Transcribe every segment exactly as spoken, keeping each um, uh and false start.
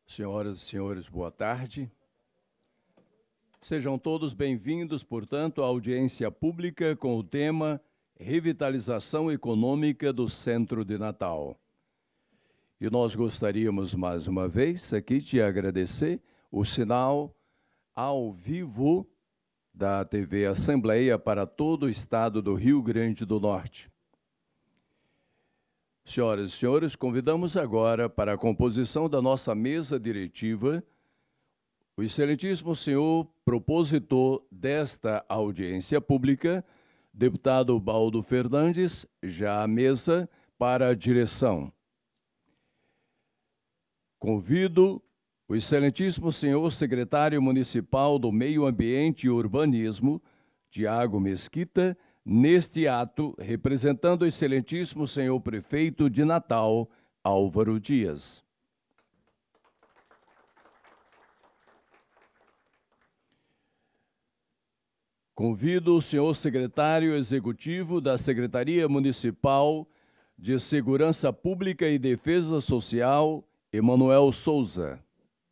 Senhoras e senhores, boa tarde. Sejam todos bem-vindos, portanto, à audiência pública com o tema Revitalização Econômica do Centro de Natal. E nós gostaríamos, mais uma vez, aqui de agradecer o sinal ao vivo da T V Assembleia para todo o estado do Rio Grande do Norte. Senhoras e senhores, convidamos agora para a composição da nossa mesa diretiva o excelentíssimo senhor propositor desta audiência pública, deputado Baldo Fernandes, já à mesa para a direção. Convido o excelentíssimo senhor secretário municipal do Meio Ambiente e Urbanismo, Tiago Mesquita, neste ato, representando o excelentíssimo senhor prefeito de Natal, Álvaro Dias. Convido o senhor secretário executivo da Secretaria Municipal de Segurança Pública e Defesa Social, Emanuel Souza.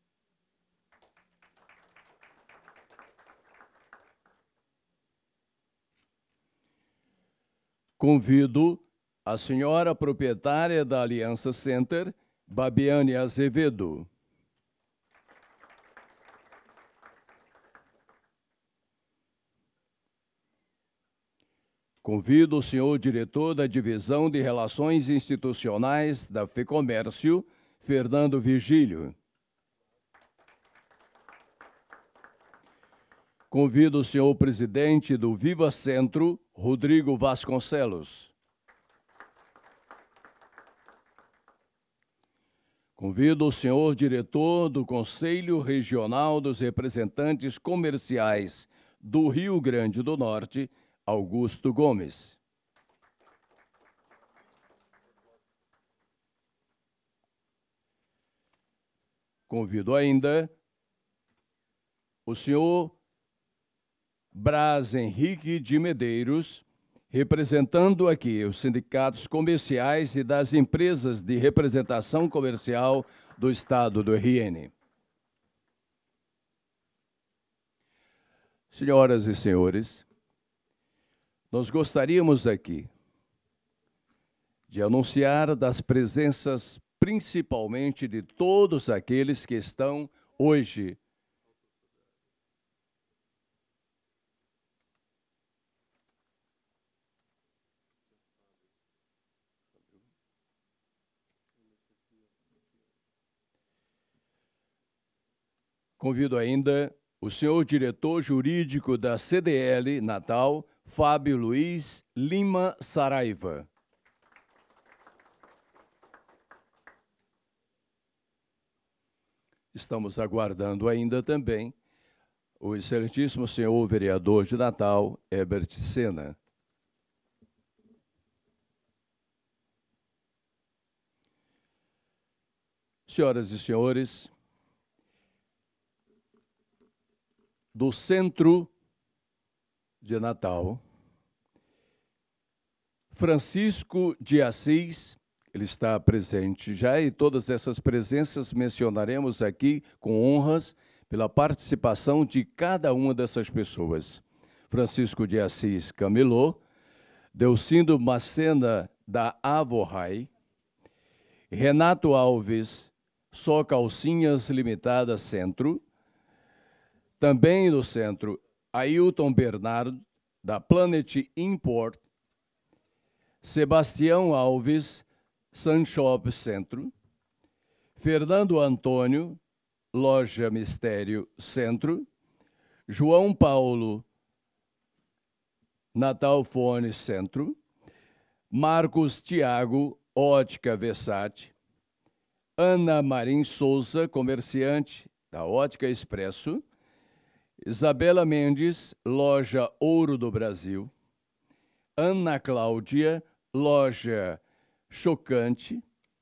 Convido a senhora proprietária da Aliança Center, Babiane Azevedo. Convido o senhor diretor da Divisão de Relações Institucionais da FEComércio, Fernando Virgílio. Convido o senhor presidente do Viva Centro, Rodrigo Vasconcelos. Convido o senhor diretor do Conselho Regional dos Representantes Comerciais do Rio Grande do Norte, Augusto Gomes. Convido ainda o senhor Braz Henrique de Medeiros, representando aqui os sindicatos comerciais e das empresas de representação comercial do Estado do R N. Senhoras e senhores, nós gostaríamos aqui de anunciar das presenças principalmente de todos aqueles que estão hoje Convido ainda o senhor diretor jurídico da C D L Natal, Fábio Luiz Lima Saraiva. Estamos aguardando ainda também o excelentíssimo senhor vereador de Natal, Herbert Sena. Senhoras e senhores, do Centro de Natal, Francisco de Assis, ele está presente já, e todas essas presenças mencionaremos aqui com honras pela participação de cada uma dessas pessoas. Francisco de Assis Camilô, Delcindo Macena da Avorrai, Renato Alves, Só Calcinhas Limitada Centro, também no centro, Ailton Bernardo, da Planet Import, Sebastião Alves, Sunshop Centro, Fernando Antônio, Loja Mistério Centro, João Paulo, Natal Fone Centro, Marcos Tiago, Ótica Versace, Ana Marim Souza, comerciante da Ótica Expresso, Isabela Mendes, Loja Ouro do Brasil, Ana Cláudia, Loja Chocante,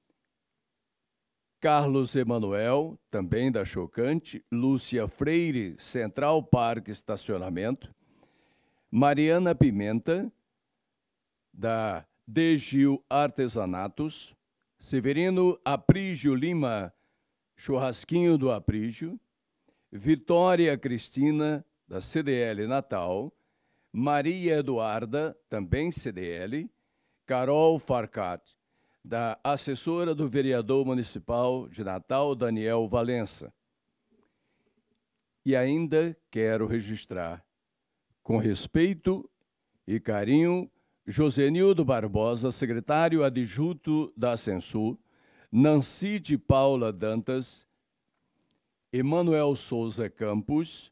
Carlos Emanuel, também da Chocante, Lúcia Freire, Central Parque Estacionamento, Mariana Pimenta, da De Gil Artesanatos, Severino Aprígio Lima, Churrasquinho do Aprígio, Vitória Cristina, da C D L Natal, Maria Eduarda, também C D L, Carol Farcat, da assessora do vereador municipal de Natal, Daniel Valença. E ainda quero registrar, com respeito e carinho, Josenildo Barbosa, secretário adjunto da Ascensul, Nancy de Paula Dantas, Emanuel Souza Campos,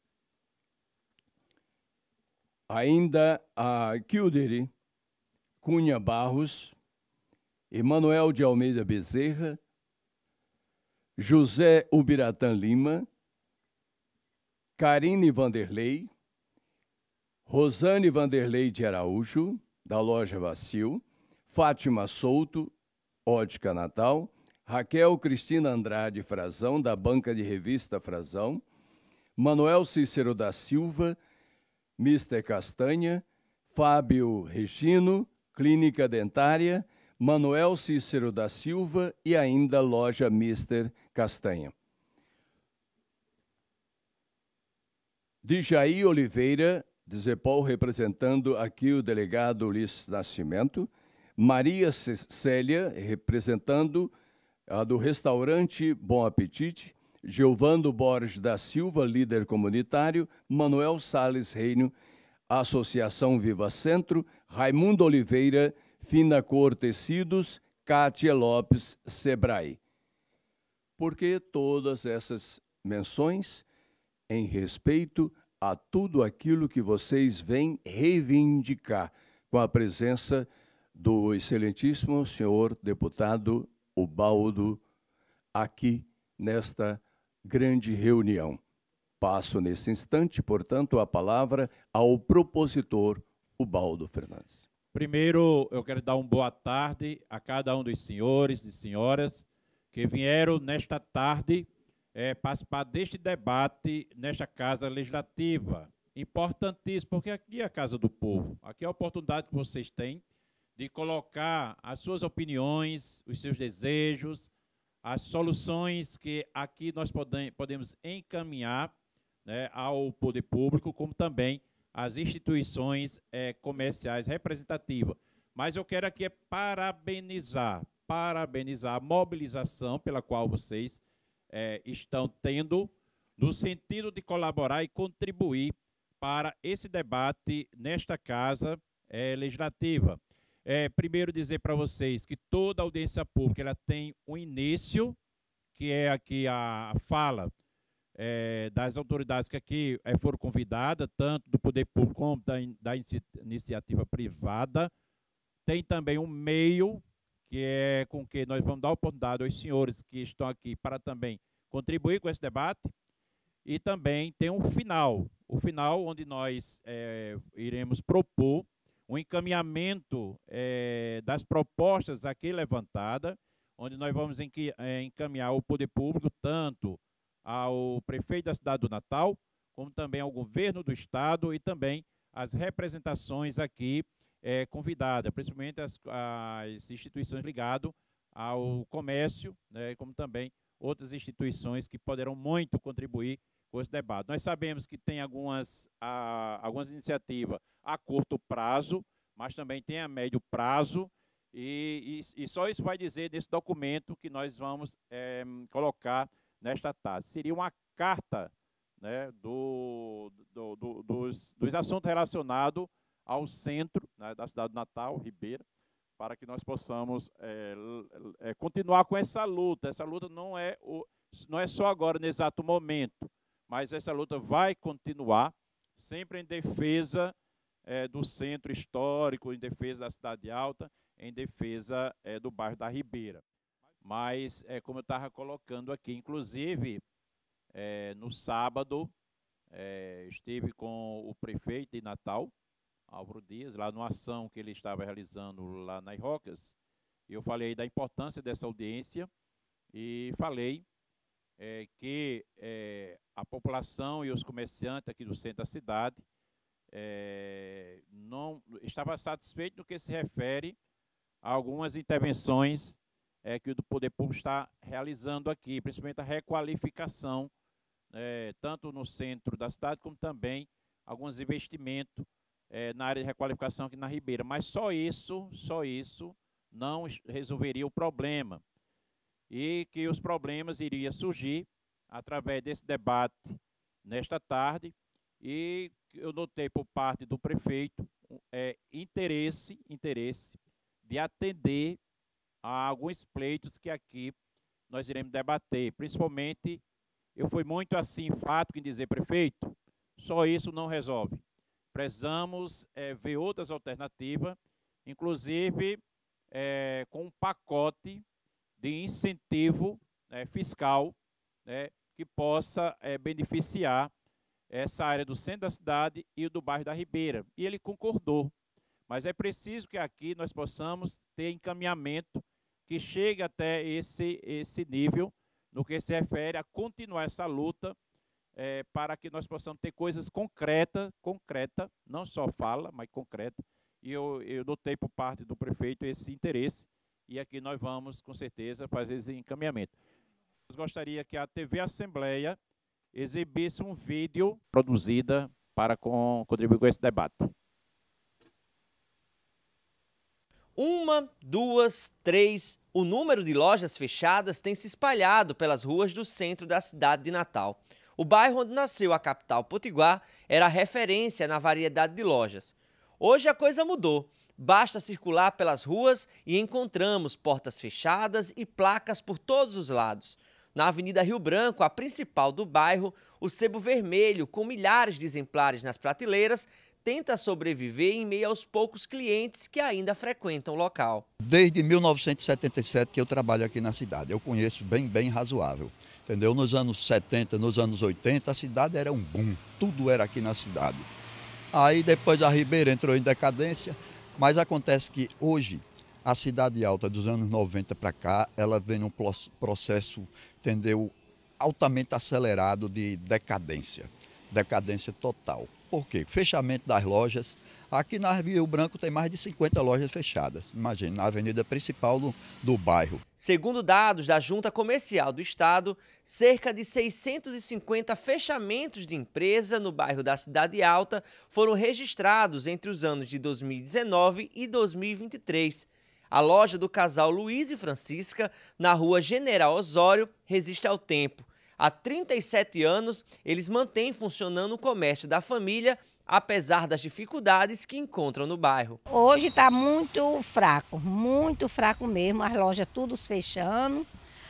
ainda a Kildere Cunha Barros, Emanuel de Almeida Bezerra, José Ubiratã Lima, Karine Vanderlei, Rosane Vanderlei de Araújo, da loja Vacil, Fátima Souto, Ótica Natal, Raquel Cristina Andrade Frazão, da banca de revista Frazão, Manuel Cícero da Silva, mister Castanha, Fábio Regino, Clínica Dentária, Manuel Cícero da Silva e ainda loja mister Castanha. Djaí Oliveira, de Zepol, representando aqui o delegado Ulisses Nascimento, Maria Célia, representando a do restaurante Bom Apetite, Geovando Borges da Silva, líder comunitário, Manuel Salles Reino, Associação Viva Centro, Raimundo Oliveira, Fina Cor Tecidos, Cátia Lopes, Sebrae. Por que todas essas menções? Em respeito a tudo aquilo que vocês vêm reivindicar com a presença do excelentíssimo senhor deputado Ubaldo aqui nesta grande reunião. Passo nesse instante, portanto, a palavra ao propositor Ubaldo Fernandes. Primeiro, eu quero dar uma boa tarde a cada um dos senhores e senhoras que vieram nesta tarde é, participar deste debate nesta Casa Legislativa. Importantíssimo, porque aqui é a Casa do Povo. Aqui é a oportunidade que vocês têm de colocar as suas opiniões, os seus desejos, as soluções que aqui nós podem, podemos encaminhar, né, ao poder público, como também às instituições é, comerciais representativas. Mas eu quero aqui é parabenizar, parabenizar a mobilização pela qual vocês é, estão tendo, no sentido de colaborar e contribuir para esse debate nesta Casa é, Legislativa. É, primeiro dizer para vocês que toda audiência pública ela tem um início, que é aqui a fala é, das autoridades que aqui é, foram convidadas, tanto do poder público como da, da inici iniciativa privada. Tem também um meio, que é com que nós vamos dar oportunidade aos senhores que estão aqui para também contribuir com esse debate. E também tem um final, o final onde nós é, iremos propor um encaminhamento é, das propostas aqui levantadas, onde nós vamos encaminhar o poder público, tanto ao prefeito da cidade do Natal, como também ao governo do estado e também as representações aqui é, convidadas, principalmente as, as instituições ligadas ao comércio, né, como também outras instituições que poderão muito contribuir com esse debate. Nós sabemos que tem algumas, a, algumas iniciativas a curto prazo, mas também tem a médio prazo, e, e, e só isso vai dizer nesse documento que nós vamos é, colocar nesta tarde. Seria uma carta, né, do, do, do, dos, dos assuntos relacionados ao centro, né, da cidade do Natal, Ribeira, para que nós possamos é, é, continuar com essa luta. Essa luta não é, o, não é só agora, no exato momento, mas essa luta vai continuar, sempre em defesa é, do centro histórico, em defesa da Cidade Alta, em defesa é, do bairro da Ribeira. Mas, é, como eu estava colocando aqui, inclusive, é, no sábado, é, estive com o prefeito de Natal, Álvaro Dias, lá numa ação que ele estava realizando lá nas Rocas, e eu falei da importância dessa audiência e falei é, que é, a população e os comerciantes aqui do centro da cidade é, não estava satisfeito no que se refere a algumas intervenções é, que o Poder Público está realizando aqui, principalmente a requalificação, é, tanto no centro da cidade, como também alguns investimentos é, na área de requalificação aqui na Ribeira. Mas só isso, só isso não resolveria o problema. E que os problemas iriam surgir através desse debate nesta tarde, e eu notei por parte do prefeito é, interesse, interesse de atender a alguns pleitos que aqui nós iremos debater. Principalmente, eu fui muito assim enfático em dizer, prefeito, só isso não resolve. Precisamos é, ver outras alternativas, inclusive é, com um pacote de incentivo é, fiscal, né, que possa é, beneficiar essa área do centro da cidade e do bairro da Ribeira. E ele concordou. Mas é preciso que aqui nós possamos ter encaminhamento que chegue até esse, esse nível, no que se refere a continuar essa luta, é, para que nós possamos ter coisas concretas, concreta, não só fala, mas concreta. E eu, eu notei por parte do prefeito esse interesse, e aqui nós vamos, com certeza, fazer esse encaminhamento. Eu gostaria que a T V Assembleia exibisse um vídeo produzida para com, contribuir com esse debate. Uma, duas, três. O número de lojas fechadas tem se espalhado pelas ruas do centro da cidade de Natal. O bairro onde nasceu a capital potiguar era referência na variedade de lojas. Hoje a coisa mudou. Basta circular pelas ruas e encontramos portas fechadas e placas por todos os lados. Na Avenida Rio Branco, a principal do bairro, o Sebo Vermelho, com milhares de exemplares nas prateleiras, tenta sobreviver em meio aos poucos clientes que ainda frequentam o local. Desde mil novecentos e setenta e sete que eu trabalho aqui na cidade, eu conheço bem, bem razoável. Entendeu? Nos anos setenta, nos anos oitenta, a cidade era um boom, tudo era aqui na cidade. Aí depois a Ribeira entrou em decadência, mas acontece que hoje a Cidade Alta dos anos noventa para cá, ela vem num processo, entendeu, altamente acelerado de decadência, decadência total. Por quê? Fechamento das lojas. Aqui na Rio Branco tem mais de cinquenta lojas fechadas, imagina, na avenida principal do, do bairro. Segundo dados da Junta Comercial do Estado, cerca de seiscentos e cinquenta fechamentos de empresa no bairro da Cidade Alta foram registrados entre os anos de dois mil e dezenove e dois mil e vinte e três. A loja do casal Luiz e Francisca, na rua General Osório, resiste ao tempo. Há trinta e sete anos, eles mantêm funcionando o comércio da família, apesar das dificuldades que encontram no bairro. Hoje está muito fraco, muito fraco mesmo, as lojas todas fechando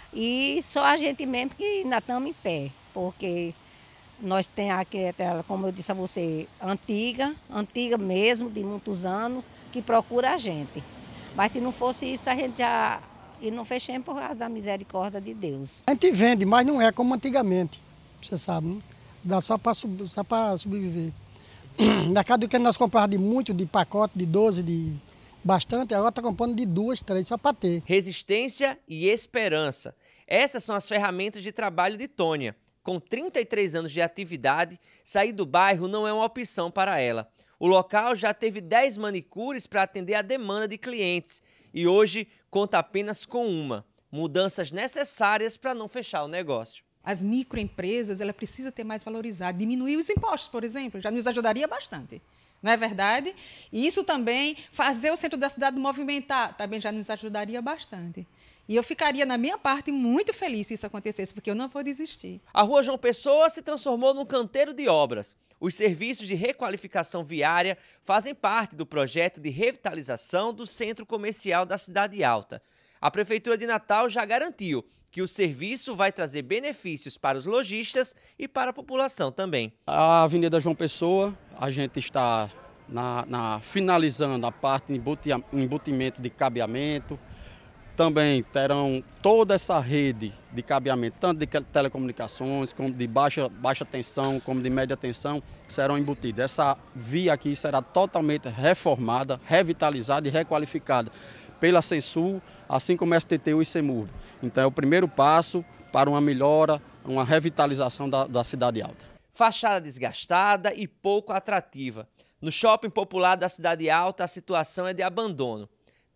e só a gente mesmo que ainda estamos em pé, porque nós temos aqui, como eu disse a você, antiga, antiga mesmo, de muitos anos, que procura a gente. Mas se não fosse isso, a gente já e não fechamos por causa da misericórdia de Deus. A gente vende, mas não é como antigamente, você sabe, né? Dá só para só para sobreviver. Mercado que nós comprávamos de muito, de pacote, de doze, de bastante, agora está comprando de duas, três, só para ter. Resistência e esperança. Essas são as ferramentas de trabalho de Tônia. Com trinta e três anos de atividade, sair do bairro não é uma opção para ela. O local já teve dez manicures para atender a demanda de clientes e hoje conta apenas com uma. Mudanças necessárias para não fechar o negócio. As microempresas, ela precisa ter mais valorizado, diminuir os impostos, por exemplo, já nos ajudaria bastante, não é verdade? E isso também, fazer o centro da cidade movimentar, também já nos ajudaria bastante. E eu ficaria, na minha parte, muito feliz se isso acontecesse, porque eu não vou desistir. A Rua João Pessoa se transformou num canteiro de obras. Os serviços de requalificação viária fazem parte do projeto de revitalização do centro comercial da Cidade Alta. A Prefeitura de Natal já garantiu que o serviço vai trazer benefícios para os lojistas e para a população também. A Avenida João Pessoa, a gente está na, na, finalizando a parte de embutimento de cabeamento. Também terão toda essa rede de cabeamento, tanto de telecomunicações, como de baixa, baixa tensão, como de média tensão, serão embutidas. Essa via aqui será totalmente reformada, revitalizada e requalificada pela Censul, assim como a S T T U e CEMURB. Então é o primeiro passo para uma melhora, uma revitalização da, da Cidade Alta. Fachada desgastada e pouco atrativa. No shopping popular da Cidade Alta, a situação é de abandono.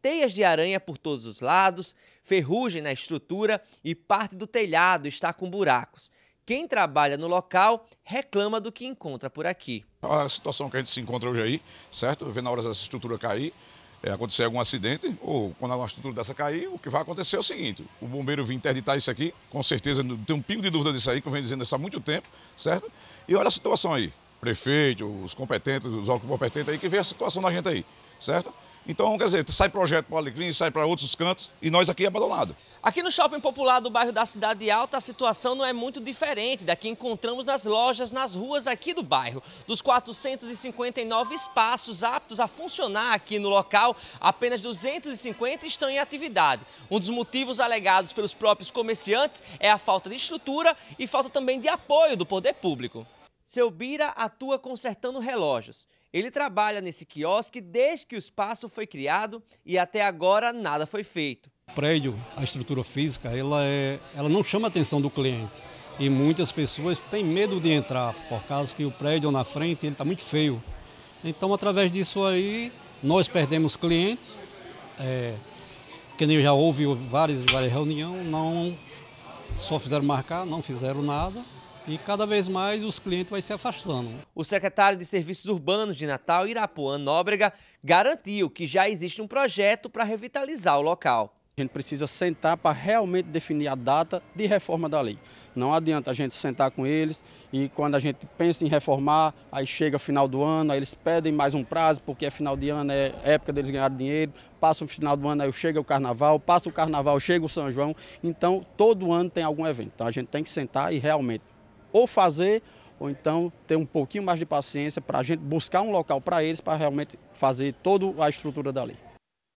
teias de aranha por todos os lados, ferrugem na estrutura e parte do telhado está com buracos. Quem trabalha no local reclama do que encontra por aqui. A situação que a gente se encontra hoje aí, certo? Vendo na hora dessa estrutura cair, é, acontecer algum acidente, ou quando uma estrutura dessa cair, o que vai acontecer é o seguinte: o bombeiro vir interditar isso aqui, com certeza não tem um pingo de dúvida disso aí, que eu venho dizendo isso há muito tempo, certo? E olha a situação aí, prefeito, os competentes, os órgãos competentes aí, que vê a situação da gente aí, certo? Então, quer dizer, sai projeto para o Alecrim, sai para outros cantos, e nós aqui abandonados. Aqui no Shopping Popular do bairro da Cidade Alta, a situação não é muito diferente da que encontramos nas lojas, nas ruas aqui do bairro. Dos quatrocentos e cinquenta e nove espaços aptos a funcionar aqui no local, apenas duzentos e cinquenta estão em atividade. Um dos motivos alegados pelos próprios comerciantes é a falta de estrutura e falta também de apoio do poder público. Seu Bira atua consertando relógios. Ele trabalha nesse quiosque desde que o espaço foi criado e até agora nada foi feito. O prédio, a estrutura física, ela, é, ela não chama a atenção do cliente. E muitas pessoas têm medo de entrar, por causa que o prédio na frente está muito feio. Então, através disso aí, nós perdemos clientes. É, que nem já houve várias, várias reuniões, não, só fizeram marcar, não fizeram nada. E cada vez mais os clientes vão se afastando. O secretário de Serviços Urbanos de Natal, Irapuã Nóbrega, garantiu que já existe um projeto para revitalizar o local. A gente precisa sentar para realmente definir a data de reforma da lei. Não adianta a gente sentar com eles e quando a gente pensa em reformar, aí chega final do ano, aí eles pedem mais um prazo, porque é final de ano, é época deles ganharem dinheiro, passa o final do ano, aí chega o carnaval, passa o carnaval, chega o São João. Então, todo ano tem algum evento. Então, a gente tem que sentar e realmente ou fazer, ou então ter um pouquinho mais de paciência para a gente buscar um local para eles, para realmente fazer toda a estrutura da lei.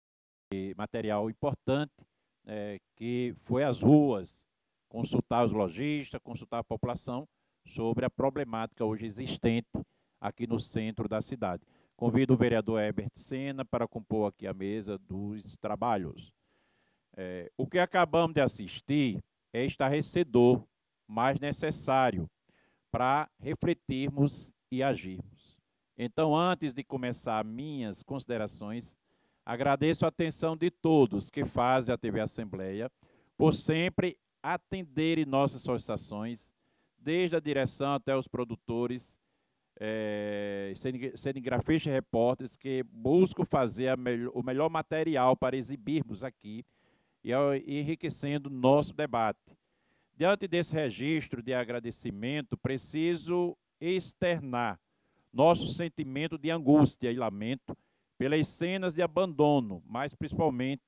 Material importante, é, que foi às ruas, consultar os lojistas, consultar a população sobre a problemática hoje existente aqui no centro da cidade. Convido o vereador Herbert Sena para compor aqui a mesa dos trabalhos. É, o que acabamos de assistir é estarrecedor, mais necessário para refletirmos e agirmos. Então, antes de começar minhas considerações, agradeço a atenção de todos que fazem a T V Assembleia por sempre atenderem nossas solicitações, desde a direção até os produtores, é, cinegrafistas e repórteres que buscam fazer a melhor, o melhor material para exibirmos aqui e, e enriquecendo o nosso debate. Diante desse registro de agradecimento, preciso externar nosso sentimento de angústia e lamento pelas cenas de abandono, mas principalmente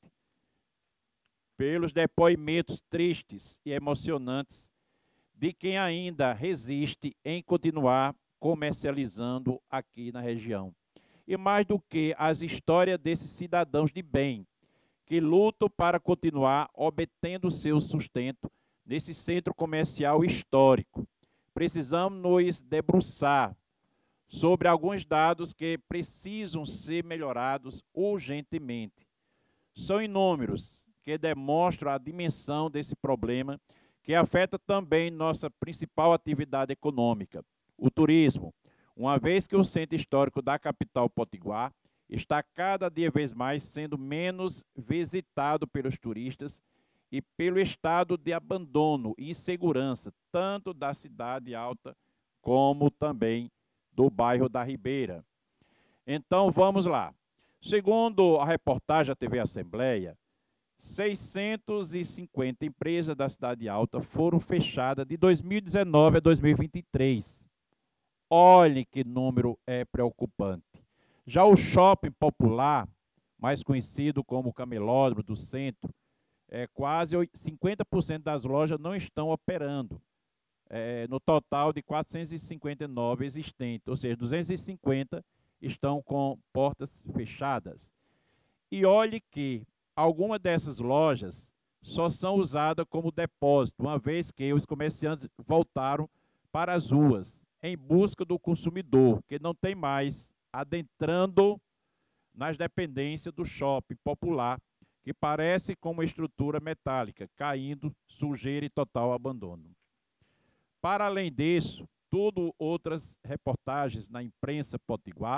pelos depoimentos tristes e emocionantes de quem ainda resiste em continuar comercializando aqui na região. E mais do que as histórias desses cidadãos de bem, que lutam para continuar obtendo seu sustento nesse centro comercial histórico. Precisamos nos debruçar sobre alguns dados que precisam ser melhorados urgentemente. São inúmeros que demonstram a dimensão desse problema que afeta também nossa principal atividade econômica, o turismo, uma vez que o centro histórico da capital potiguar está cada dia vez mais sendo menos visitado pelos turistas e pelo estado de abandono e insegurança, tanto da Cidade Alta como também do bairro da Ribeira. Então, vamos lá. Segundo a reportagem da T V Assembleia, seiscentas e cinquenta empresas da Cidade Alta foram fechadas de dois mil e dezenove a dois mil e vinte e três. Olhe que número é preocupante. Já o Shopping Popular, mais conhecido como Camelódromo do Centro, é, quase cinquenta por cento das lojas não estão operando, é, no total de quatrocentas e cinquenta e nove existentes, ou seja, duzentas e cinquenta estão com portas fechadas. E olhe que algumas dessas lojas só são usadas como depósito, uma vez que os comerciantes voltaram para as ruas em busca do consumidor, que não tem mais adentrando nas dependências do Shopping Popular, que parece com uma estrutura metálica, caindo, sujeira e total abandono. Para além disso, tudo outras reportagens na imprensa potiguar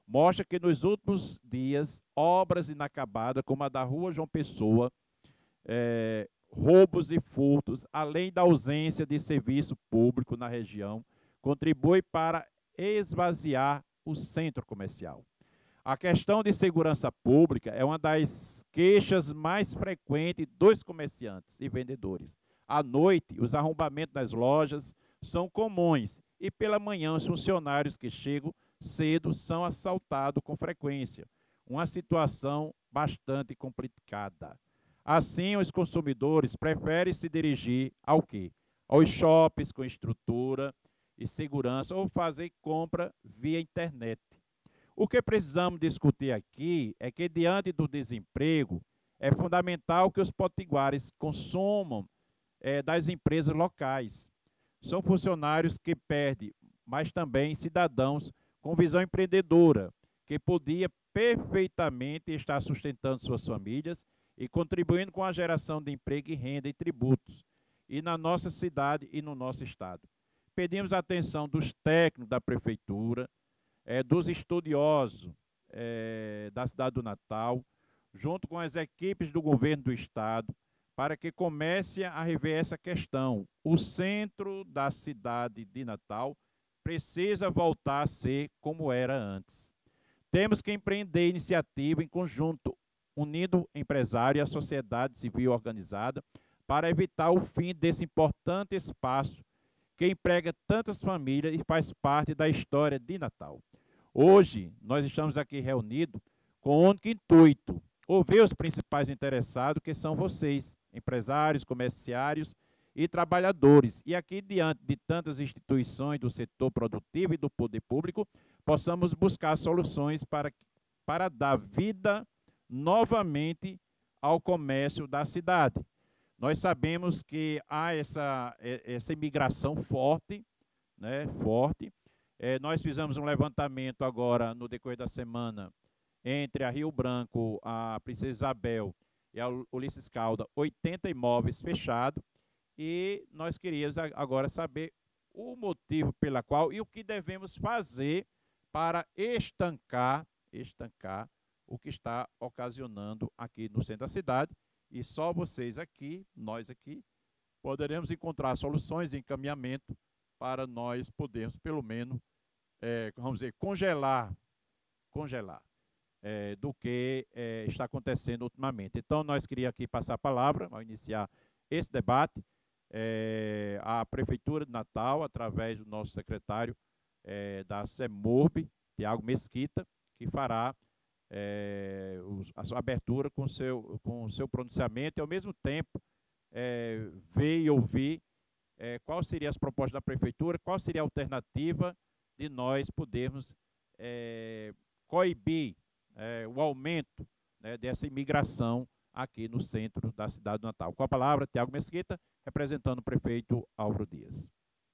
mostra que nos últimos dias, obras inacabadas, como a da Rua João Pessoa, é, roubos e furtos, além da ausência de serviço público na região, contribui para esvaziar o centro comercial. A questão de segurança pública é uma das queixas mais frequentes dos comerciantes e vendedores. À noite, os arrombamentos nas lojas são comuns e pela manhã os funcionários que chegam cedo são assaltados com frequência, uma situação bastante complicada. Assim, os consumidores preferem se dirigir ao quê? Aos shoppings com estrutura e segurança ou fazer compra via internet. O que precisamos discutir aqui é que, diante do desemprego, é fundamental que os potiguares consumam é, das empresas locais. São funcionários que perdem, mas também cidadãos com visão empreendedora, que podia perfeitamente estar sustentando suas famílias e contribuindo com a geração de emprego e renda e tributos, e na nossa cidade e no nosso estado. Pedimos a atenção dos técnicos da prefeitura, é, dos estudiosos é, da cidade do Natal, junto com as equipes do governo do estado, para que comece a rever essa questão. O centro da cidade de Natal precisa voltar a ser como era antes. Temos que empreender iniciativa em conjunto, unindo o empresário e a sociedade civil organizada, para evitar o fim desse importante espaço que emprega tantas famílias e faz parte da história de Natal. Hoje, nós estamos aqui reunidos com o único intuito, ouvir os principais interessados, que são vocês, empresários, comerciários e trabalhadores. E aqui, diante de tantas instituições do setor produtivo e do poder público, possamos buscar soluções para, para dar vida novamente ao comércio da cidade. Nós sabemos que há essa, essa imigração forte, né, forte. É, nós fizemos um levantamento agora, no decorrer da semana, entre a Rio Branco, a Princesa Isabel e a Ulisses Caldas, oitenta imóveis fechados, e nós queríamos agora saber o motivo pela qual e o que devemos fazer para estancar, estancar o que está ocasionando aqui no centro da cidade. E só vocês aqui, nós aqui, poderemos encontrar soluções de encaminhamento para nós podermos, pelo menos, é, vamos dizer, congelar, congelar é, do que é, está acontecendo ultimamente. Então, nós queríamos aqui passar a palavra, ao iniciar esse debate, é, à Prefeitura de Natal, através do nosso secretário é, da SEMURB, Tiago Mesquita, que fará É, a sua abertura com o seu, com o seu pronunciamento e, ao mesmo tempo, é, ver e ouvir é, qual seria as propostas da Prefeitura, qual seria a alternativa de nós podermos é, coibir é, o aumento, né, dessa imigração aqui no centro da cidade do Natal. Com a palavra, Tiago Mesquita, representando o prefeito Álvaro Dias.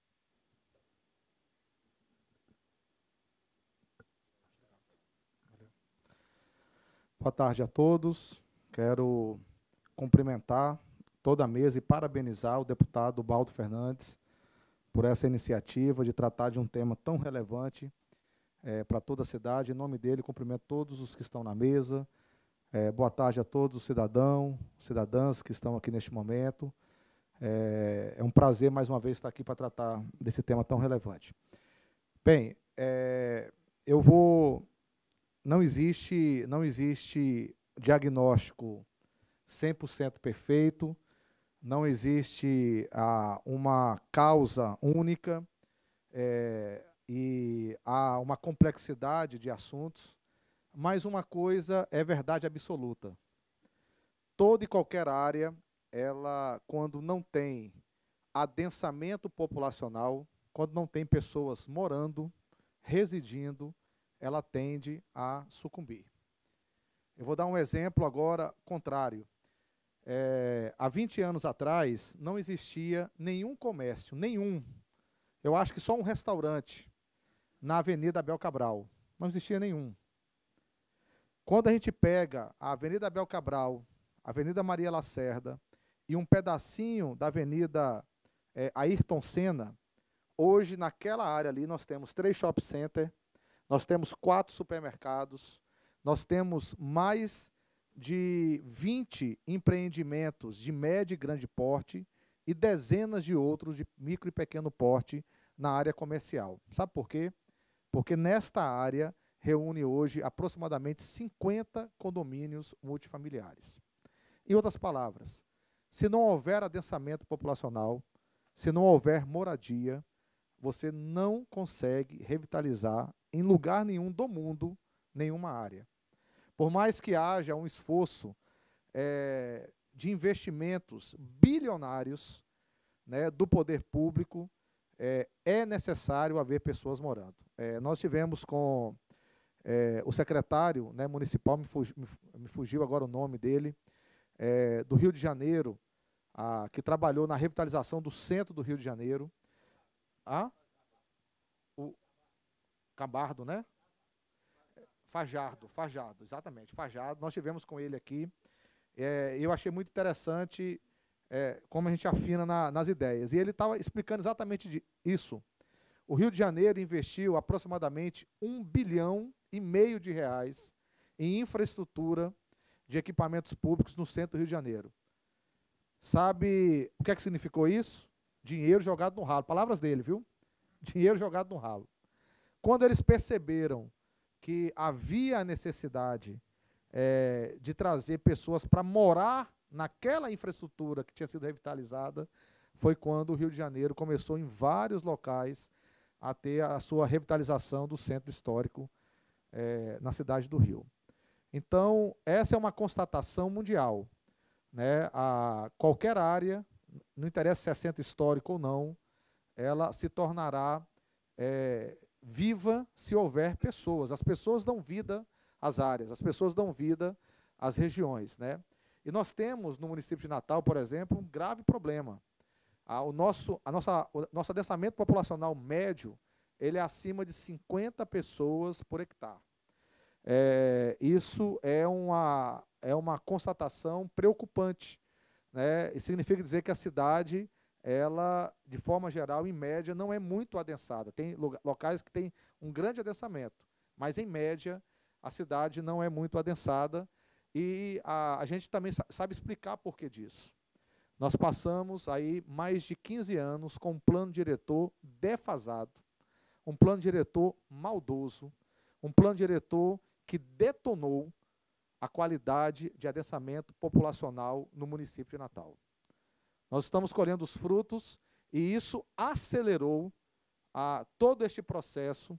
Boa tarde a todos. Quero cumprimentar toda a mesa e parabenizar o deputado Baldo Fernandes por essa iniciativa de tratar de um tema tão relevante é, para toda a cidade. Em nome dele, cumprimento todos os que estão na mesa. É, boa tarde a todos os cidadãos, cidadãs que estão aqui neste momento. É, é um prazer, mais uma vez, estar aqui para tratar desse tema tão relevante. Bem, é, eu vou... Não existe, não existe diagnóstico cem por cento perfeito, não existe ah, uma causa única é, e há uma complexidade de assuntos, mas uma coisa é verdade absoluta. Toda e qualquer área, ela, quando não tem adensamento populacional, quando não tem pessoas morando, residindo, ela tende a sucumbir. Eu vou dar um exemplo agora contrário. É, há vinte anos atrás, não existia nenhum comércio, nenhum. Eu acho que só um restaurante na Avenida Abel Cabral. Não existia nenhum. Quando a gente pega a Avenida Abel Cabral, a Avenida Maria Lacerda e um pedacinho da Avenida é, Ayrton Senna, hoje naquela área ali nós temos três shopping centers, nós temos quatro supermercados, nós temos mais de vinte empreendimentos de médio e grande porte e dezenas de outros de micro e pequeno porte na área comercial. Sabe por quê? Porque nesta área reúne hoje aproximadamente cinquenta condomínios multifamiliares. Em outras palavras, se não houver adensamento populacional, se não houver moradia, você não consegue revitalizar em lugar nenhum do mundo nenhuma área. Por mais que haja um esforço é, de investimentos bilionários, né, do poder público, é, é necessário haver pessoas morando. É, nós tivemos com é, o secretário, né, municipal, me, fugi, me, me fugiu agora o nome dele, é, do Rio de Janeiro, a, que trabalhou na revitalização do centro do Rio de Janeiro. Ah? O Cabardo, né? Fajardo, Fajardo, exatamente, Fajardo. Nós tivemos com ele aqui. É, eu achei muito interessante é, como a gente afina na, nas ideias. E ele estava explicando exatamente de, isso. O Rio de Janeiro investiu aproximadamente um bilhão e meio de reais em infraestrutura de equipamentos públicos no centro do Rio de Janeiro. Sabe o que é que significou isso? Dinheiro jogado no ralo. Palavras dele, viu? Dinheiro jogado no ralo. Quando eles perceberam que havia a necessidade é, de trazer pessoas para morar naquela infraestrutura que tinha sido revitalizada, foi quando o Rio de Janeiro começou em vários locais a ter a sua revitalização do centro histórico é, na cidade do Rio. Então, essa é uma constatação mundial, né? A qualquer área, não interessa se é centro histórico ou não, ela se tornará é, viva se houver pessoas. As pessoas dão vida às áreas, as pessoas dão vida às regiões, né? E nós temos no município de Natal, por exemplo, um grave problema. Ah, o nosso, a nossa, o nosso adensamento populacional médio, ele é acima de cinquenta pessoas por hectare. É, isso é uma, é uma constatação preocupante, né? E significa dizer que a cidade, ela, de forma geral, em média, não é muito adensada. Tem locais que têm um grande adensamento, mas, em média, a cidade não é muito adensada. E a, a gente também sabe explicar por que disso. Nós passamos aí mais de quinze anos com um plano diretor defasado, um plano diretor maldoso, um plano diretor que detonou a qualidade de adensamento populacional no município de Natal. Nós estamos colhendo os frutos e isso acelerou a, todo este processo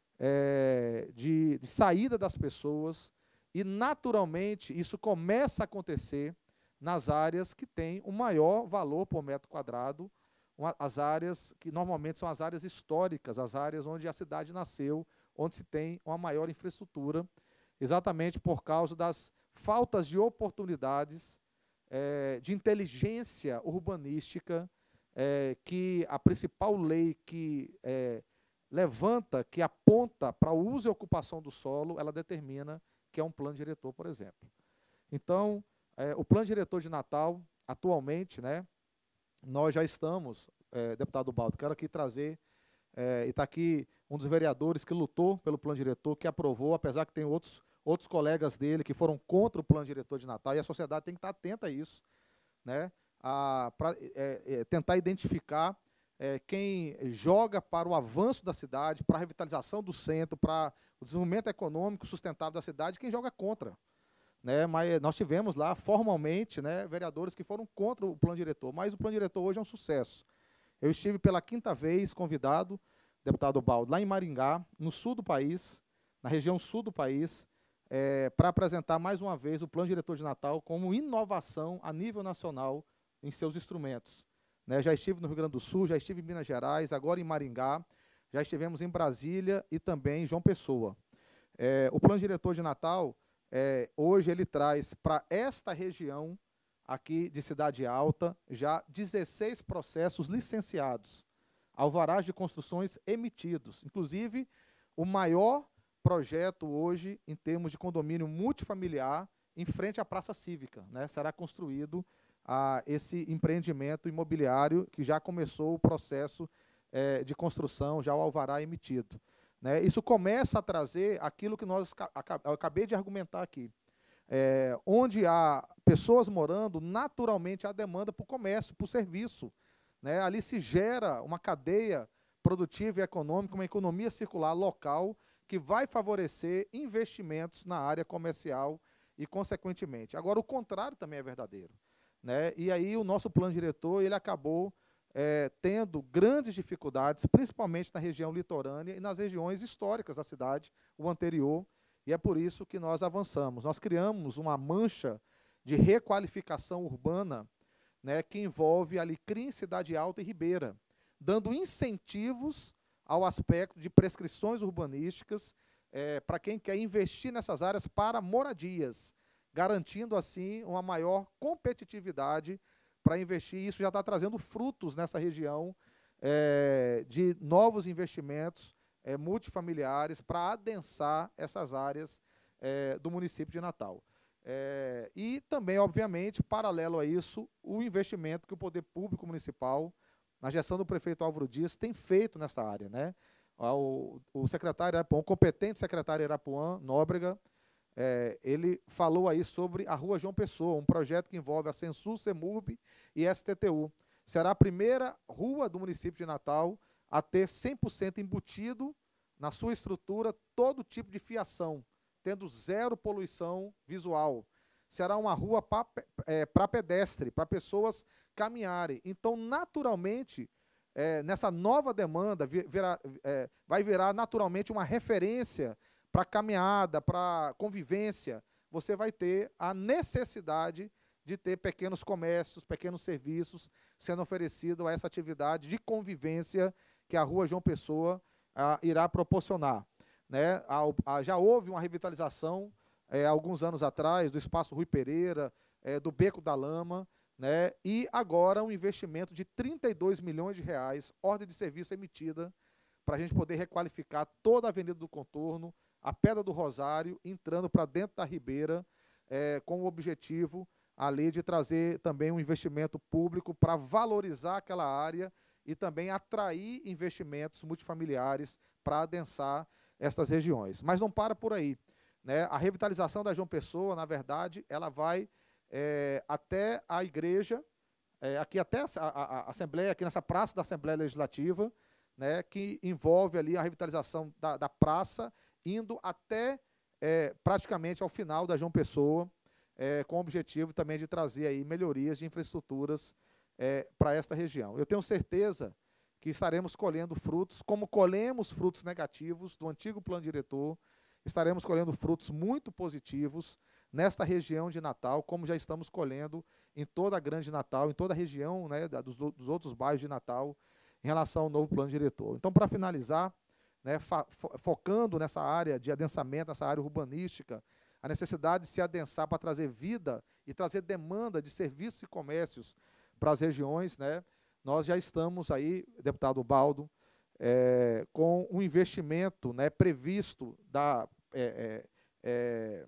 é, de, de saída das pessoas e, naturalmente, isso começa a acontecer nas áreas que têm o maior valor por metro quadrado, as áreas que normalmente são as áreas históricas, as áreas onde a cidade nasceu, onde se tem uma maior infraestrutura, exatamente por causa das faltas de oportunidades, é, de inteligência urbanística, é, que a principal lei que é, levanta, que aponta para o uso e ocupação do solo, ela determina que é um plano diretor, por exemplo. Então, é, o plano diretor de Natal, atualmente, né, nós já estamos, é, deputado Baldo, quero aqui trazer, é, e está aqui um dos vereadores que lutou pelo plano diretor, que aprovou, apesar que tem outros, outros colegas dele que foram contra o plano diretor de Natal, e a sociedade tem que estar atenta a isso, né, para é, é, tentar identificar é, quem joga para o avanço da cidade, para a revitalização do centro, para o desenvolvimento econômico sustentável da cidade, quem joga contra. Né, mas nós tivemos lá, formalmente, né, vereadores que foram contra o plano diretor, mas o plano diretor hoje é um sucesso. Eu estive pela quinta vez convidado, deputado Baldo, lá em Maringá, no sul do país, na região sul do país, é, para apresentar mais uma vez o plano diretor de Natal como inovação a nível nacional em seus instrumentos. Né, já estive no Rio Grande do Sul, já estive em Minas Gerais, agora em Maringá, já estivemos em Brasília e também em João Pessoa. É, o plano diretor de Natal, É, hoje ele traz para esta região aqui de Cidade Alta já dezesseis processos licenciados, alvarás de construções emitidos. Inclusive, o maior projeto hoje em termos de condomínio multifamiliar em frente à Praça Cívica, né? Será construído ah, esse empreendimento imobiliário que já começou o processo eh, de construção, já o alvará emitido. né, isso começa a trazer aquilo que nós eu acabei de argumentar aqui. É, onde há pessoas morando, naturalmente há demanda por comércio, por serviço, né? Ali se gera uma cadeia produtiva e econômica, uma economia circular local que vai favorecer investimentos na área comercial e, consequentemente. Agora, o contrário também é verdadeiro, né? E aí o nosso plano diretor ele acabou é, tendo grandes dificuldades, principalmente na região litorânea e nas regiões históricas da cidade, o anterior, e é por isso que nós avançamos. Nós criamos uma mancha de requalificação urbana, né, que envolve Alecrim, Cidade Alta e Ribeira, dando incentivos ao aspecto de prescrições urbanísticas é, para quem quer investir nessas áreas para moradias, garantindo assim uma maior competitividade para investir. Isso já está trazendo frutos nessa região é, de novos investimentos é, multifamiliares para adensar essas áreas é, do município de Natal. É, e também, obviamente, paralelo a isso, o investimento que o poder público municipal, na gestão do prefeito Álvaro Dias, tem feito nessa área, né? O, o secretário Arapuã, o competente secretário Arapuã Nóbrega, é, ele falou aí sobre a Rua João Pessoa, um projeto que envolve a Census, Semurb e S T T U. Será a primeira rua do município de Natal a ter cem por cento embutido na sua estrutura todo tipo de fiação, tendo zero poluição visual. Será uma rua para é, pedestre, para pessoas caminharem. Então, naturalmente, é, nessa nova demanda, virá, é, vai virar naturalmente uma referência para caminhada, para convivência. Você vai ter a necessidade de ter pequenos comércios, pequenos serviços sendo oferecidos a essa atividade de convivência que a Rua João Pessoa ah, irá proporcionar. Né? A, a, já houve uma revitalização, é, alguns anos atrás, do Espaço Rui Pereira, é, do Beco da Lama, né? E agora um investimento de trinta e dois milhões de reais, ordem de serviço emitida, para a gente poder requalificar toda a Avenida do Contorno, a Pedra do Rosário, entrando para dentro da Ribeira, é, com o objetivo ali de trazer também um investimento público para valorizar aquela área e também atrair investimentos multifamiliares para adensar essas regiões. Mas não para por aí, né? A revitalização da João Pessoa, na verdade, ela vai é, até a igreja, é, aqui até a, a, a Assembleia, aqui nessa praça da Assembleia Legislativa, né, que envolve ali a revitalização da, da praça, indo até é, praticamente ao final da João Pessoa, é, com o objetivo também de trazer aí melhorias de infraestruturas é, para esta região. Eu tenho certeza que estaremos colhendo frutos, como colhemos frutos negativos do antigo plano diretor, estaremos colhendo frutos muito positivos nesta região de Natal, como já estamos colhendo em toda a Grande Natal, em toda a região, né, dos, dos outros bairros de Natal, em relação ao novo plano diretor. Então, para finalizar, né, fo focando nessa área de adensamento, nessa área urbanística, a necessidade de se adensar para trazer vida e trazer demanda de serviços e comércios para as regiões, né, nós já estamos aí, deputado Baldo, é, com um investimento, né, previsto da, é, é,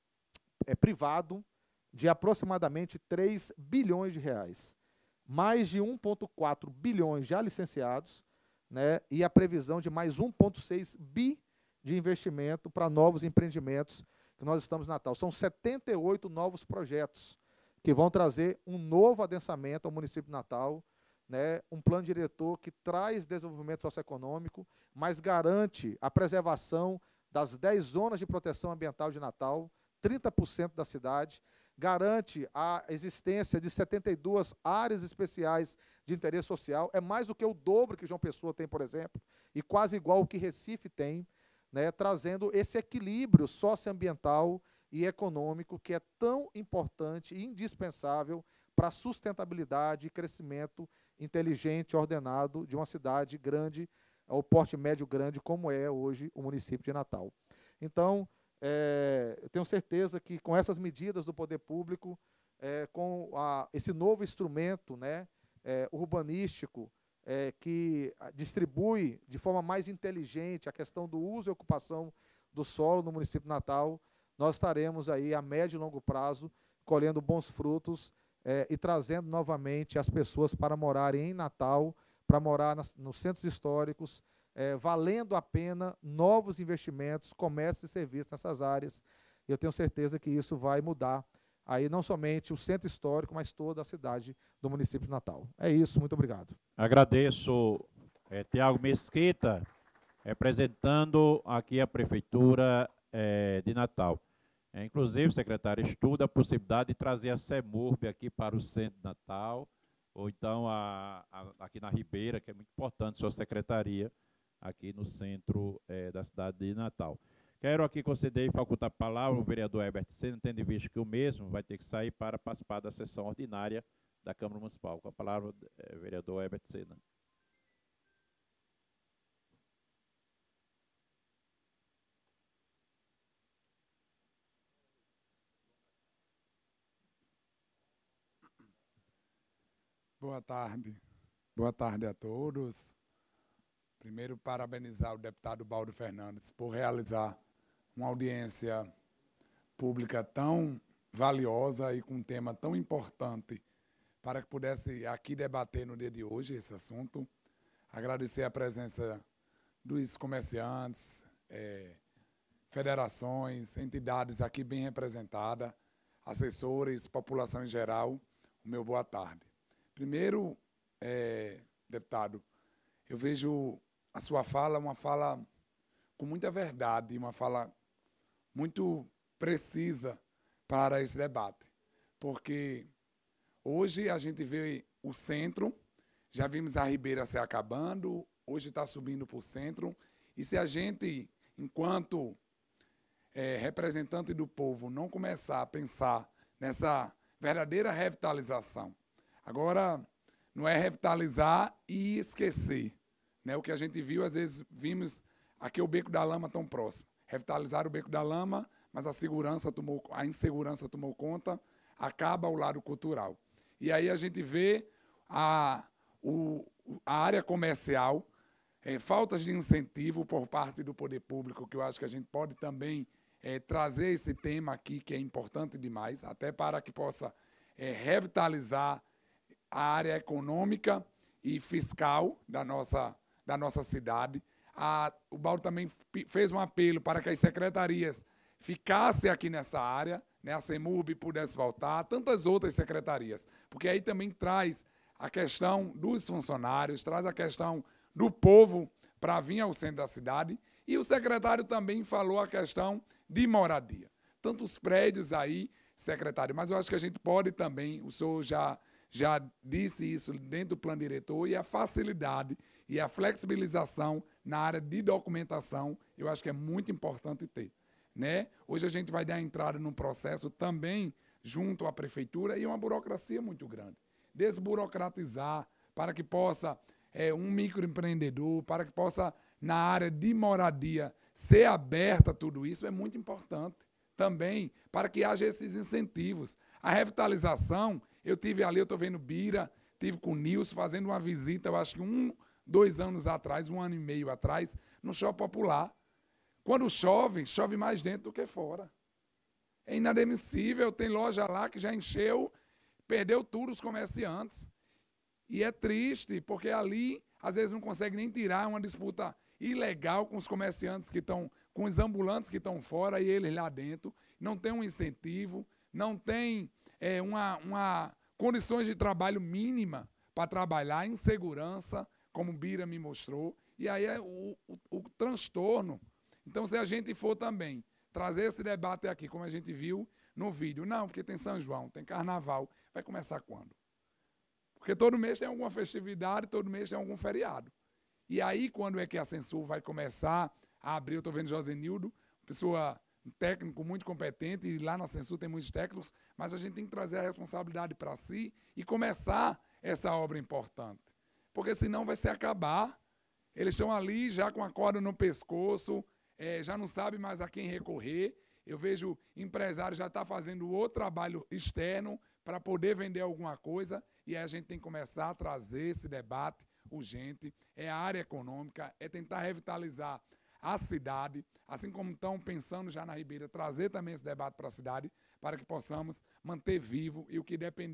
é, privado de aproximadamente três bilhões de reais. Mais de um vírgula quatro bilhões já licenciados, né, e a previsão de mais um vírgula seis bi de investimento para novos empreendimentos que nós estamos em Natal. São setenta e oito novos projetos que vão trazer um novo adensamento ao município de Natal, né, um plano diretor que traz desenvolvimento socioeconômico, mas garante a preservação das dez zonas de proteção ambiental de Natal, trinta por cento da cidade, garante a existência de setenta e duas áreas especiais de interesse social, é mais do que o dobro que João Pessoa tem, por exemplo, e quase igual o que Recife tem, né, trazendo esse equilíbrio socioambiental e econômico que é tão importante e indispensável para a sustentabilidade e crescimento inteligente, ordenado de uma cidade grande, ao porte médio grande, como é hoje o município de Natal. Então, É, eu tenho certeza que com essas medidas do poder público, é, com a, esse novo instrumento, né, é, urbanístico, é, que distribui de forma mais inteligente a questão do uso e ocupação do solo no município de Natal, nós estaremos aí a médio e longo prazo colhendo bons frutos é, e trazendo novamente as pessoas para morarem em Natal, para morar nas, nos centros históricos, é, valendo a pena novos investimentos, comércio e serviços nessas áreas. E eu tenho certeza que isso vai mudar aí não somente o centro histórico, mas toda a cidade do município de Natal. É isso, muito obrigado. Agradeço, é, Tiago Mesquita, representando aqui a Prefeitura é, de Natal. É, inclusive, secretário, estuda a possibilidade de trazer a CEMURB aqui para o centro de Natal, ou então a, a, aqui na Ribeira, que é muito importante sua secretaria, aqui no centro é, da cidade de Natal. Quero aqui conceder e facultar a palavra ao vereador Herbert Sena, tendo em vista que o mesmo vai ter que sair para participar da sessão ordinária da Câmara Municipal. Com a palavra, é, vereador Herbert Sena. Boa tarde. Boa tarde a todos. Primeiro, parabenizar o deputado Baldo Fernandes por realizar uma audiência pública tão valiosa e com um tema tão importante para que pudesse aqui debater no dia de hoje esse assunto. Agradecer a presença dos comerciantes, é, federações, entidades aqui bem representadas, assessores, população em geral, o meu boa tarde. Primeiro, é, deputado, eu vejo a sua fala uma fala com muita verdade, uma fala muito precisa para esse debate, porque hoje a gente vê o centro, já vimos a Ribeira se acabando, hoje está subindo para o centro, e se a gente, enquanto é, representante do povo, não começar a pensar nessa verdadeira revitalização, agora, não é revitalizar e esquecer, né? O que a gente viu, às vezes, vimos aqui o Beco da Lama tão próximo. Revitalizar o Beco da Lama, mas a segurança tomou, a insegurança tomou conta, acaba o lado cultural. E aí a gente vê a, o, a área comercial, é, faltas de incentivo por parte do poder público, que eu acho que a gente pode também é, trazer esse tema aqui, que é importante demais, até para que possa é, revitalizar a área econômica e fiscal da nossa, da nossa cidade. A, o Baldo também fez um apelo para que as secretarias ficassem aqui nessa área, né, a CEMURB pudesse voltar, tantas outras secretarias, porque aí também traz a questão dos funcionários, traz a questão do povo para vir ao centro da cidade, e o secretário também falou a questão de moradia. Tantos prédios aí, secretário, mas eu acho que a gente pode também, o senhor já... já disse isso dentro do plano diretor, e a facilidade e a flexibilização na área de documentação, eu acho que é muito importante ter, né? Hoje a gente vai dar entrada num processo também junto à prefeitura e uma burocracia muito grande. Desburocratizar para que possa é, um microempreendedor, para que possa, na área de moradia, ser aberta a tudo isso, é muito importante. Também para que haja esses incentivos. A revitalização, eu tive ali, eu estou vendo Bira, tive com o Nilson fazendo uma visita, eu acho que um, dois anos atrás, um ano e meio atrás, no Shopping Popular. Quando chove, chove mais dentro do que fora. É inadmissível, tem loja lá que já encheu, perdeu tudo os comerciantes. E é triste, porque ali, às vezes, não consegue nem tirar uma disputa ilegal com os comerciantes que estão, com os ambulantes que estão fora e eles lá dentro. Não tem um incentivo, não tem é, uma, uma condições de trabalho mínima para trabalhar em segurança, como Bira me mostrou. E aí é o, o, o transtorno. Então, se a gente for também trazer esse debate aqui, como a gente viu no vídeo, não, porque tem São João, tem Carnaval, vai começar quando? Porque todo mês tem alguma festividade, todo mês tem algum feriado. E aí, quando é que a Censur vai começar a abrir? Eu estou vendo Josenildo, pessoa, um técnico muito competente, e lá na Censur tem muitos técnicos, mas a gente tem que trazer a responsabilidade para si e começar essa obra importante. Porque senão vai se acabar. Eles estão ali já com a corda no pescoço, é, já não sabe mais a quem recorrer. Eu vejo empresário já está fazendo outro trabalho externo para poder vender alguma coisa, e aí a gente tem que começar a trazer esse debate urgente. É a área econômica, é tentar revitalizar a cidade, assim como estão pensando já na Ribeira, trazer também esse debate para a cidade, para que possamos manter vivo, e o que depender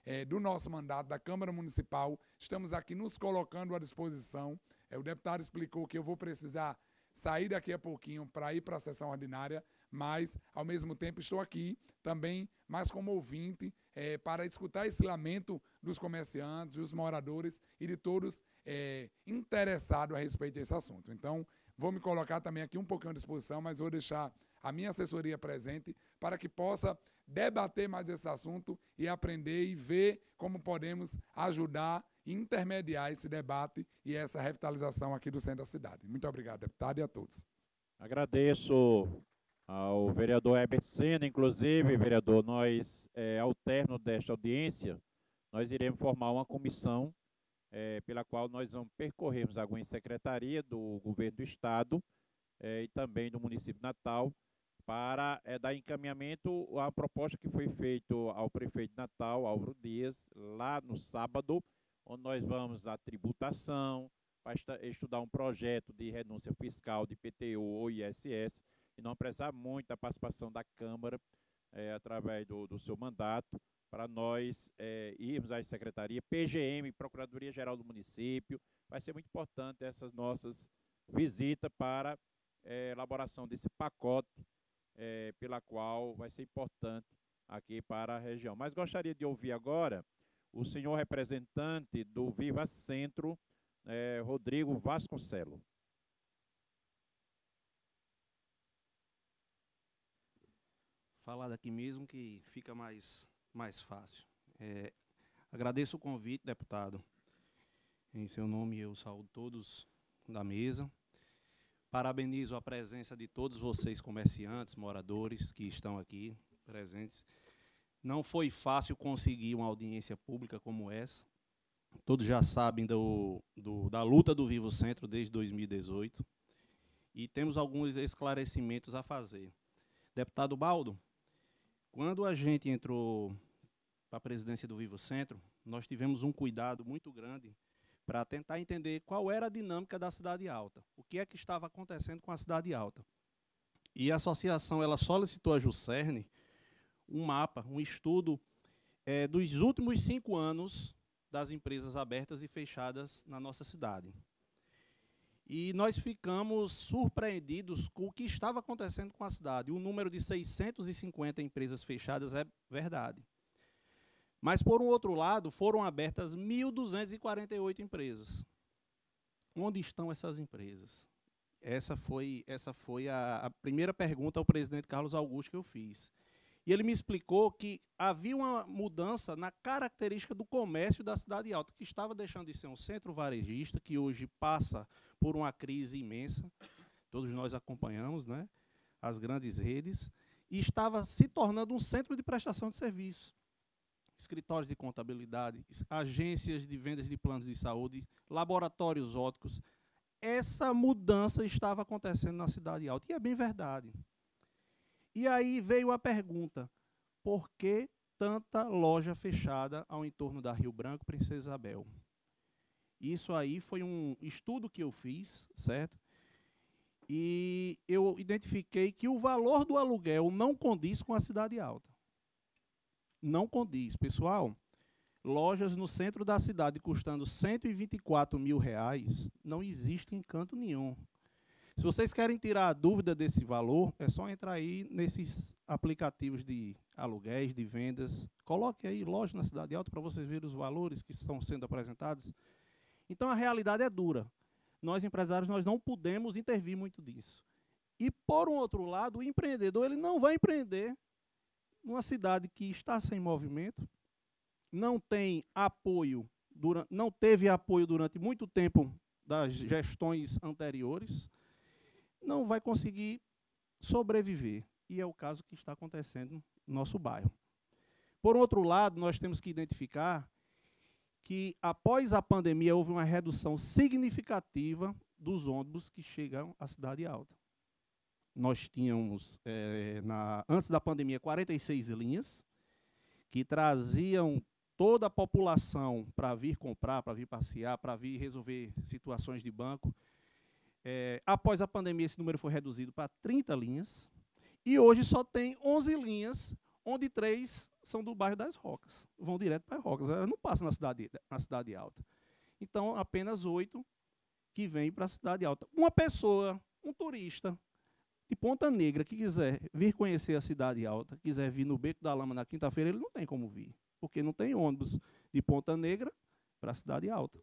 é, do nosso mandato, da Câmara Municipal. Estamos aqui nos colocando à disposição. É, o deputado explicou que eu vou precisar sair daqui a pouquinho para ir para a sessão ordinária, mas, ao mesmo tempo, estou aqui também mais como ouvinte é, para escutar esse lamento dos comerciantes, dos moradores e de todos é, interessados a respeito desse assunto. Então, vou me colocar também aqui um pouquinho à disposição, mas vou deixar a minha assessoria presente para que possa debater mais esse assunto e aprender e ver como podemos ajudar e intermediar esse debate e essa revitalização aqui do centro da cidade. Muito obrigado, deputado, e a todos. Agradeço ao vereador Herbert Sena, inclusive, vereador, nós, é, ao término desta audiência, nós iremos formar uma comissão é, pela qual nós vamos percorrermos algumas secretarias do governo do estado é, e também do município de Natal para é, dar encaminhamento à proposta que foi feita ao prefeito de Natal, Álvaro Dias, lá no sábado, onde nós vamos à tributação, para estudar um projeto de renúncia fiscal de I P T U ou I S S, e não precisar muito da participação da Câmara, é, através do, do seu mandato, para nós é, irmos à Secretaria, P G M, Procuradoria-Geral do Município. Vai ser muito importante essas nossas visitas para é, elaboração desse pacote, é, pela qual vai ser importante aqui para a região. Mas gostaria de ouvir agora o senhor representante do Viva Centro, é, Rodrigo Vasconcelos. Falar daqui mesmo que fica mais, mais fácil. É, agradeço o convite, deputado. Em seu nome eu saúdo todos da mesa. Parabenizo a presença de todos vocês, comerciantes, moradores que estão aqui presentes. Não foi fácil conseguir uma audiência pública como essa. Todos já sabem do, do, da luta do Vivo Centro desde dois mil e dezoito. E temos alguns esclarecimentos a fazer. Deputado Baldo, quando a gente entrou para a presidência do Vivo Centro, nós tivemos um cuidado muito grande para tentar entender qual era a dinâmica da Cidade Alta, o que é que estava acontecendo com a Cidade Alta. E a associação ela solicitou a Juscerne um mapa, um estudo é, dos últimos cinco anos das empresas abertas e fechadas na nossa cidade. E nós ficamos surpreendidos com o que estava acontecendo com a cidade. O número de seiscentas e cinquenta empresas fechadas é verdade. Mas, por um outro lado, foram abertas mil duzentas e quarenta e oito empresas. Onde estão essas empresas? Essa foi, essa foi a, a primeira pergunta ao presidente Carlos Augusto que eu fiz. E ele me explicou que havia uma mudança na característica do comércio da Cidade Alta, que estava deixando de ser um centro varejista, que hoje passa por uma crise imensa, todos nós acompanhamos, né, as grandes redes, e estava se tornando um centro de prestação de serviço. Escritórios de contabilidade, agências de vendas de planos de saúde, laboratórios ópticos. Essa mudança estava acontecendo na Cidade Alta, e é bem verdade. E aí veio a pergunta, por que tanta loja fechada ao entorno da Rio Branco, Princesa Isabel? Isso aí foi um estudo que eu fiz, certo? E eu identifiquei que o valor do aluguel não condiz com a Cidade Alta. Não condiz. Pessoal, lojas no centro da cidade custando cento e vinte e quatro mil reais não existe em canto nenhum. Se vocês querem tirar a dúvida desse valor, é só entrar aí nesses aplicativos de aluguéis, de vendas. Coloque aí loja na Cidade Alta para vocês verem os valores que estão sendo apresentados. Então, a realidade é dura. Nós, empresários, nós não podemos intervir muito disso. E, por um outro lado, o empreendedor ele não vai empreender numa cidade que está sem movimento, não tem apoio, durante, não teve apoio durante muito tempo das gestões anteriores, não vai conseguir sobreviver. E é o caso que está acontecendo no nosso bairro. Por outro lado, nós temos que identificar que, após a pandemia, houve uma redução significativa dos ônibus que chegam à Cidade Alta. Nós tínhamos, é, na, antes da pandemia, quarenta e seis linhas, que traziam toda a população para vir comprar, para vir passear, para vir resolver situações de banco. É, após a pandemia, esse número foi reduzido para trinta linhas, e hoje só tem onze linhas, onde três são do bairro das Rocas, vão direto para as Rocas, ela não passa na cidade, na cidade alta. Então, apenas oito que vêm para a cidade alta. Uma pessoa, um turista de Ponta Negra que quiser vir conhecer a cidade alta, quiser vir no Beco da Lama na quinta-feira, ele não tem como vir, porque não tem ônibus de Ponta Negra para a cidade alta.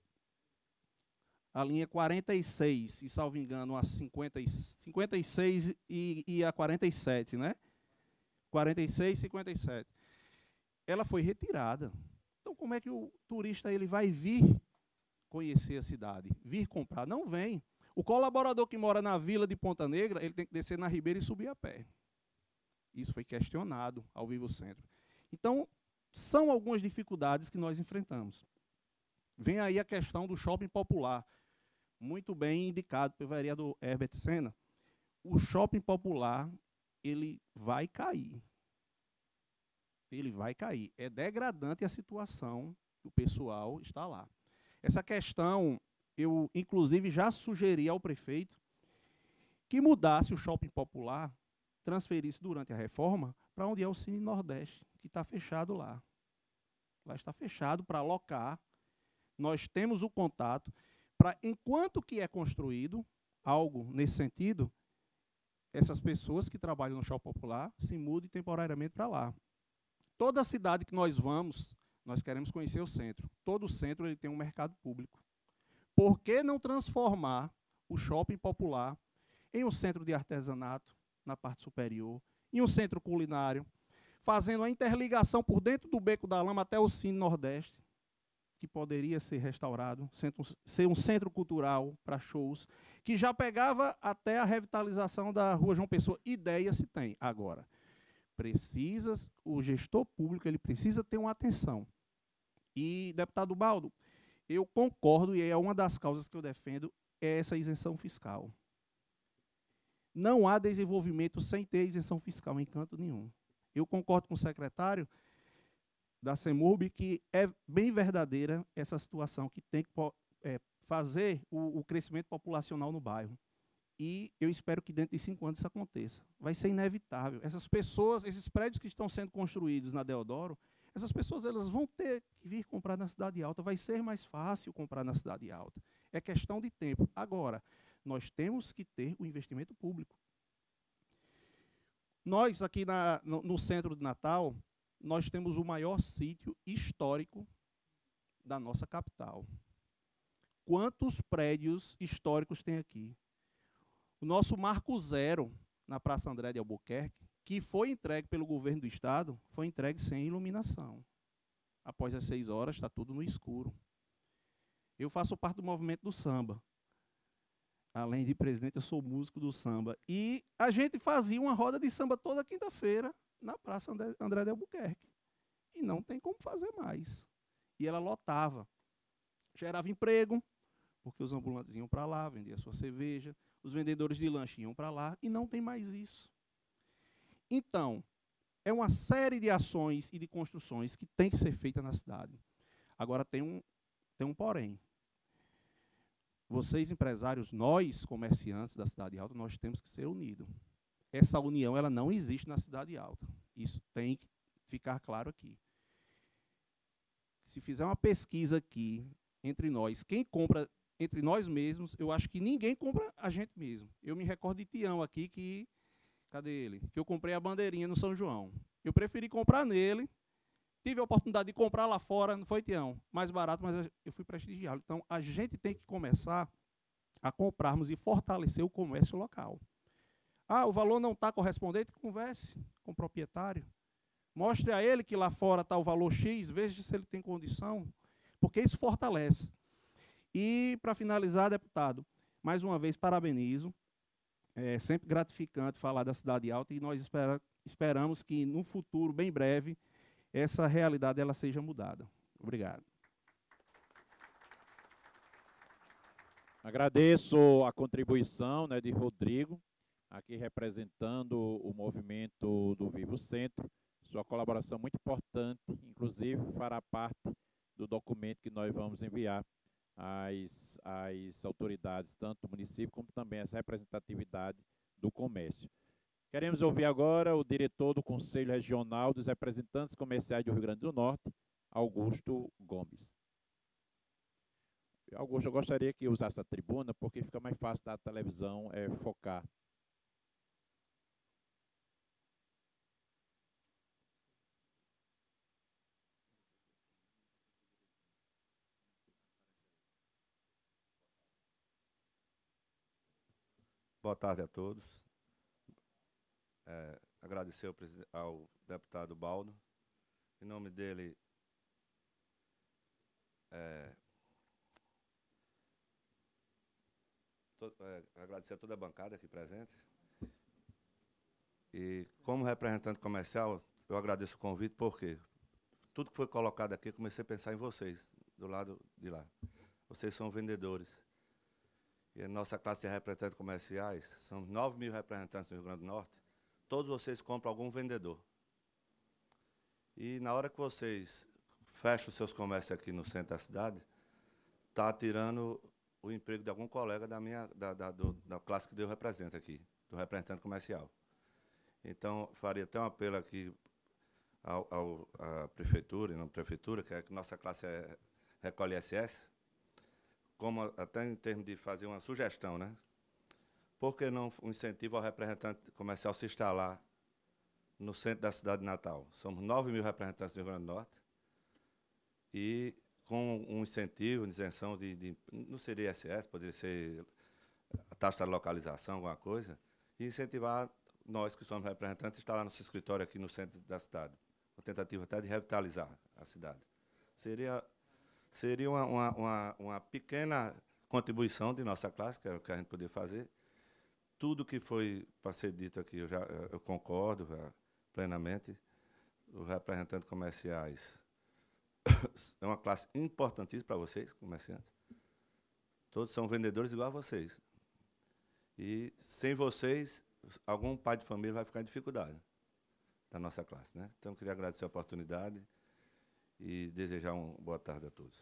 A linha quarenta e seis, e salvo engano, a cinquenta, cinquenta e seis e, e a quarenta e sete, né? quarenta e seis e cinquenta e sete. Ela foi retirada. Então, como é que o turista ele vai vir conhecer a cidade, vir comprar? Não vem. O colaborador que mora na vila de Ponta Negra, ele tem que descer na Ribeira e subir a pé. Isso foi questionado ao Vivo Centro. Então, são algumas dificuldades que nós enfrentamos. Vem aí a questão do shopping popular, muito bem indicado pelo vereador Herbert Senna. O shopping popular, ele vai cair. Ele vai cair. É degradante a situação que o pessoal está lá. Essa questão, eu inclusive já sugeri ao prefeito que mudasse o shopping popular, transferisse durante a reforma para onde é o Cine Nordeste, que está fechado lá. Lá está fechado para alocar. Nós temos o contato para, enquanto que é construído algo nesse sentido, essas pessoas que trabalham no shopping popular se mudem temporariamente para lá. Toda cidade que nós vamos, nós queremos conhecer o centro. Todo centro ele tem um mercado público. Por que não transformar o shopping popular em um centro de artesanato, na parte superior, em um centro culinário, fazendo a interligação por dentro do Beco da Lama até o Cine Nordeste, que poderia ser restaurado, ser um centro cultural para shows, que já pegava até a revitalização da Rua João Pessoa. Ideia se tem. Agora, precisa, o gestor público ele precisa ter uma atenção. E, deputado Baldo, eu concordo, e é uma das causas que eu defendo, é essa isenção fiscal. Não há desenvolvimento sem ter isenção fiscal em canto nenhum. Eu concordo com o secretário da CEMURB que é bem verdadeira essa situação, que tem que é, fazer o, o crescimento populacional no bairro. E eu espero que dentro de cinco anos isso aconteça. Vai ser inevitável. Essas pessoas, esses prédios que estão sendo construídos na Deodoro, essas pessoas elas vão ter que vir comprar na Cidade Alta. Vai ser mais fácil comprar na Cidade Alta. É questão de tempo. Agora, nós temos que ter o investimento público. Nós, aqui na, no, no centro de Natal, nós temos o maior sítio histórico da nossa capital. Quantos prédios históricos tem aqui? O nosso Marco Zero, na Praça André de Albuquerque, que foi entregue pelo governo do estado, foi entregue sem iluminação. Após as seis horas, está tudo no escuro. Eu faço parte do movimento do samba. Além de presidente, eu sou músico do samba. E a gente fazia uma roda de samba toda quinta-feira na Praça André de Albuquerque. E não tem como fazer mais. E ela lotava. Gerava emprego, porque os ambulantes iam para lá, vendiam sua cerveja, os vendedores de lanche iam para lá, e não tem mais isso. Então, é uma série de ações e de construções que tem que ser feita na cidade. Agora, tem um, tem um porém. Vocês, empresários, nós, comerciantes da Cidade Alta, nós temos que ser unidos. Essa união ela não existe na Cidade Alta. Isso tem que ficar claro aqui. Se fizer uma pesquisa aqui entre nós, quem compra entre nós mesmos, eu acho que ninguém compra a gente mesmo. Eu me recordo de Tião aqui, que, cadê ele? Que eu comprei a bandeirinha no São João. Eu preferi comprar nele, tive a oportunidade de comprar lá fora, não foi, Tião? Mais barato, mas eu fui prestigiado. Então, a gente tem que começar a comprarmos e fortalecer o comércio local. Ah, o valor não está correspondente? Converse com o proprietário. Mostre a ele que lá fora está o valor X, veja se ele tem condição, porque isso fortalece. E, para finalizar, deputado, mais uma vez parabenizo. É sempre gratificante falar da Cidade Alta e nós espera, esperamos que, no futuro, bem breve, essa realidade ela seja mudada. Obrigado. Agradeço a contribuição, né, de Rodrigo, aqui representando o movimento do Vivo Centro. Sua colaboração muito importante, inclusive fará parte do documento que nós vamos enviar às, às autoridades, tanto do município como também essa representatividade do comércio. Queremos ouvir agora o diretor do Conselho Regional dos Representantes Comerciais do Rio Grande do Norte, Augusto Gomes. Augusto, eu gostaria que usasse a tribuna, porque fica mais fácil da televisão é, focar. Boa tarde a todos. É, agradecer ao, ao deputado Baldo. Em nome dele, é, to, é, agradecer a toda a bancada aqui presente. E como representante comercial, eu agradeço o convite, porque tudo que foi colocado aqui, eu comecei a pensar em vocês, do lado de lá. Vocês são vendedores. E a nossa classe de representantes comerciais, são nove mil representantes no Rio Grande do Norte, todos vocês compram algum vendedor. E na hora que vocês fecham os seus comércios aqui no centro da cidade, está tirando o emprego de algum colega da, minha, da, da, do, da classe que eu represento aqui, do representante comercial. Então, faria até um apelo aqui ao, ao, à prefeitura, e não prefeitura, que é que nossa classe é, recolhe I S S, como até em termos de fazer uma sugestão, né? Por que não um incentivo ao representante comercial se instalar no centro da cidade de Natal? Somos nove mil representantes do Rio Grande do Norte e com um incentivo, uma isenção de, de... não seria I S S, poderia ser a taxa de localização, alguma coisa, e incentivar nós, que somos representantes, a instalar nosso escritório aqui no centro da cidade. Uma tentativa até de revitalizar a cidade. Seria... Seria uma, uma, uma, uma pequena contribuição de nossa classe, que é o que a gente poderia fazer. Tudo que foi para ser dito aqui, eu, já, eu concordo já, plenamente. Os representantes comerciais é uma classe importantíssima para vocês, comerciantes. Todos são vendedores igual a vocês. E, sem vocês, algum pai de família vai ficar em dificuldade da nossa classe, né? Então, eu queria agradecer a oportunidade e desejar uma boa tarde a todos.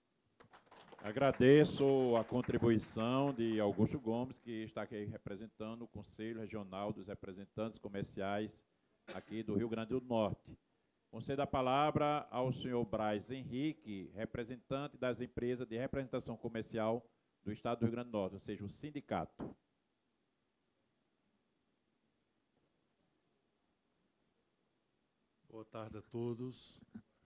Agradeço a contribuição de Augusto Gomes, que está aqui representando o Conselho Regional dos Representantes Comerciais aqui do Rio Grande do Norte. Concedo a palavra ao senhor Braz Henrique, representante das empresas de representação comercial do Estado do Rio Grande do Norte, ou seja, o sindicato. Boa tarde a todos.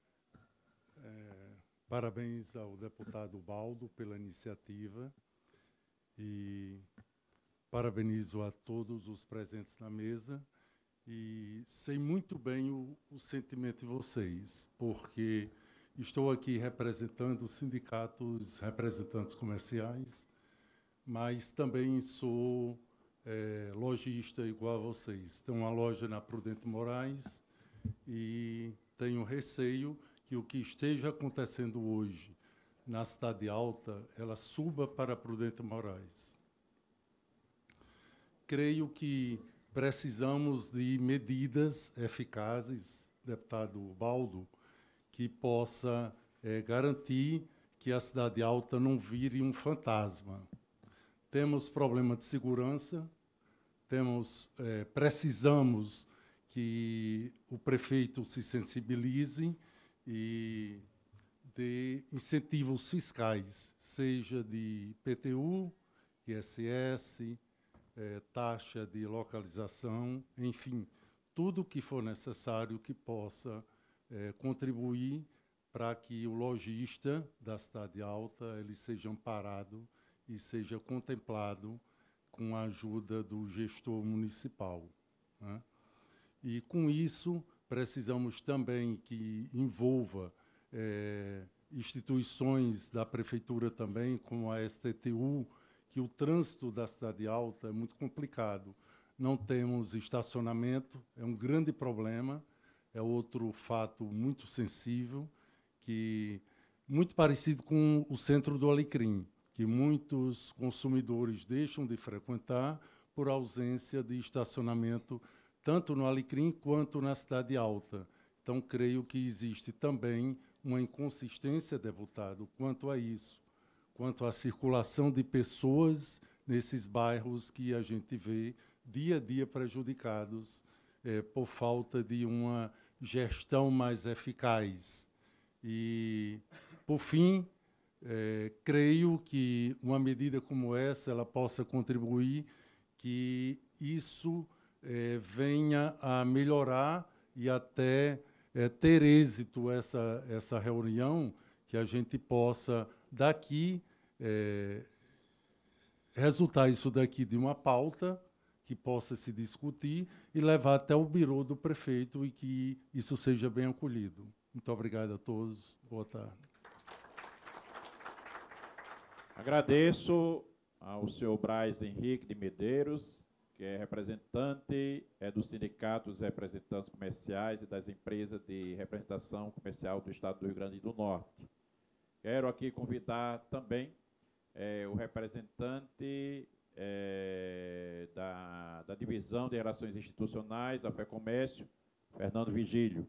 É, parabéns ao deputado Baldo pela iniciativa e parabenizo a todos os presentes na mesa e sei muito bem o, o sentimento de vocês, porque estou aqui representando os sindicatos, representantes comerciais, mas também sou é, lojista igual a vocês. Tenho uma loja na Prudente Moraes e tenho receio que o que esteja acontecendo hoje na Cidade Alta, ela suba para Prudente Moraes. Creio que precisamos de medidas eficazes, deputado Baldo, que possa é, garantir que a Cidade Alta não vire um fantasma. Temos problema de segurança, temos, é, precisamos que o prefeito se sensibilize e de incentivos fiscais, seja de I P T U, I S S, eh, taxa de localização, enfim, tudo que for necessário que possa eh, contribuir para que o lojista da Cidade Alta ele seja amparado e seja contemplado com a ajuda do gestor municipal, né? E, com isso, precisamos também que envolva é, instituições da prefeitura também, como a S T T U, que o trânsito da Cidade Alta é muito complicado. Não temos estacionamento, é um grande problema, é outro fato muito sensível, que, muito parecido com o centro do Alecrim, que muitos consumidores deixam de frequentar por ausência de estacionamento tanto no Alecrim quanto na Cidade Alta. Então, creio que existe também uma inconsistência, deputado, quanto a isso, quanto à circulação de pessoas nesses bairros que a gente vê dia a dia prejudicados eh, por falta de uma gestão mais eficaz. E, por fim, eh, creio que uma medida como essa ela possa contribuir que isso eh, venha a melhorar e até eh, ter êxito essa, essa reunião, que a gente possa, daqui, eh, resultar isso daqui de uma pauta que possa se discutir e levar até o birô do prefeito e que isso seja bem acolhido. Muito obrigado a todos. Boa tarde. Agradeço ao senhor Braz Henrique de Medeiros, que é representante é, do Sindicato dos Representantes Comerciais e das Empresas de Representação Comercial do Estado do Rio Grande do Norte. Quero aqui convidar também é, o representante é, da, da Divisão de Relações Institucionais, da FEComércio, Fernando Vigílio.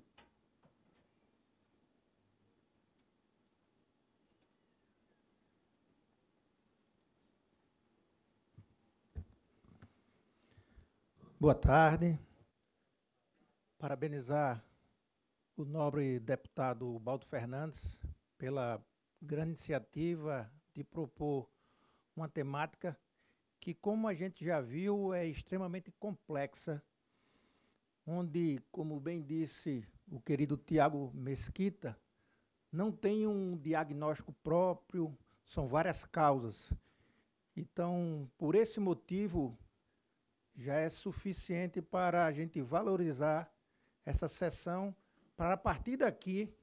Boa tarde. Parabenizar o nobre deputado Baldo Fernandes pela grande iniciativa de propor uma temática que, como a gente já viu, é extremamente complexa, onde, como bem disse o querido Tiago Mesquita, não tem um diagnóstico próprio, são várias causas. Então, por esse motivo, já é suficiente para a gente valorizar essa sessão, para a partir daqui,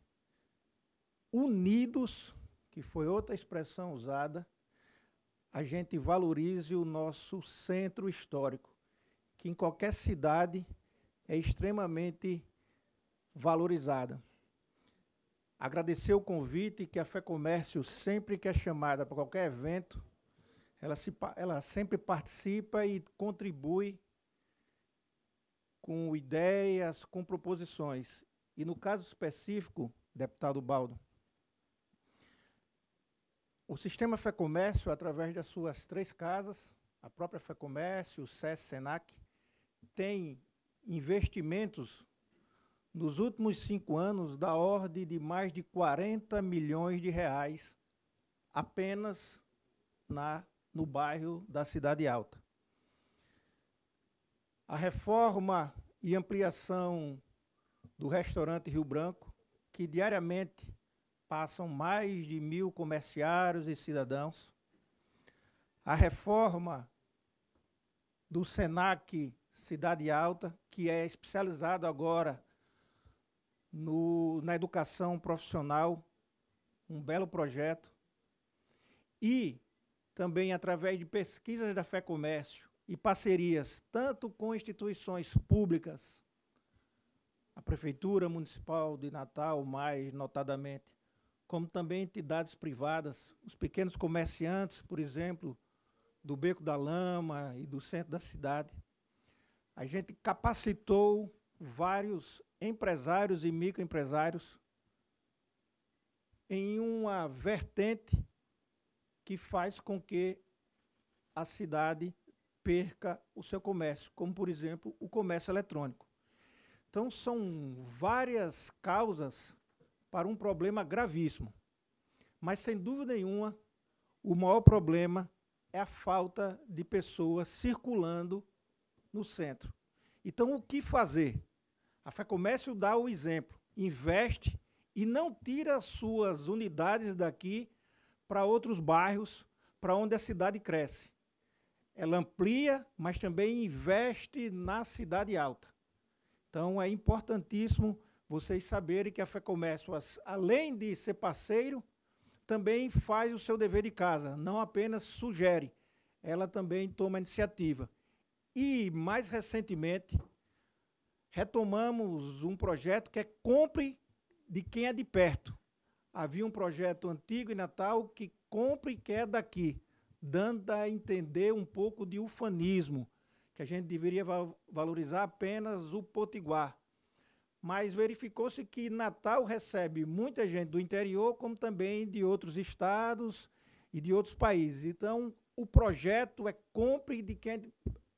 unidos, que foi outra expressão usada, a gente valorize o nosso centro histórico, que em qualquer cidade é extremamente valorizada. Agradecer o convite, que a FEComércio, sempre que é chamada para qualquer evento, Ela, se, ela sempre participa e contribui com ideias, com proposições. E no caso específico, deputado Baldo, o sistema FEComércio, através das suas três casas, a própria FEComércio, o SESC, SENAC, tem investimentos nos últimos cinco anos da ordem de mais de quarenta milhões de reais apenas na no bairro da Cidade Alta. A reforma e ampliação do restaurante Rio Branco, que diariamente passam mais de mil comerciários e cidadãos. A reforma do SENAC Cidade Alta, que é especializado agora no, na educação profissional, um belo projeto. E também através de pesquisas da FEComércio e parcerias, tanto com instituições públicas, a Prefeitura Municipal de Natal, mais notadamente, como também entidades privadas, os pequenos comerciantes, por exemplo, do Beco da Lama e do centro da cidade. A gente capacitou vários empresários e microempresários em uma vertente que faz com que a cidade perca o seu comércio, como, por exemplo, o comércio eletrônico. Então, são várias causas para um problema gravíssimo. Mas, sem dúvida nenhuma, o maior problema é a falta de pessoas circulando no centro. Então, o que fazer? A FEComércio dá o exemplo, investe e não tira as suas unidades daqui para outros bairros, para onde a cidade cresce. Ela amplia, mas também investe na Cidade Alta. Então, é importantíssimo vocês saberem que a FEComércio, além de ser parceiro, também faz o seu dever de casa, não apenas sugere, ela também toma iniciativa. E, mais recentemente, retomamos um projeto que é compre de quem é de perto. Havia um projeto antigo em Natal que compra e quer daqui, dando a entender um pouco de ufanismo, que a gente deveria valorizar apenas o potiguar. Mas verificou-se que Natal recebe muita gente do interior, como também de outros estados e de outros países. Então, o projeto é compre de quem é de,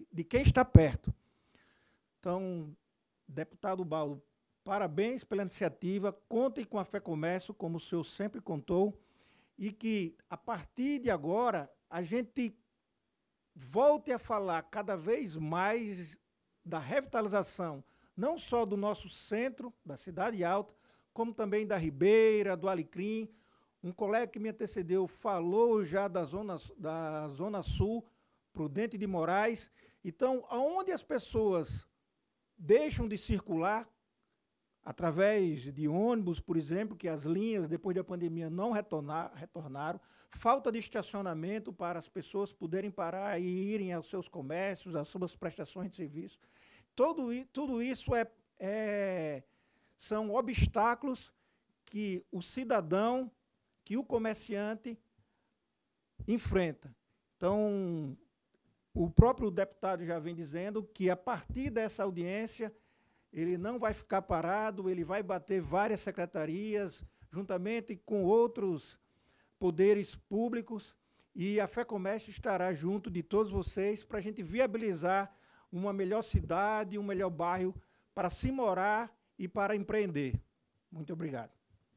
de quem está perto. Então, deputado Baldo, parabéns pela iniciativa, contem com a FEComércio, como o senhor sempre contou, e que, a partir de agora, a gente volte a falar cada vez mais da revitalização, não só do nosso centro, da Cidade Alta, como também da Ribeira, do Alecrim. Um colega que me antecedeu falou já da Zona, da zona Sul, Prudente de Moraes. Então, aonde as pessoas deixam de circular, através de ônibus, por exemplo, que as linhas, depois da pandemia, não retornar, retornaram, falta de estacionamento para as pessoas poderem parar e irem aos seus comércios, às suas prestações de serviço. Todo, tudo isso é, é, são obstáculos que o cidadão, que o comerciante enfrenta. Então, o próprio deputado já vem dizendo que, a partir dessa audiência, ele não vai ficar parado, ele vai bater várias secretarias, juntamente com outros poderes públicos, e a FEComércio estará junto de todos vocês para a gente viabilizar uma melhor cidade, um melhor bairro para se morar e para empreender. Muito obrigado.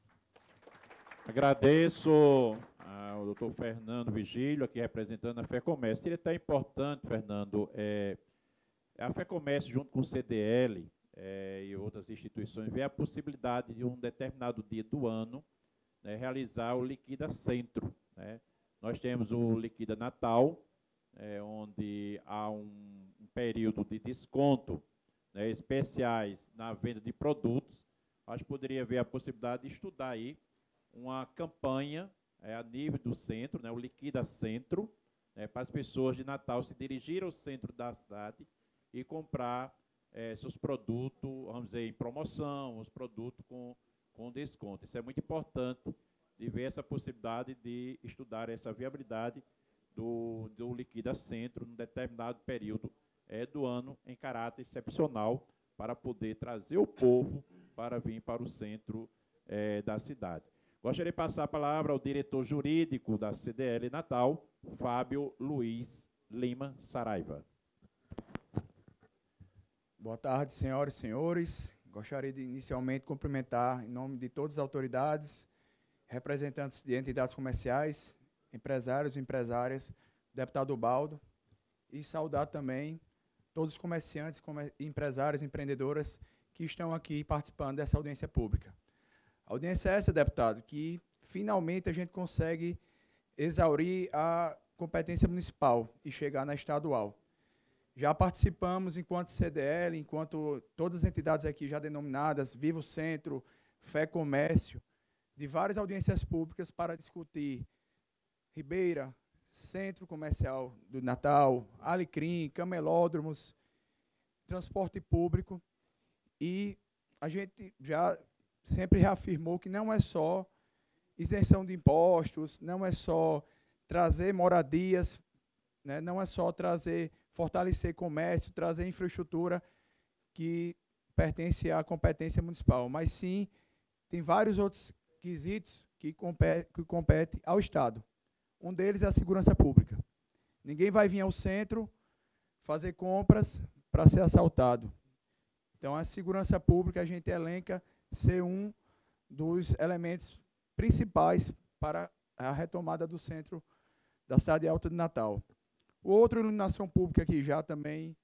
Agradeço ao doutor Fernando Vigílio, aqui representando a FEComércio. Seria até importante, Fernando, é, a FEComércio, junto com o C D L é, e outras instituições, ver a possibilidade de um determinado dia do ano, né, realizar o Liquida Centro. Né? Nós temos o Liquida Natal, é, onde há um, um período de desconto, né, especiais na venda de produtos. Acho que poderia haver a possibilidade de estudar aí uma campanha é, a nível do centro, né, o Liquida Centro, né, para as pessoas de Natal se dirigirem ao centro da cidade e comprar é, seus produtos, vamos dizer, em promoção, os produtos com, com desconto. Isso é muito importante, de ver essa possibilidade de estudar essa viabilidade do, do Liquida Centro num determinado período é, do ano, em caráter excepcional, para poder trazer o povo para vir para o centro é, da cidade. Gostaria de passar a palavra ao diretor jurídico da C D L Natal, Fábio Luiz Lima Saraiva. Boa tarde, senhoras e senhores. Gostaria de inicialmente cumprimentar, em nome de todas as autoridades, representantes de entidades comerciais, empresários e empresárias, deputado Baldo, e saudar também todos os comerciantes, empresários e empreendedoras que estão aqui participando dessa audiência pública. A audiência é essa, deputado, que finalmente a gente consegue exaurir a competência municipal e chegar na estadual. Já participamos, enquanto C D L, enquanto todas as entidades aqui já denominadas, Vivo Centro, FEComércio, de várias audiências públicas para discutir Ribeira, Centro Comercial do Natal, Alecrim, camelódromos, transporte público, e a gente já sempre reafirmou que não é só isenção de impostos, não é só trazer moradias, né, não é só trazer, fortalecer comércio, trazer infraestrutura que pertence à competência municipal, mas sim tem vários outros quesitos que compete, que compete ao Estado. Um deles é a segurança pública. Ninguém vai vir ao centro fazer compras para ser assaltado. Então, a segurança pública, a gente elenca ser um dos elementos principais para a retomada do centro da Cidade Alta de Natal. O outro, iluminação pública, que já também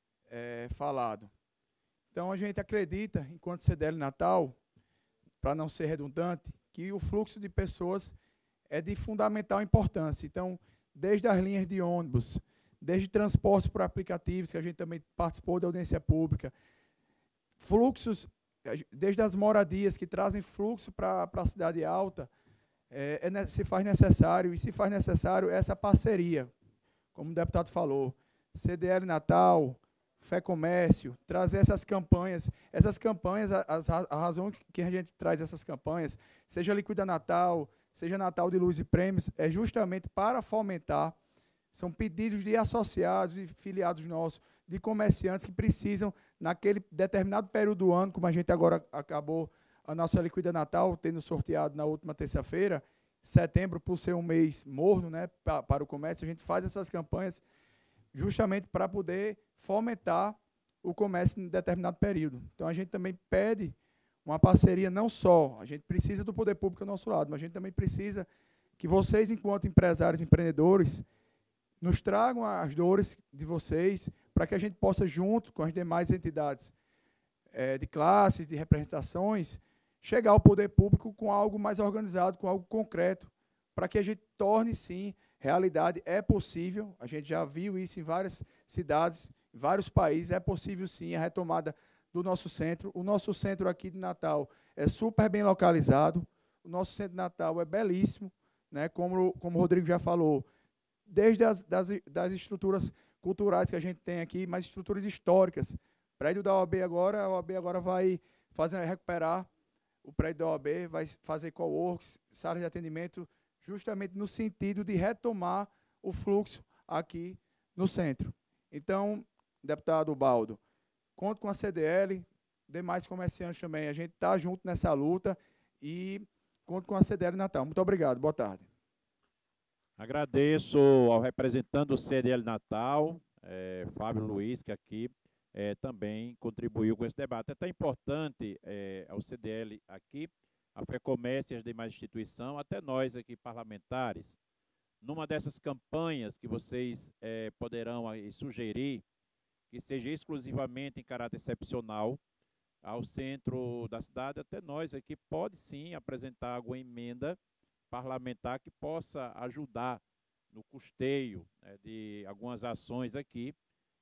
é falado. Então, a gente acredita, enquanto C D L Natal, para não ser redundante, que o fluxo de pessoas é de fundamental importância. Então, desde as linhas de ônibus, desde transportes por aplicativos, que a gente também participou da audiência pública, fluxos, desde as moradias que trazem fluxo para a Cidade Alta, é, é, se faz necessário, e se faz necessário essa parceria, como o deputado falou, C D L Natal, FEComércio, trazer essas campanhas, essas campanhas, a, a, a razão que a gente traz essas campanhas, seja Liquida Natal, seja Natal de Luz e Prêmios, é justamente para fomentar, são pedidos de associados e filiados nossos, de comerciantes que precisam, naquele determinado período do ano, como a gente agora acabou a nossa Liquida Natal, tendo sorteado na última terça-feira, setembro, por ser um mês morno, né, para, para o comércio, a gente faz essas campanhas justamente para poder fomentar o comércio em determinado período. Então, a gente também pede uma parceria, não só, a gente precisa do poder público ao nosso lado, mas a gente também precisa que vocês, enquanto empresários e empreendedores, nos tragam as dores de vocês, para que a gente possa, junto com as demais entidades é, de classes, de representações, chegar ao poder público com algo mais organizado, com algo concreto, para que a gente torne, sim, realidade. É possível, a gente já viu isso em várias cidades, em vários países, é possível, sim, a retomada do nosso centro. O nosso centro aqui de Natal é super bem localizado, o nosso centro de Natal é belíssimo, né, como, como o Rodrigo já falou, desde as das, das estruturas culturais que a gente tem aqui, mas estruturas históricas. O prédio da O A B agora, a O A B agora vai fazer, recuperar o prédio da O A B, vai fazer coworks, sala de atendimento, justamente no sentido de retomar o fluxo aqui no centro. Então, deputado Baldo, conto com a C D L, demais comerciantes também, a gente está junto nessa luta e conto com a C D L Natal. Muito obrigado, boa tarde. Agradeço ao representante do C D L Natal, é, Fábio Luiz, que aqui é, também contribuiu com esse debate. É até importante é, ao C D L aqui, a FEComércio e as demais instituições, até nós aqui parlamentares, numa dessas campanhas que vocês é, poderão aí sugerir, que seja exclusivamente em caráter excepcional, ao centro da cidade, até nós aqui pode sim apresentar alguma emenda parlamentar que possa ajudar no custeio né, de algumas ações aqui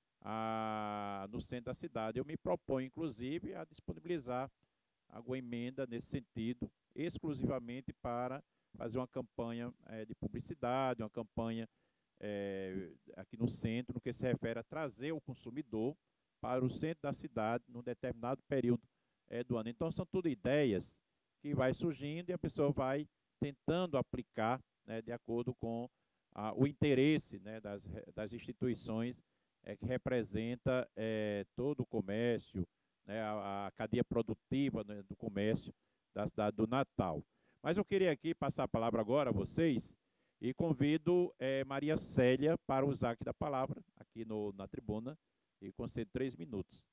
a, no centro da cidade. Eu me proponho, inclusive, a disponibilizar alguma emenda nesse sentido, exclusivamente para fazer uma campanha é, de publicidade, uma campanha é, aqui no centro, no que se refere a trazer o consumidor para o centro da cidade num determinado período é, do ano. Então, são tudo ideias que vai surgindo e a pessoa vai tentando aplicar né, de acordo com ah, o interesse né, das, das instituições é, que representa é, todo o comércio, né, a, a cadeia produtiva né, do comércio da cidade do Natal. Mas eu queria aqui passar a palavra agora a vocês e convido é, Maria Célia para usar aqui da palavra, aqui no, na tribuna, e concedo três minutos.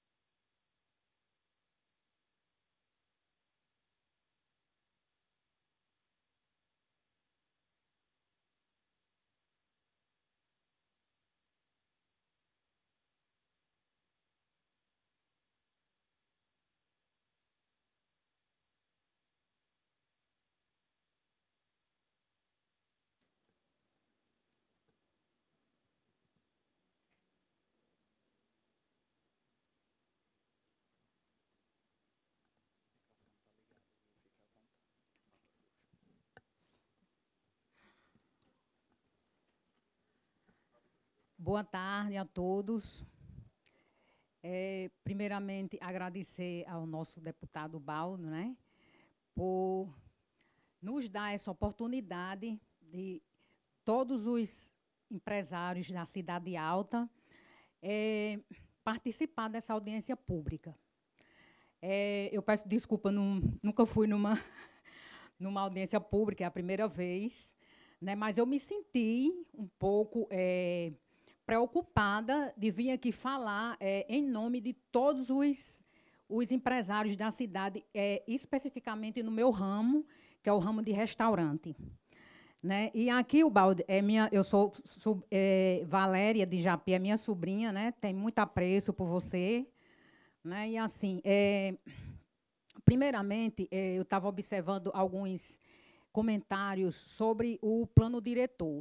Boa tarde a todos. É, primeiramente, agradecer ao nosso deputado Baldo, né, por nos dar essa oportunidade de todos os empresários da Cidade Alta é, participar dessa audiência pública. É, eu peço desculpa, não, nunca fui numa, numa audiência pública, é a primeira vez, né, mas eu me senti um pouco é, preocupada de vir aqui falar é, em nome de todos os, os empresários da cidade, é, especificamente no meu ramo, que é o ramo de restaurante. Né? E aqui, o Baldo, é minha, eu sou sub, é, Valéria de Japi, é minha sobrinha, né? Tem muito apreço por você. Né? E, assim, é, primeiramente, é, eu estava observando alguns comentários sobre o plano diretor.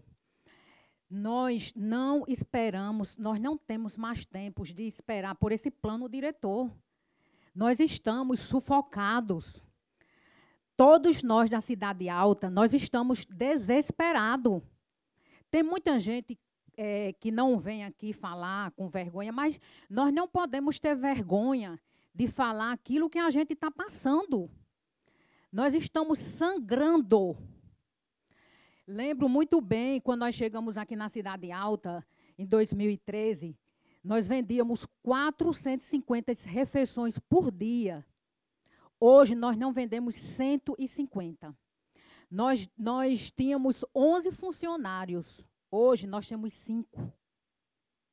Nós não esperamos, nós não temos mais tempos de esperar por esse plano diretor. Nós estamos sufocados. Todos nós da Cidade Alta, nós estamos desesperados. Tem muita gente é, que não vem aqui falar com vergonha, mas nós não podemos ter vergonha de falar aquilo que a gente está passando. Nós estamos sangrando. Lembro muito bem, quando nós chegamos aqui na Cidade Alta, em dois mil e treze, nós vendíamos quatrocentas e cinquenta refeições por dia. Hoje, nós não vendemos cento e cinquenta. Nós, nós tínhamos onze funcionários. Hoje, nós temos cinco.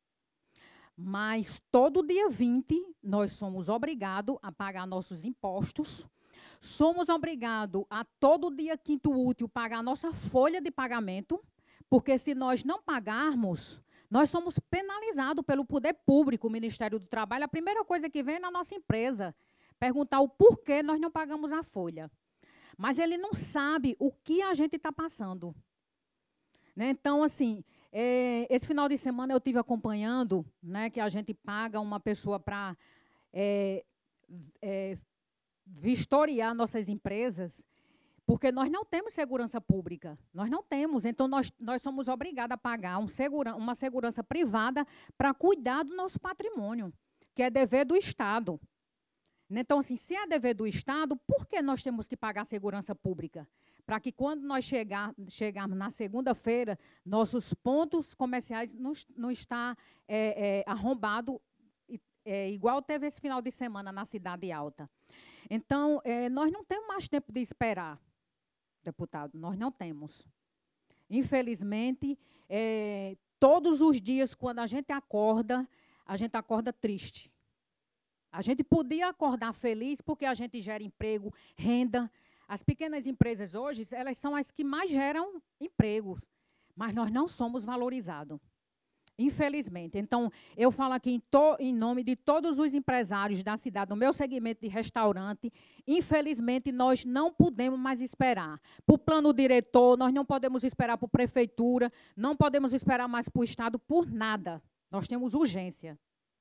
mas todo dia vinte nós somos obrigados a pagar nossos impostos, somos obrigados a todo dia quinto útil pagar nossa folha de pagamento, porque se nós não pagarmos, nós somos penalizados pelo poder público, o Ministério do Trabalho. A primeira coisa que vem é na nossa empresa, perguntar o porquê nós não pagamos a folha. Mas ele não sabe o que a gente está passando. Né? Então, assim, é, esse final de semana eu estive acompanhando, né, que a gente paga uma pessoa para é, é, vistoriar nossas empresas, porque nós não temos segurança pública. Nós não temos. Então, nós, nós somos obrigados a pagar um segura, uma segurança privada para cuidar do nosso patrimônio, que é dever do Estado. Então, assim, se é dever do Estado, por que nós temos que pagar segurança pública? Para que quando nós chegar, chegarmos na segunda-feira, nossos pontos comerciais não, não estão é, é, arrombados, é, igual teve esse final de semana na Cidade Alta. Então, é, nós não temos mais tempo de esperar, deputado, nós não temos. Infelizmente, é, todos os dias, quando a gente acorda, a gente acorda triste. A gente podia acordar feliz porque a gente gera emprego, renda. As pequenas empresas hoje, elas são as que mais geram empregos, mas nós não somos valorizados, infelizmente. Então, eu falo aqui em, to, em nome de todos os empresários da cidade, no meu segmento de restaurante, infelizmente, nós não podemos mais esperar. Para o plano diretor, nós não podemos esperar para a prefeitura, não podemos esperar mais para o Estado por nada. Nós temos urgência.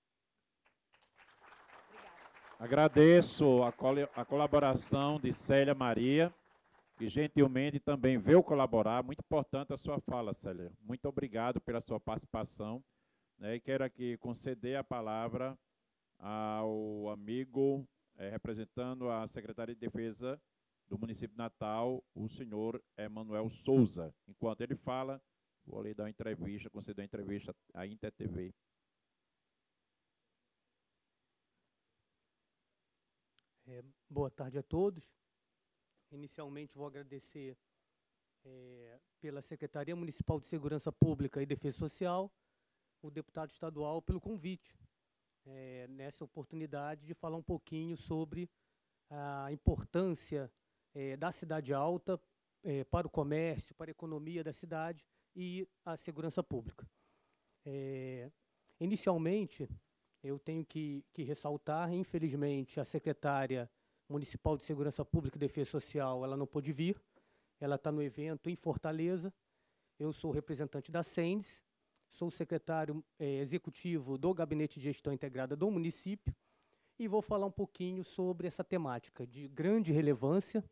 Agradeço a, col a colaboração de Célia Maria, que gentilmente também veio colaborar. Muito importante a sua fala, Célia. Muito obrigado pela sua participação. Né, e quero aqui conceder a palavra ao amigo, eh, representando a Secretaria de Defesa do município de Natal, o senhor Emanuel Souza. Enquanto ele fala, vou lhe dar uma entrevista, conceder uma entrevista à Inter T V. É, boa tarde a todos. Inicialmente vou agradecer é, pela Secretaria Municipal de Segurança Pública e Defesa Social, o deputado estadual pelo convite, é, nessa oportunidade de falar um pouquinho sobre a importância é, da Cidade Alta é, para o comércio, para a economia da cidade e a segurança pública. É, inicialmente, eu tenho que, que ressaltar, infelizmente, a secretária municipal de Segurança Pública e Defesa Social, ela não pôde vir, ela está no evento em Fortaleza. Eu sou representante da SENDES, sou secretário é, executivo do Gabinete de Gestão Integrada do município e vou falar um pouquinho sobre essa temática de grande relevância,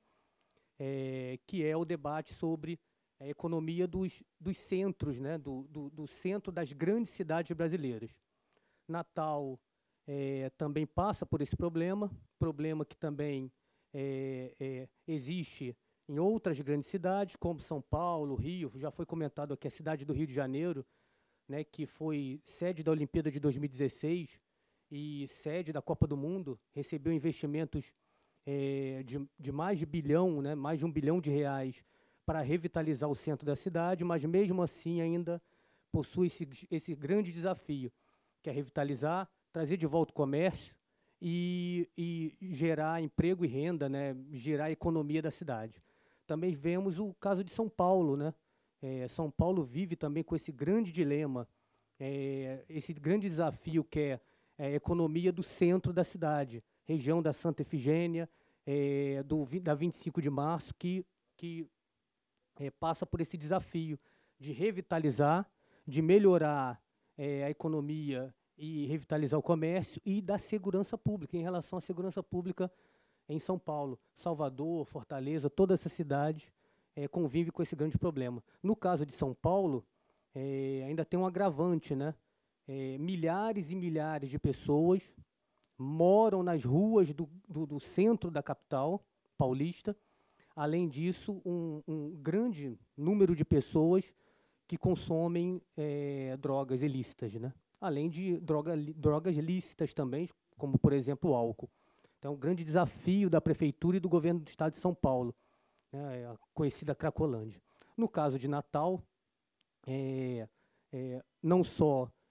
é, que é o debate sobre a economia dos, dos centros, né, do, do, do centro das grandes cidades brasileiras. Natal é, também passa por esse problema, problema que também é, é, existe em outras grandes cidades, como São Paulo, Rio, já foi comentado aqui a cidade do Rio de Janeiro, né, que foi sede da Olimpíada de dois mil e dezesseis e sede da Copa do Mundo, recebeu investimentos é, de, de mais de bilhão, né, mais de um bilhão de reais para revitalizar o centro da cidade, mas mesmo assim ainda possui esse, esse grande desafio, que é revitalizar, trazer de volta o comércio e, e gerar emprego e renda, né, gerar a economia da cidade. Também vemos o caso de São Paulo, né? É, São Paulo vive também com esse grande dilema, é, esse grande desafio que é, é a economia do centro da cidade, região da Santa Efigênia, é, do, da vinte e cinco de março, que, que é, passa por esse desafio de revitalizar, de melhorar é, a economia e revitalizar o comércio e da segurança pública, em relação à segurança pública em São Paulo. Salvador, Fortaleza, toda essa cidade é, convive com esse grande problema. No caso de São Paulo, é, ainda tem um agravante, né? É, milhares e milhares de pessoas moram nas ruas do, do, do centro da capital paulista. Além disso, um, um grande número de pessoas que consomem é, drogas ilícitas, né? Além de droga, drogas lícitas também, como, por exemplo, o álcool. Então, é um grande desafio da Prefeitura e do Governo do Estado de São Paulo, né, a conhecida Cracolândia. No caso de Natal, é, é, não só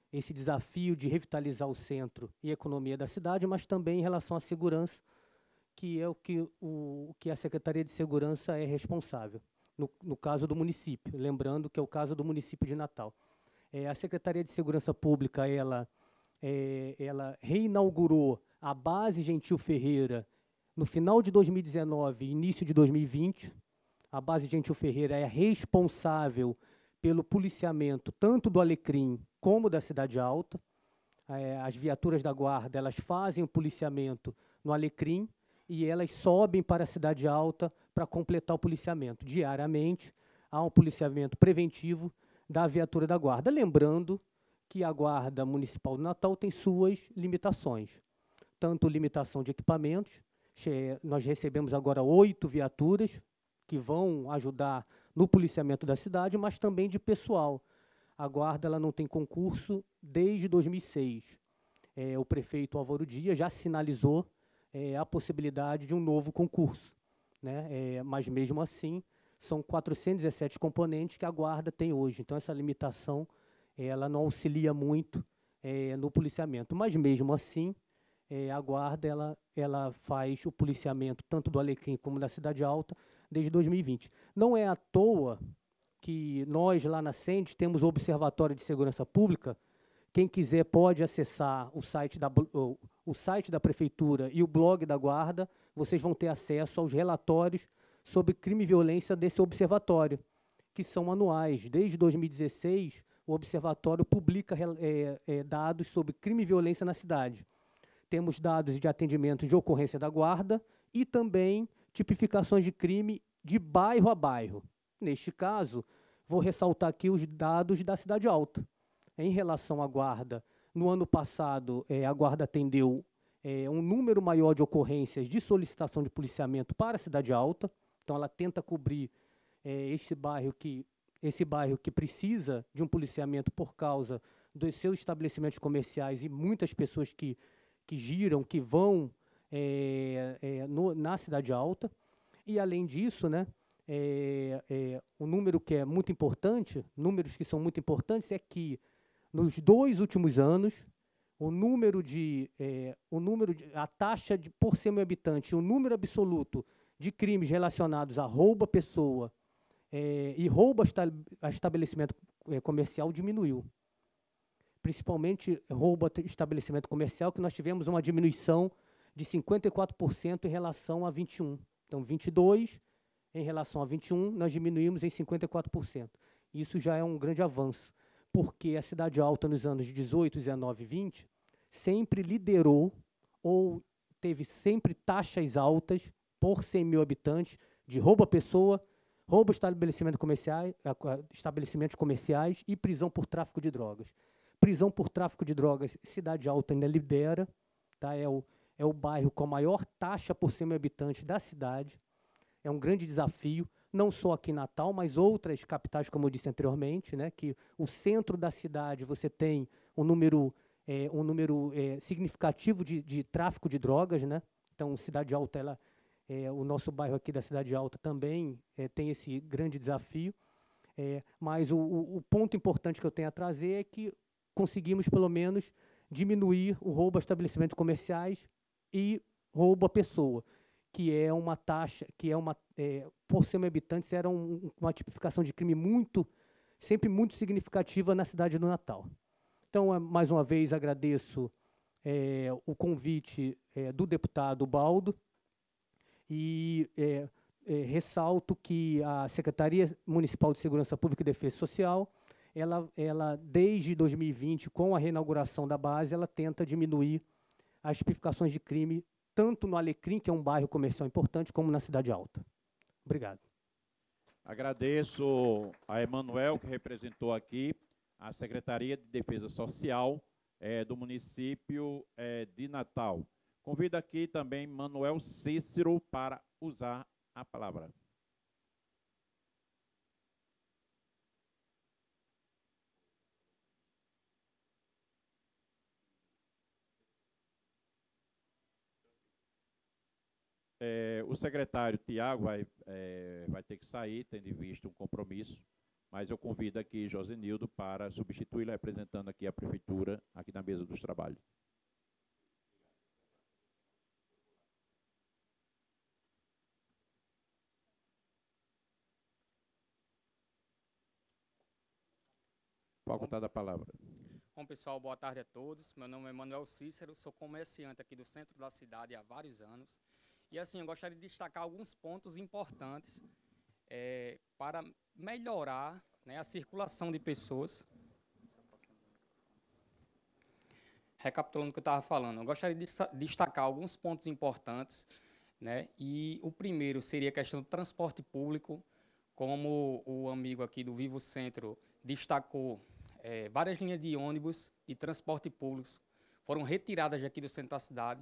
esse desafio de revitalizar o centro e a economia da cidade, mas também em relação à segurança, que é o que, o, que a Secretaria de Segurança é responsável, no, no caso do município, lembrando que é o caso do município de Natal. É, a Secretaria de Segurança Pública, ela, é, ela reinaugurou a base Gentil Ferreira no final de dois mil e dezenove e início de dois mil e vinte. A base Gentil Ferreira é responsável pelo policiamento tanto do Alecrim como da Cidade Alta. É, as viaturas da guarda, elas fazem o policiamento no Alecrim e elas sobem para a Cidade Alta para completar o policiamento. Diariamente, há um policiamento preventivo da viatura da guarda. Lembrando que a Guarda Municipal do Natal tem suas limitações, tanto limitação de equipamentos. Nós recebemos agora oito viaturas que vão ajudar no policiamento da cidade, mas também de pessoal. A guarda ela não tem concurso desde dois mil e seis. É, o prefeito Álvaro Dias já sinalizou é, a possibilidade de um novo concurso, né? É, mas, mesmo assim, são quatrocentos e dezessete componentes que a guarda tem hoje. Então, essa limitação ela não auxilia muito é, no policiamento. Mas, mesmo assim, é, a guarda ela, ela faz o policiamento tanto do Alecrim como da Cidade Alta desde dois mil e vinte. Não é à toa que nós, lá na SENDES, temos o Observatório de Segurança Pública. Quem quiser pode acessar o site da, o, o site da Prefeitura e o blog da Guarda. Vocês vão ter acesso aos relatórios sobre crime e violência desse observatório, que são anuais. Desde dois mil e dezesseis, o observatório publica é, é, dados sobre crime e violência na cidade. Temos dados de atendimento de ocorrência da guarda e também tipificações de crime de bairro a bairro. Neste caso, vou ressaltar aqui os dados da Cidade Alta. Em relação à guarda, no ano passado, é, a guarda atendeu é, um número maior de ocorrências de solicitação de policiamento para a Cidade Alta. Então, ela tenta cobrir é, esse, bairro que, esse bairro que precisa de um policiamento por causa dos seus estabelecimentos comerciais e muitas pessoas que, que giram, que vão é, é, no, na Cidade Alta. E, além disso, né, é, é, um número que é muito importante, números que são muito importantes, é que, nos dois últimos anos, o número de, é, o número de, a taxa de, por cem mil habitantes, o número absoluto de crimes relacionados a roubo à pessoa é, e roubo a estabelecimento comercial diminuiu. Principalmente roubo a estabelecimento comercial, que nós tivemos uma diminuição de cinquenta e quatro por cento em relação a vinte e um. Então, vinte e dois, em relação a vinte e um, nós diminuímos em cinquenta e quatro por cento. Isso já é um grande avanço, porque a Cidade Alta, nos anos dezoito, dezenove e vinte, sempre liderou ou teve sempre taxas altas por cem mil habitantes de roubo à pessoa, roubo a estabelecimento comerciais, estabelecimentos comerciais e prisão por tráfico de drogas. Prisão por tráfico de drogas, Cidade Alta ainda lidera, tá? É o, é o bairro com a maior taxa por cem mil habitantes da cidade. É um grande desafio, não só aqui em Natal, mas outras capitais, como eu disse anteriormente, né, que o centro da cidade você tem um número, é, um número é, significativo de, de tráfico de drogas, né? Então, Cidade Alta, ela, é, o nosso bairro aqui da Cidade Alta também é, tem esse grande desafio. É, mas o, o, o ponto importante que eu tenho a trazer é que conseguimos, pelo menos, diminuir o roubo a estabelecimentos comerciais e roubo à pessoa, que é uma taxa, que é uma, é, por cem mil habitantes, era um, uma tipificação de crime muito, sempre muito significativa na cidade do Natal. Então, mais uma vez, agradeço é, o convite é, do deputado Baldo e é, é, ressalto que a Secretaria Municipal de Segurança Pública e Defesa Social, ela, ela, desde dois mil e vinte, com a reinauguração da base, ela tenta diminuir as tipificações de crime tanto no Alecrim, que é um bairro comercial importante, como na Cidade Alta. Obrigado. Agradeço a Emanuel, que representou aqui a Secretaria de Defesa Social é, do município é, de Natal. Convido aqui também Manuel Cícero para usar a palavra. É, o secretário Tiago vai, é, vai ter que sair, tendo em vista um compromisso mas eu convido aqui Josenildo para substituí-lo, representando aqui a Prefeitura, aqui na mesa dos trabalhos. Facultado a palavra. Bom, pessoal, boa tarde a todos. Meu nome é Manuel Cícero, sou comerciante aqui do centro da cidade há vários anos. E, assim, eu gostaria de destacar alguns pontos importantes é, para melhorar, né, a circulação de pessoas. Recapitulando o que eu estava falando, eu gostaria de destacar alguns pontos importantes, né, e o primeiro seria a questão do transporte público, como o amigo aqui do Vivo Centro destacou. É, várias linhas de ônibus e transporte público foram retiradas aqui do centro da cidade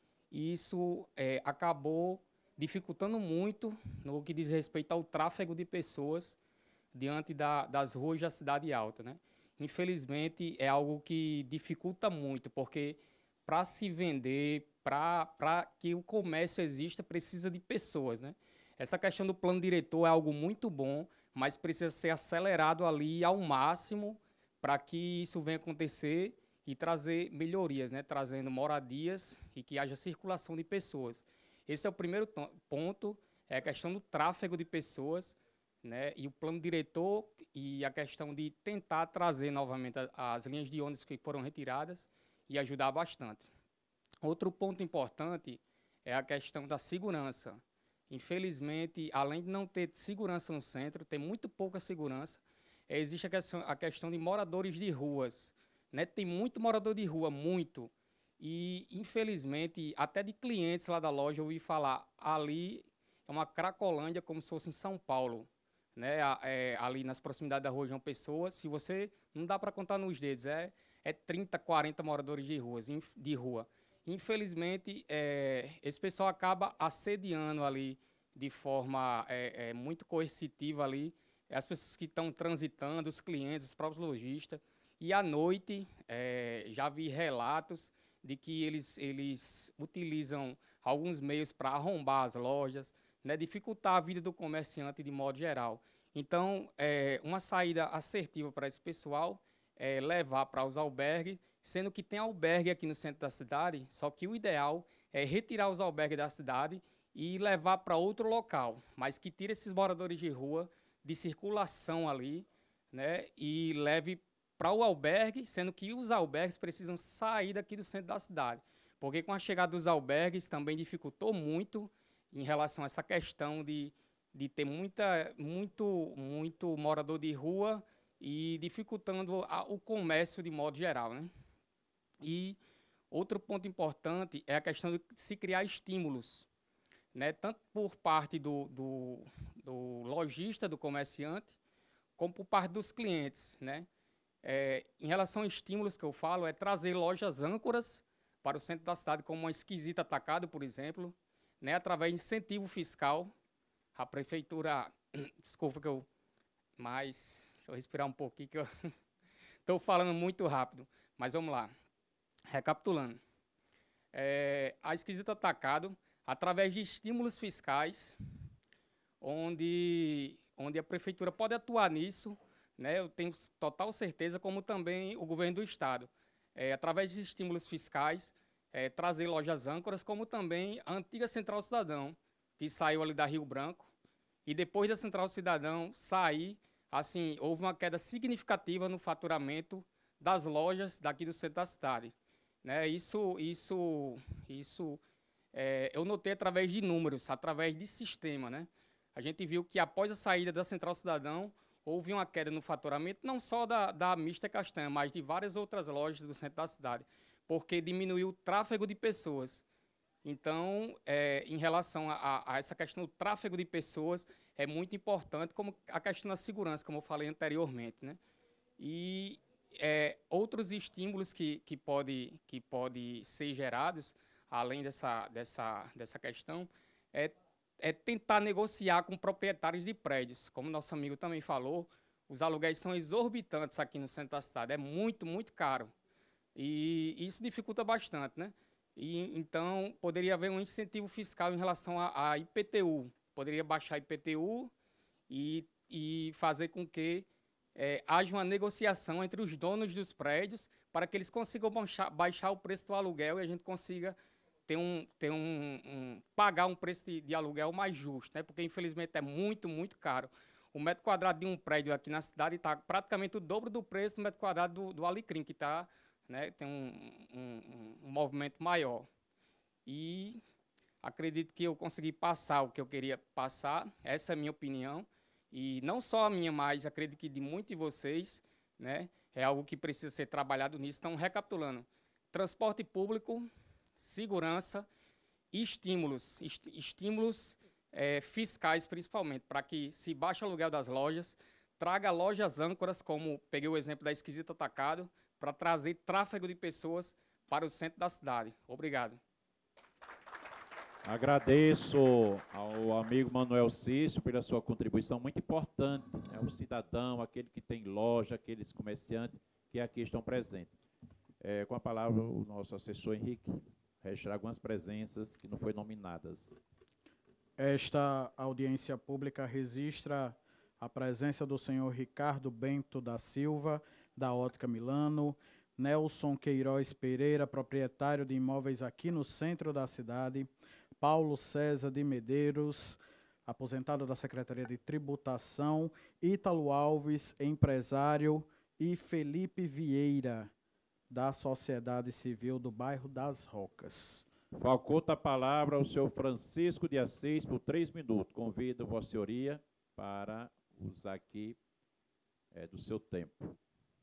e isso é, acabou dificultando muito no que diz respeito ao tráfego de pessoas diante da, das ruas da cidade alta, né? Infelizmente, é algo que dificulta muito, porque para se vender, para que o comércio exista, precisa de pessoas, né? Essa questão do plano diretor é algo muito bom, mas precisa ser acelerado ali ao máximo para que isso venha acontecer e trazer melhorias, né? Trazendo moradias e que haja circulação de pessoas. Esse é o primeiro ponto, é a questão do tráfego de pessoas, né? E o plano diretor e a questão de tentar trazer novamente as linhas de ônibus que foram retiradas e ajudar bastante. Outro ponto importante é a questão da segurança. Infelizmente, além de não ter segurança no centro, tem muito pouca segurança, existe a questão, a questão de moradores de ruas, né? Tem muito morador de rua, muito. E, infelizmente, até de clientes lá da loja, eu ouvi falar, ali é uma cracolândia como se fosse em São Paulo, né? É, ali nas proximidades da rua João Pessoa, se você, não dá para contar nos dedos, é, é trinta, quarenta moradores de, ruas, de rua. Infelizmente, é, esse pessoal acaba assediando ali de forma é, é, muito coercitiva ali, as pessoas que estão transitando, os clientes, os próprios lojistas. E à noite, é, já vi relatos de que eles, eles utilizam alguns meios para arrombar as lojas, né, dificultar a vida do comerciante de modo geral. Então, é, uma saída assertiva para esse pessoal é levar para os albergues, sendo que tem albergue aqui no centro da cidade, só que o ideal é retirar os albergues da cidade e levar para outro local, mas que tire esses moradores de rua de circulação ali, né, e leve para o albergue, sendo que os albergues precisam sair daqui do centro da cidade, porque com a chegada dos albergues também dificultou muito em relação a essa questão de, de ter muita, muito, muito morador de rua e dificultando a, o comércio de modo geral, né? E outro ponto importante é a questão de se criar estímulos, né, tanto por parte do, do, do lojista, do comerciante, como por parte dos clientes, né? É, em relação a estímulos que eu falo, é trazer lojas âncoras para o centro da cidade, como uma Esquisita Atacado, por exemplo, né, através de incentivo fiscal. A prefeitura, desculpa que eu, mas deixa eu respirar um pouquinho, que eu estou falando muito rápido, mas vamos lá. Recapitulando, é, a Esquisita Atacado, através de estímulos fiscais, onde, onde a prefeitura pode atuar nisso, né, eu tenho total certeza, como também o governo do estado, é, através de estímulos fiscais, é, trazer lojas âncoras, como também a antiga Central Cidadão, que saiu ali da Rio Branco, e depois da Central Cidadão sair, assim, houve uma queda significativa no faturamento das lojas daqui do centro da cidade. Né, isso, isso, isso é, eu notei através de números, através de sistema, né? A gente viu que após a saída da Central Cidadão, houve uma queda no faturamento, não só da, da Mister Castanha, mas de várias outras lojas do centro da cidade, porque diminuiu o tráfego de pessoas. Então, é, em relação a, a essa questão do tráfego de pessoas, é muito importante, como a questão da segurança, como eu falei anteriormente, né? E é, outros estímulos que, que podem que pode ser gerados, além dessa, dessa, dessa questão, é é tentar negociar com proprietários de prédios. Como nosso amigo também falou, os aluguéis são exorbitantes aqui no centro da cidade, é muito, muito caro. E isso dificulta bastante, né? E, então, poderia haver um incentivo fiscal em relação a, a I P T U. Poderia baixar a I P T U e, e fazer com que é, haja uma negociação entre os donos dos prédios para que eles consigam baixar, baixar o preço do aluguel e a gente consiga ter um, ter um, um, pagar um preço de, de aluguel mais justo, né? Porque, infelizmente, é muito, muito caro. O metro quadrado de um prédio aqui na cidade está praticamente o dobro do preço do metro quadrado do, do Alecrim, que tá, né, tem um, um, um movimento maior. E acredito que eu consegui passar o que eu queria passar, essa é a minha opinião. E não só a minha, mas acredito que de muitos de vocês, né, é algo que precisa ser trabalhado nisso. Então, recapitulando, transporte público, segurança e estímulos, est estímulos é, fiscais principalmente, para que se baixe o aluguel das lojas, traga lojas âncoras, como peguei o exemplo da Esquisita Atacado, para trazer tráfego de pessoas para o centro da cidade. Obrigado. Agradeço ao amigo Manuel Cício pela sua contribuição muito importante, né? O cidadão, aquele que tem loja, aqueles comerciantes que aqui estão presentes. É, com a palavra, o nosso assessor Henrique registrar algumas presenças que não foram nominadas. Esta audiência pública registra a presença do senhor Ricardo Bento da Silva, da Ótica Milano, Nelson Queiroz Pereira, proprietário de imóveis aqui no centro da cidade, Paulo César de Medeiros, aposentado da Secretaria de Tributação, Ítalo Alves, empresário, e Felipe Vieira, da Sociedade Civil do bairro das Rocas. Faculta a palavra ao senhor Francisco de Assis por três minutos. Convido Vossa Senhoria para usar aqui é, do seu tempo.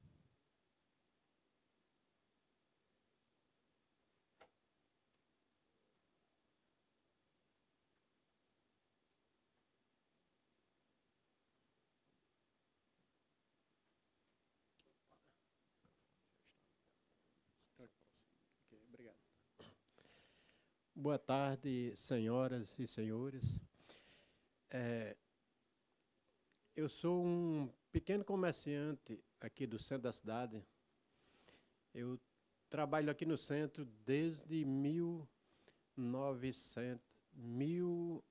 Boa tarde, senhoras e senhores. É, eu sou um pequeno comerciante aqui do centro da cidade. Eu trabalho aqui no centro desde mil e novecentos... Mil...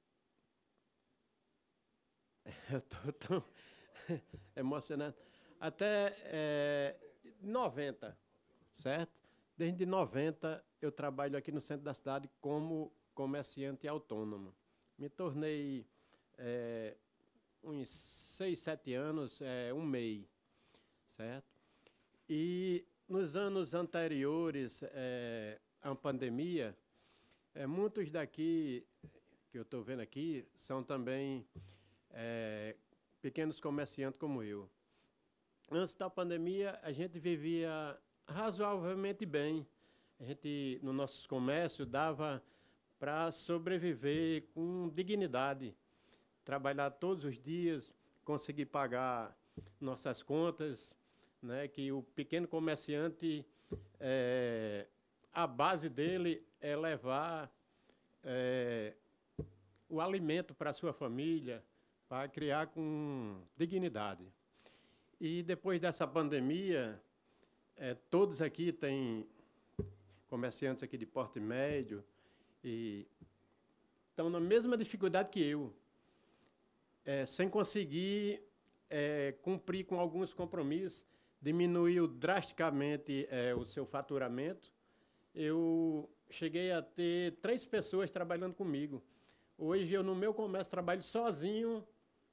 Eu estou tão emocionado. Até é, noventa, certo? Desde noventa eu trabalho aqui no centro da cidade como comerciante autônomo. Me tornei é, uns seis, sete anos, é, um M E I, certo? E nos anos anteriores é, à pandemia, é, muitos daqui, que eu estou vendo aqui, são também é, pequenos comerciantes como eu. Antes da pandemia, a gente vivia razoavelmente bem. A gente, no nosso comércio, dava para sobreviver com dignidade, trabalhar todos os dias, conseguir pagar nossas contas, né, que o pequeno comerciante, é, a base dele é levar é, o alimento para a sua família, para criar com dignidade. E depois dessa pandemia, é, todos aqui têm comerciantes aqui de porte médio e estão na mesma dificuldade que eu, é, sem conseguir é, cumprir com alguns compromissos, diminuiu drasticamente é, o seu faturamento. Eu cheguei a ter três pessoas trabalhando comigo. Hoje eu no meu comércio trabalho sozinho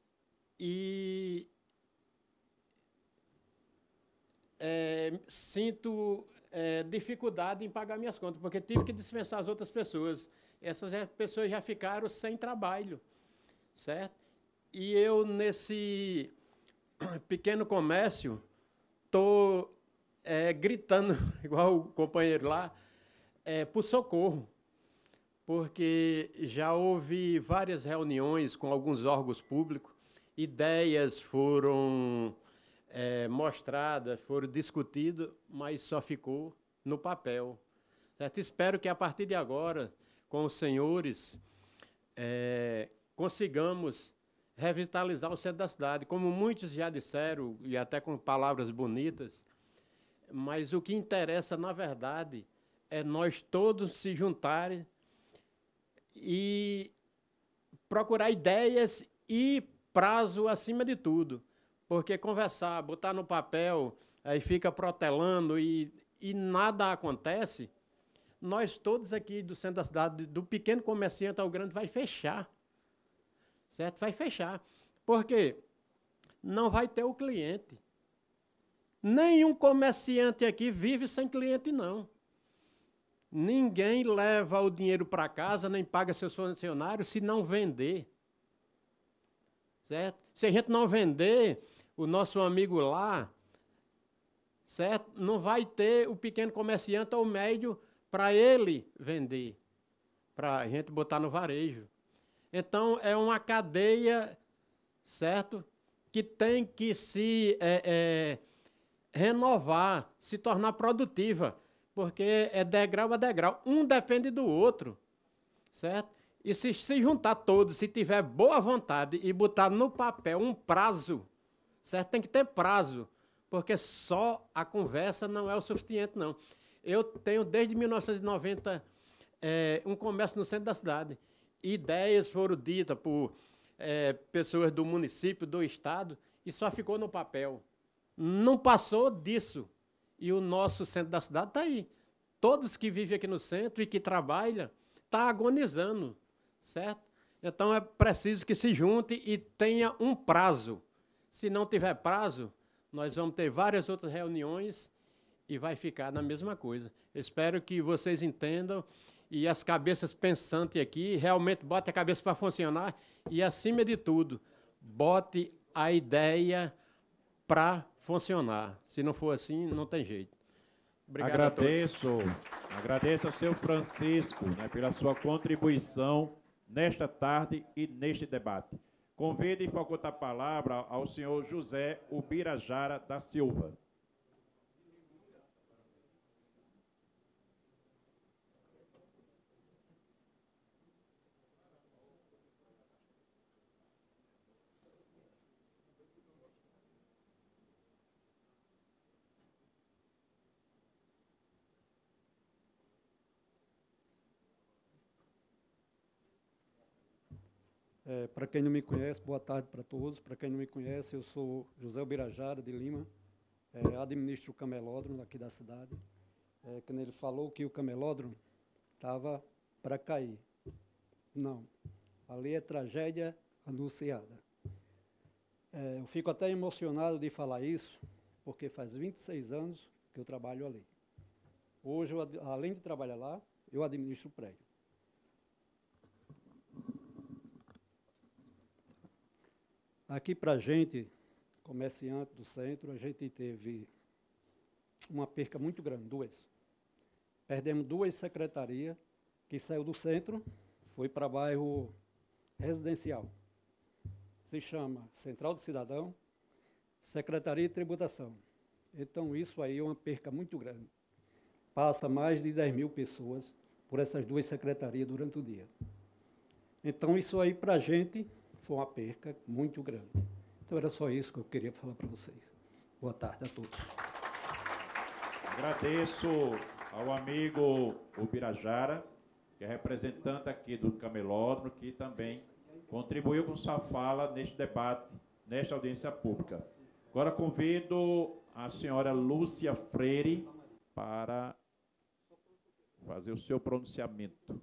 e é, sinto É, dificuldade em pagar minhas contas, porque tive que dispensar as outras pessoas. Essas pessoas já ficaram sem trabalho, certo? E eu, nesse pequeno comércio, estou é, gritando, igual o companheiro lá, é, por socorro, porque já houve várias reuniões com alguns órgãos públicos, ideias foram É, mostradas, foram discutidas, mas só ficou no papel. Certo? Espero que, a partir de agora, com os senhores, é, consigamos revitalizar o centro da cidade, como muitos já disseram, e até com palavras bonitas, mas o que interessa, na verdade, é nós todos se juntarem e procurar ideias e prazo acima de tudo, Porque conversar, botar no papel, aí fica protelando e, e nada acontece, nós todos aqui do centro da cidade, do pequeno comerciante ao grande, vai fechar. Certo? Vai fechar. Por quê? Não vai ter o cliente. Nenhum comerciante aqui vive sem cliente, não. Ninguém leva o dinheiro para casa, nem paga seus funcionários se não vender. Certo? Se a gente não vender, o nosso amigo lá, certo? Não vai ter o pequeno comerciante ou o médio para ele vender, para a gente botar no varejo. Então, é uma cadeia, certo? Que tem que se é, é, renovar, se tornar produtiva, porque é degrau a degrau. Um depende do outro, certo? E se se juntar todos, se tiver boa vontade e botar no papel um prazo, certo? Tem que ter prazo, porque só a conversa não é o suficiente, não. Eu tenho, desde mil novecentos e noventa, é, um comércio no centro da cidade. Ideias foram ditas por é, pessoas do município, do estado, e só ficou no papel. Não passou disso. E o nosso centro da cidade está aí. Todos que vivem aqui no centro e que trabalham, estão agonizando, certo? Então é preciso que se junte e tenha um prazo. Se não tiver prazo, nós vamos ter várias outras reuniões e vai ficar na mesma coisa. Espero que vocês entendam e as cabeças pensantes aqui realmente botem a cabeça para funcionar e, acima de tudo, bote a ideia para funcionar. Se não for assim, não tem jeito. Obrigado agradeço, a todos. agradeço ao senhor Francisco, né, pela sua contribuição nesta tarde e neste debate. Convido e faculto a palavra ao senhor José Ubirajara da Silva. É, para quem não me conhece, boa tarde para todos. Para quem não me conhece, eu sou José Ubirajara de Lima, é, administro o camelódromo aqui da cidade. É, quando ele falou que o camelódromo estava para cair. Não, ali é tragédia anunciada. É, eu fico até emocionado de falar isso, porque faz vinte e seis anos que eu trabalho ali. Hoje, eu, além de trabalhar lá, eu administro o prédio. Aqui, para a gente, comerciante do centro, a gente teve uma perca muito grande, duas. Perdemos duas secretarias, que saiu do centro, foi para bairro residencial. Se chama Central do Cidadão, Secretaria de Tributação. Então, isso aí é uma perca muito grande. Passa mais de dez mil pessoas por essas duas secretarias durante o dia. Então, isso aí, para a gente, foi uma perca muito grande. Então, era só isso que eu queria falar para vocês. Boa tarde a todos. Agradeço ao amigo Ubirajara, que é representante aqui do camelódromo, que também contribuiu com sua fala neste debate, nesta audiência pública. Agora convido a senhora Lúcia Freire para fazer o seu pronunciamento.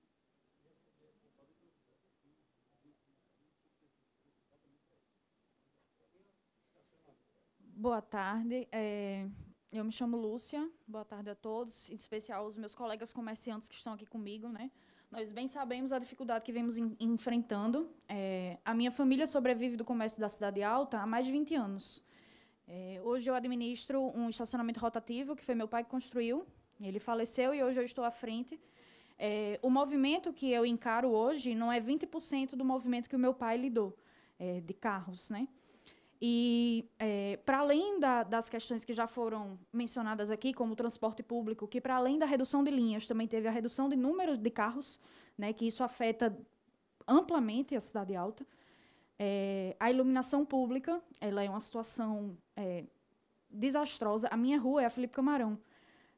Boa tarde, é, eu me chamo Lúcia, boa tarde a todos, em especial aos meus colegas comerciantes que estão aqui comigo, né? Nós bem sabemos a dificuldade que vemos em, enfrentando. É, a minha família sobrevive do comércio da Cidade Alta há mais de vinte anos. É, hoje eu administro um estacionamento rotativo, que foi meu pai que construiu, ele faleceu e hoje eu estou à frente. É, o movimento que eu encaro hoje não é vinte por cento do movimento que o meu pai lidou, é, de carros, né? E, é, para além da, das questões que já foram mencionadas aqui, como o transporte público, que, para além da redução de linhas, também teve a redução de número de carros, né, que isso afeta amplamente a Cidade Alta. É, a iluminação pública, ela é uma situação é, desastrosa. A minha rua é a Felipe Camarão.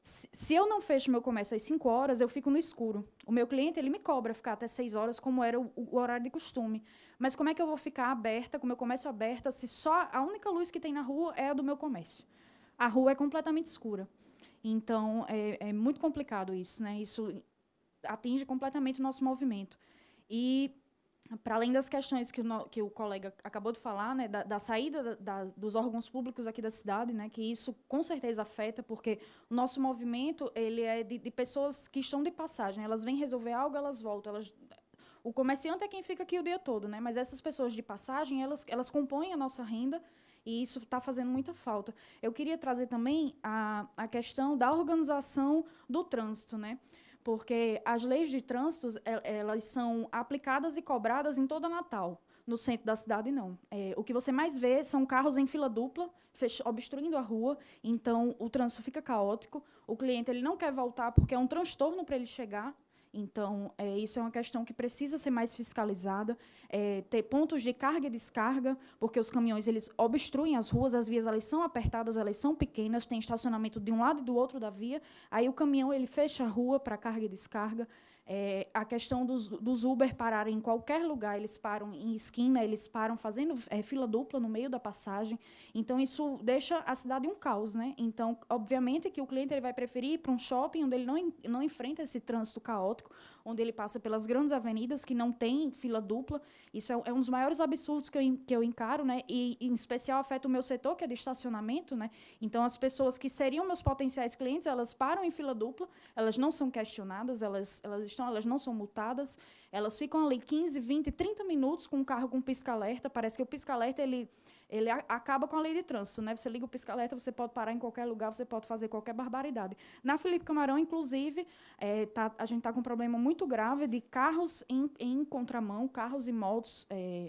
Se, se eu não fecho meu comércio às cinco horas, eu fico no escuro. O meu cliente, ele me cobra ficar até seis horas, como era o, o horário de costume. Mas como é que eu vou ficar aberta, com o meu comércio aberto, se só a única luz que tem na rua é a do meu comércio? A rua é completamente escura. Então, é, é muito complicado isso, né? Isso atinge completamente o nosso movimento. E, para além das questões que o, no, que o colega acabou de falar, né, da, da saída da, da, dos órgãos públicos aqui da cidade, né, que isso com certeza afeta, porque o nosso movimento ele é de, de pessoas que estão de passagem. Elas vêm resolver algo, elas voltam. Elas, o comerciante é quem fica aqui o dia todo, né, mas essas pessoas de passagem, elas, elas compõem a nossa renda, e isso está fazendo muita falta. Eu queria trazer também a, a questão da organização do trânsito, né? Porque as leis de trânsito, elas são aplicadas e cobradas em toda Natal. No centro da cidade, não. É, o que você mais vê são carros em fila dupla, fech- obstruindo a rua, então o trânsito fica caótico, o cliente ele não quer voltar porque é um transtorno para ele chegar. Então, é, isso é uma questão que precisa ser mais fiscalizada, é, ter pontos de carga e descarga, porque os caminhões eles obstruem as ruas, as vias elas são apertadas, elas são pequenas, tem estacionamento de um lado e do outro da via, aí o caminhão ele fecha a rua para carga e descarga. É, a questão dos, dos Uber pararem em qualquer lugar, eles param em esquina, eles param fazendo é, fila dupla no meio da passagem. Então, isso deixa a cidade um caos, né? Então, obviamente que o cliente ele vai preferir ir para um shopping onde ele não, não enfrenta esse trânsito caótico, onde ele passa pelas grandes avenidas que não tem fila dupla. Isso é, é um dos maiores absurdos que eu, que eu encaro, né? E, em especial, afeta o meu setor, que é de estacionamento, né? Então, as pessoas que seriam meus potenciais clientes, elas param em fila dupla, elas não são questionadas, elas, elas estão, elas não são multadas, elas ficam ali quinze, vinte, trinta minutos com o carro com pisca-alerta. Parece que o pisca-alerta ele, ele a, acaba com a lei de trânsito, né? Você liga o pisca-alerta, você pode parar em qualquer lugar, você pode fazer qualquer barbaridade. Na Felipe Camarão, inclusive, é, tá, a gente está com um problema muito grave de carros em, em contramão, carros e motos. É,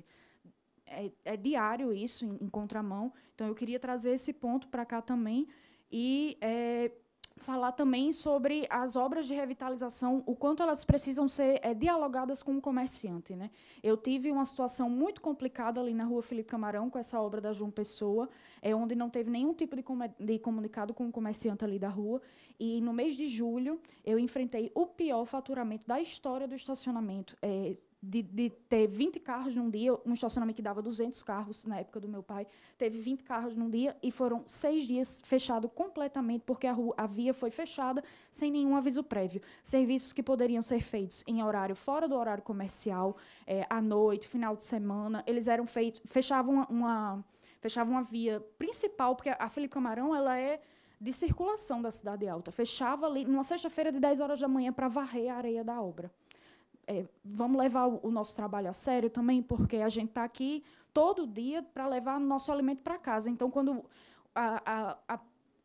é, é diário isso, em, em contramão. Então, eu queria trazer esse ponto para cá também. E é, falar também sobre as obras de revitalização, o quanto elas precisam ser é, dialogadas com o comerciante, né? Eu tive uma situação muito complicada ali na rua Felipe Camarão, com essa obra da João Pessoa, é, onde não teve nenhum tipo de, com de comunicado com o comerciante ali da rua. E, no mês de julho, eu enfrentei o pior faturamento da história do estacionamento. É, De, de ter vinte carros num dia, um estacionamento que dava duzentos carros na época do meu pai, teve vinte carros num dia e foram seis dias fechado completamente, porque a, rua, a via foi fechada sem nenhum aviso prévio. Serviços que poderiam ser feitos em horário fora do horário comercial, é, à noite, final de semana, eles eram feitos, fechavam uma, uma, fechavam uma via principal, porque a Felipe Camarão ela é de circulação da Cidade Alta. Fechava ali numa sexta-feira de dez horas da manhã para varrer a areia da obra. É, vamos levar o, o nosso trabalho a sério também, porque a gente está aqui todo dia para levar nosso alimento para casa. Então, quando a, a, a,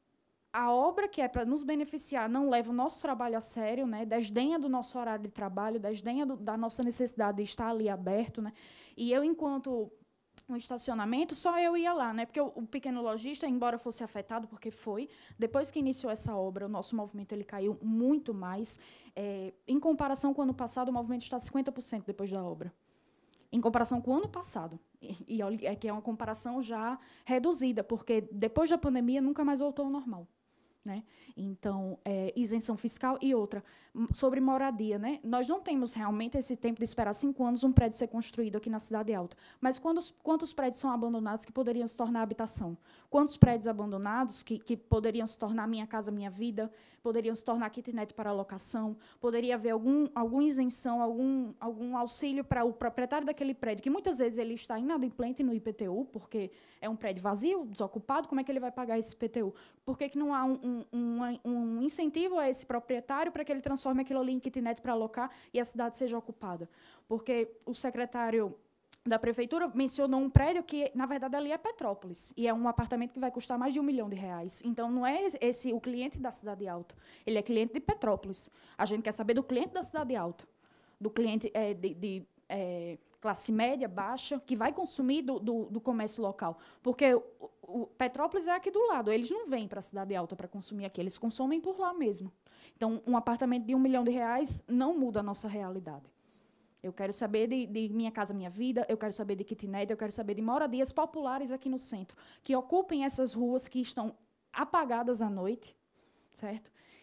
a obra que é para nos beneficiar não leva o nosso trabalho a sério, né, desdenha do nosso horário de trabalho, desdenha do, da nossa necessidade de estar ali aberto, né, e eu, enquanto um estacionamento, só eu ia lá, né? Porque o, o pequeno lojista, embora fosse afetado, porque foi, depois que iniciou essa obra, o nosso movimento ele caiu muito mais. É, em comparação com o ano passado, o movimento está cinquenta por cento depois da obra. Em comparação com o ano passado. E, e olha, é que é uma comparação já reduzida, porque depois da pandemia nunca mais voltou ao normal. Né? Então, é, isenção fiscal e outra, sobre moradia. Né? Nós não temos realmente esse tempo de esperar cinco anos um prédio ser construído aqui na Cidade Alta. Mas quantos, quantos prédios são abandonados que poderiam se tornar habitação? Quantos prédios abandonados que, que poderiam se tornar Minha Casa Minha Vida, poderiam se tornar kitnet para locação, poderia haver algum, alguma isenção, algum, algum auxílio para o proprietário daquele prédio, que muitas vezes ele está inadimplente no I P T U, porque é um prédio vazio, desocupado, como é que ele vai pagar esse I P T U? Por que, que não há um, um, um, um incentivo a esse proprietário para que ele transforme aquilo ali em kitnet para alocar e a cidade seja ocupada? Porque o secretário da prefeitura mencionou um prédio que, na verdade, ali é Petrópolis, e é um apartamento que vai custar mais de um milhão de reais. Então, não é esse o cliente da Cidade Alta, ele é cliente de Petrópolis. A gente quer saber do cliente da Cidade Alta, do cliente é, de, de é, classe média, baixa, que vai consumir do, do, do comércio local. Porque o, o Petrópolis é aqui do lado, eles não vêm para a Cidade Alta para consumir aqui, eles consomem por lá mesmo. Então, um apartamento de um milhão de reais não muda a nossa realidade. Eu quero saber de, de Minha Casa Minha Vida, eu quero saber de kitnet, eu quero saber de moradias populares aqui no centro, que ocupem essas ruas que estão apagadas à noite, certo?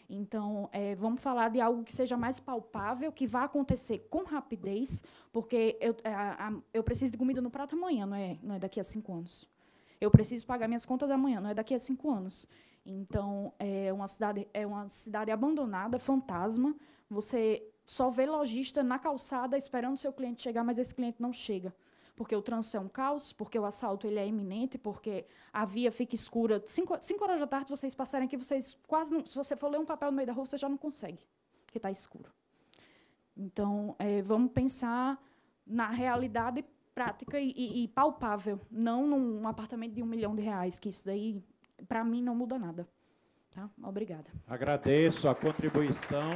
Então, é, vamos falar de algo que seja mais palpável, que vá acontecer com rapidez, porque eu, a, a, eu preciso de comida no prato amanhã, não é, não é daqui a cinco anos. Eu preciso pagar minhas contas amanhã, não é daqui a cinco anos. Então, é uma cidade, é uma cidade abandonada, fantasma. Você só vê lojista na calçada esperando o seu cliente chegar, mas esse cliente não chega. Porque o trânsito é um caos, porque o assalto ele é iminente, porque a via fica escura. Cinco, cinco horas da tarde, vocês passarem aqui, vocês quase não, se você for ler um papel no meio da rua, você já não consegue, porque está escuro. Então, é, vamos pensar na realidade prática e, e, e palpável, não num apartamento de um milhão de reais, que isso daí, para mim, não muda nada. Tá? Obrigada. Agradeço a contribuição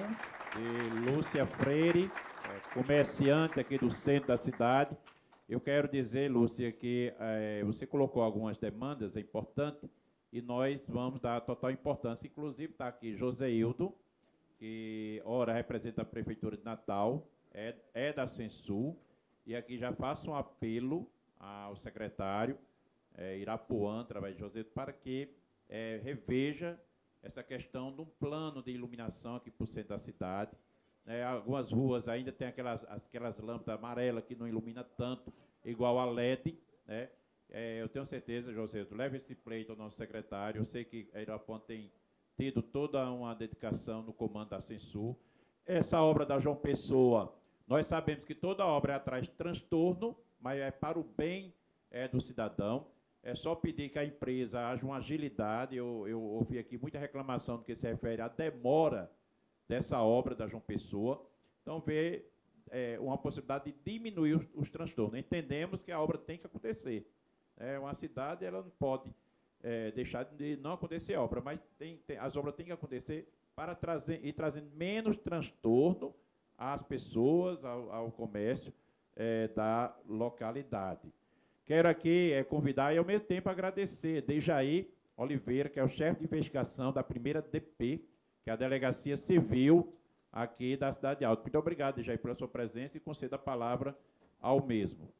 de Lúcia Freire, comerciante aqui do centro da cidade. Eu quero dizer, Lúcia, que eh, você colocou algumas demandas, é importante, e nós vamos dar total importância. Inclusive, está aqui Joseildo, que, ora, representa a Prefeitura de Natal, é, é da Censul, e aqui já faço um apelo ao secretário eh, Irapuã, através de Joseildo, para que eh, reveja essa questão de um plano de iluminação aqui para o centro da cidade. É, algumas ruas ainda tem aquelas, aquelas lâmpadas amarelas que não iluminam tanto, igual a L E D. Né? É, eu tenho certeza, José, tu leva esse pleito ao nosso secretário. Eu sei que a Irapuã tem tido toda uma dedicação no comando da Censul. Essa obra da João Pessoa, nós sabemos que toda obra é atrás de transtorno, mas é para o bem é, do cidadão. É só pedir que a empresa haja uma agilidade. Eu, eu ouvi aqui muita reclamação do que se refere à demora dessa obra da João Pessoa. Então, vê é, uma possibilidade de diminuir os, os transtornos. Entendemos que a obra tem que acontecer. É, uma cidade ela não pode é, deixar de não acontecer a obra, mas tem, tem, as obras têm que acontecer para trazer, ir trazendo menos transtorno às pessoas, ao, ao comércio é, da localidade. Quero aqui é, convidar e, ao mesmo tempo, agradecer Dejaí Oliveira, que é o chefe de investigação da primeira D P, que é a Delegacia Civil aqui da Cidade Alta. Muito obrigado, Jair, pela sua presença e conceda a palavra ao mesmo.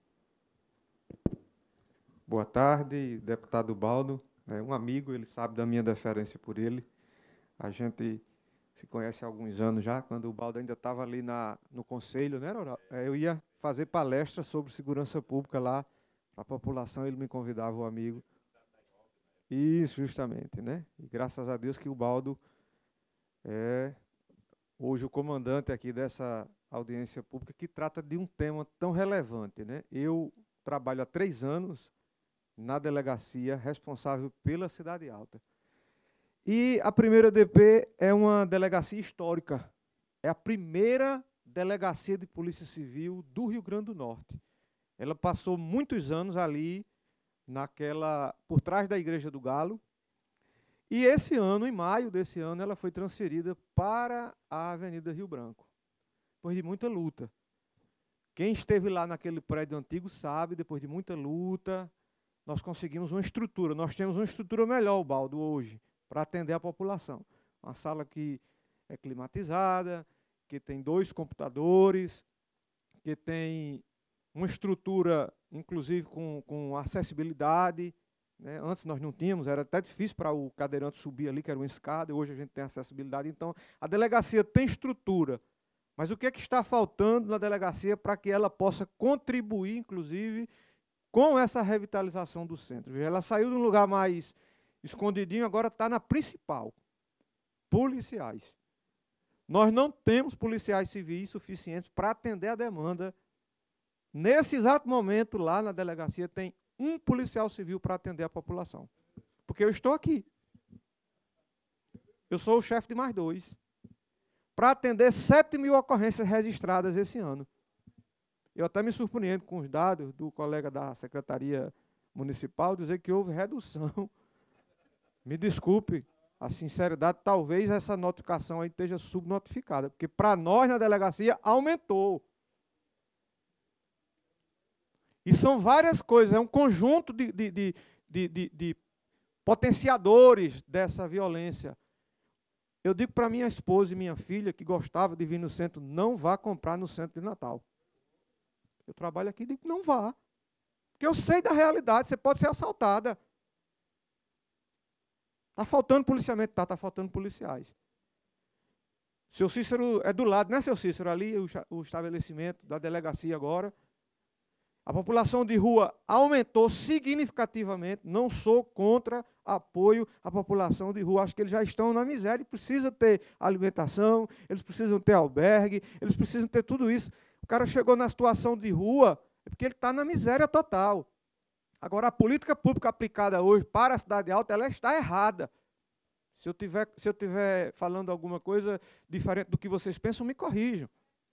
Boa tarde, deputado Baldo. É um amigo, ele sabe da minha deferência por ele. A gente se conhece há alguns anos já, quando o Baldo ainda estava ali na, no conselho, né, Oral? Eu ia fazer palestra sobre segurança pública lá para a população, ele me convidava, o amigo. Isso, justamente, né? E graças a Deus que o Baldo é hoje o comandante aqui dessa audiência pública que trata de um tema tão relevante, né? Eu trabalho há três anos na delegacia responsável pela Cidade Alta. E a primeira D P é uma delegacia histórica. É a primeira delegacia de Polícia Civil do Rio Grande do Norte. Ela passou muitos anos ali, naquela, por trás da Igreja do Galo. E esse ano, em maio desse ano, ela foi transferida para a Avenida Rio Branco, depois de muita luta. Quem esteve lá naquele prédio antigo sabe, depois de muita luta, nós conseguimos uma estrutura. Nós temos uma estrutura melhor, Baldo, hoje, para atender a população. Uma sala que é climatizada, que tem dois computadores, que tem uma estrutura, inclusive, com, com acessibilidade. Né? Antes nós não tínhamos, era até difícil para o cadeirante subir ali, que era uma escada, e hoje a gente tem acessibilidade. Então, a delegacia tem estrutura, mas o que é que está faltando na delegacia para que ela possa contribuir, inclusive, com essa revitalização do centro? Ela saiu de um lugar mais escondidinho, agora está na principal. Policiais. Nós não temos policiais civis suficientes para atender a demanda. Nesse exato momento, lá na delegacia, tem um policial civil para atender a população. Porque eu estou aqui. Eu sou o chefe de mais dois. Para atender sete mil ocorrências registradas esse ano. Eu até me surpreendo com os dados do colega da Secretaria Municipal, dizer que houve redução. Me desculpe a sinceridade, talvez essa notificação aí esteja subnotificada, porque para nós na delegacia aumentou. E são várias coisas, é um conjunto de, de, de, de, de, de potenciadores dessa violência. Eu digo para minha esposa e minha filha, que gostava de vir no centro, não vá comprar no centro de Natal. Eu trabalho aqui e digo, não vá. Porque eu sei da realidade, você pode ser assaltada. Está faltando policiamento? Está, está faltando policiais. Seu Cícero é do lado, né, seu Cícero? Ali o, o estabelecimento da delegacia agora. A população de rua aumentou significativamente. Não sou contra apoio à população de rua. Acho que eles já estão na miséria e precisam ter alimentação, eles precisam ter albergue, eles precisam ter tudo isso. O cara chegou na situação de rua é porque ele está na miséria total. Agora, a política pública aplicada hoje para a Cidade Alta, ela está errada. Se eu tiver, se eu tiver falando alguma coisa diferente do que vocês pensam, me corrijam.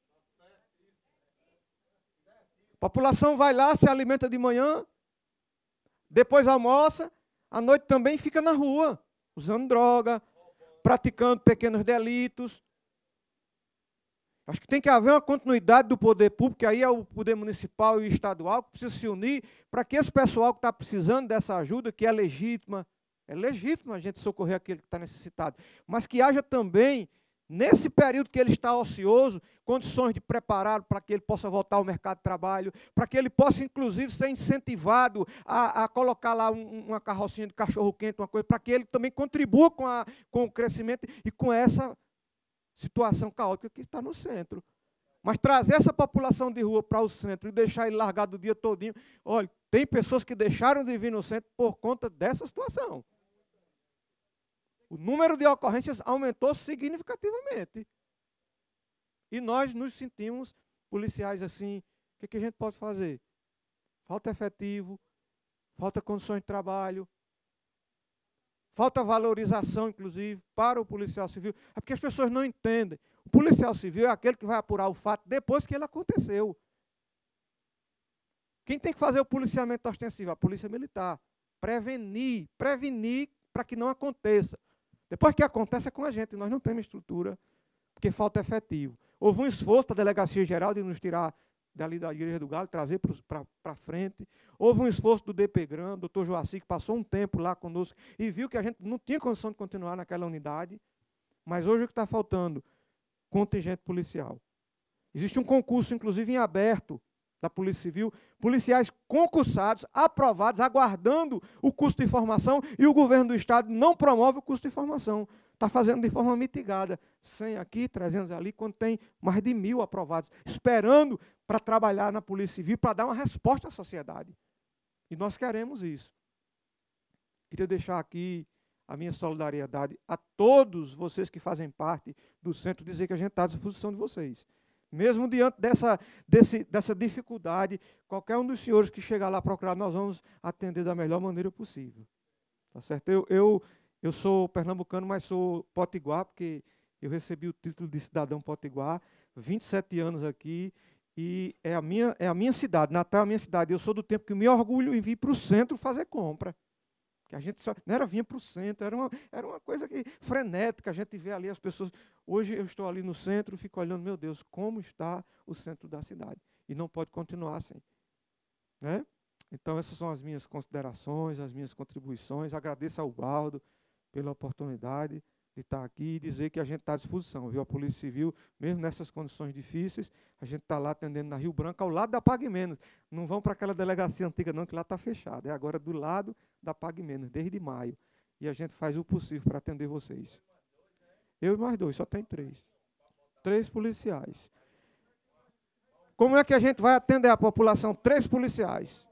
A população vai lá, se alimenta de manhã, depois almoça, à noite também fica na rua, usando droga, praticando pequenos delitos. Acho que tem que haver uma continuidade do poder público, que aí é o poder municipal e estadual, que precisa se unir para que esse pessoal que está precisando dessa ajuda, que é legítima, é legítimo a gente socorrer aquele que está necessitado, mas que haja também, nesse período que ele está ocioso, condições de prepará-lo para que ele possa voltar ao mercado de trabalho, para que ele possa, inclusive, ser incentivado a, a colocar lá um, uma carrocinha de cachorro-quente, uma coisa, para que ele também contribua com, a, com o crescimento e com essa situação caótica que está no centro. Mas trazer essa população de rua para o centro e deixar ele largado o dia todinho, olha, tem pessoas que deixaram de vir no centro por conta dessa situação. O número de ocorrências aumentou significativamente. E nós nos sentimos policiais assim. O que, que a gente pode fazer? Falta efetivo, falta condições de trabalho, falta valorização, inclusive, para o policial civil. É porque as pessoas não entendem. O policial civil é aquele que vai apurar o fato depois que ele aconteceu. Quem tem que fazer o policiamento ostensivo? A polícia militar. Prevenir, prevenir para que não aconteça. Depois que acontece é com a gente, nós não temos estrutura, porque falta efetivo. Houve um esforço da Delegacia Geral de nos tirar dali da Igreja do Galo, trazer para frente. Houve um esforço do D P G R A M, doutor Joaci, que passou um tempo lá conosco e viu que a gente não tinha condição de continuar naquela unidade. Mas hoje o que está faltando? Contingente policial. Existe um concurso, inclusive, em aberto da Polícia Civil, policiais concursados, aprovados, aguardando o custo de formação, e o governo do Estado não promove o custo de formação. Está fazendo de forma mitigada, cem aqui, trezentos ali, quando tem mais de mil aprovados, esperando para trabalhar na Polícia Civil, para dar uma resposta à sociedade. E nós queremos isso. Queria deixar aqui a minha solidariedade a todos vocês que fazem parte do centro, dizer que a gente está à disposição de vocês. Mesmo diante dessa, desse, dessa dificuldade, qualquer um dos senhores que chegar lá procurar, nós vamos atender da melhor maneira possível. Tá certo? Eu, eu, eu sou pernambucano, mas sou potiguar, porque eu recebi o título de cidadão potiguar, vinte e sete anos aqui, e é a minha, é a minha cidade, Natal é a minha cidade. Eu sou do tempo que me orgulho em vir para o centro fazer compra. Que a gente só, não era vinha para o centro, era uma, era uma coisa que, frenética, a gente vê ali as pessoas. Hoje eu estou ali no centro, fico olhando, meu Deus, como está o centro da cidade. E não pode continuar assim. Né? Então, essas são as minhas considerações, as minhas contribuições. Agradeço ao Baldo pela oportunidade de estar aqui e dizer que a gente está à disposição. Viu? A Polícia Civil, mesmo nessas condições difíceis, a gente está lá atendendo na Rio Branco, ao lado da Pague Menos. Não vão para aquela delegacia antiga não, que lá está fechada. É agora do lado da Pague Menos, desde maio. E a gente faz o possível para atender vocês. Eu e mais dois, só tem três. Três policiais. Como é que a gente vai atender a população? Três policiais.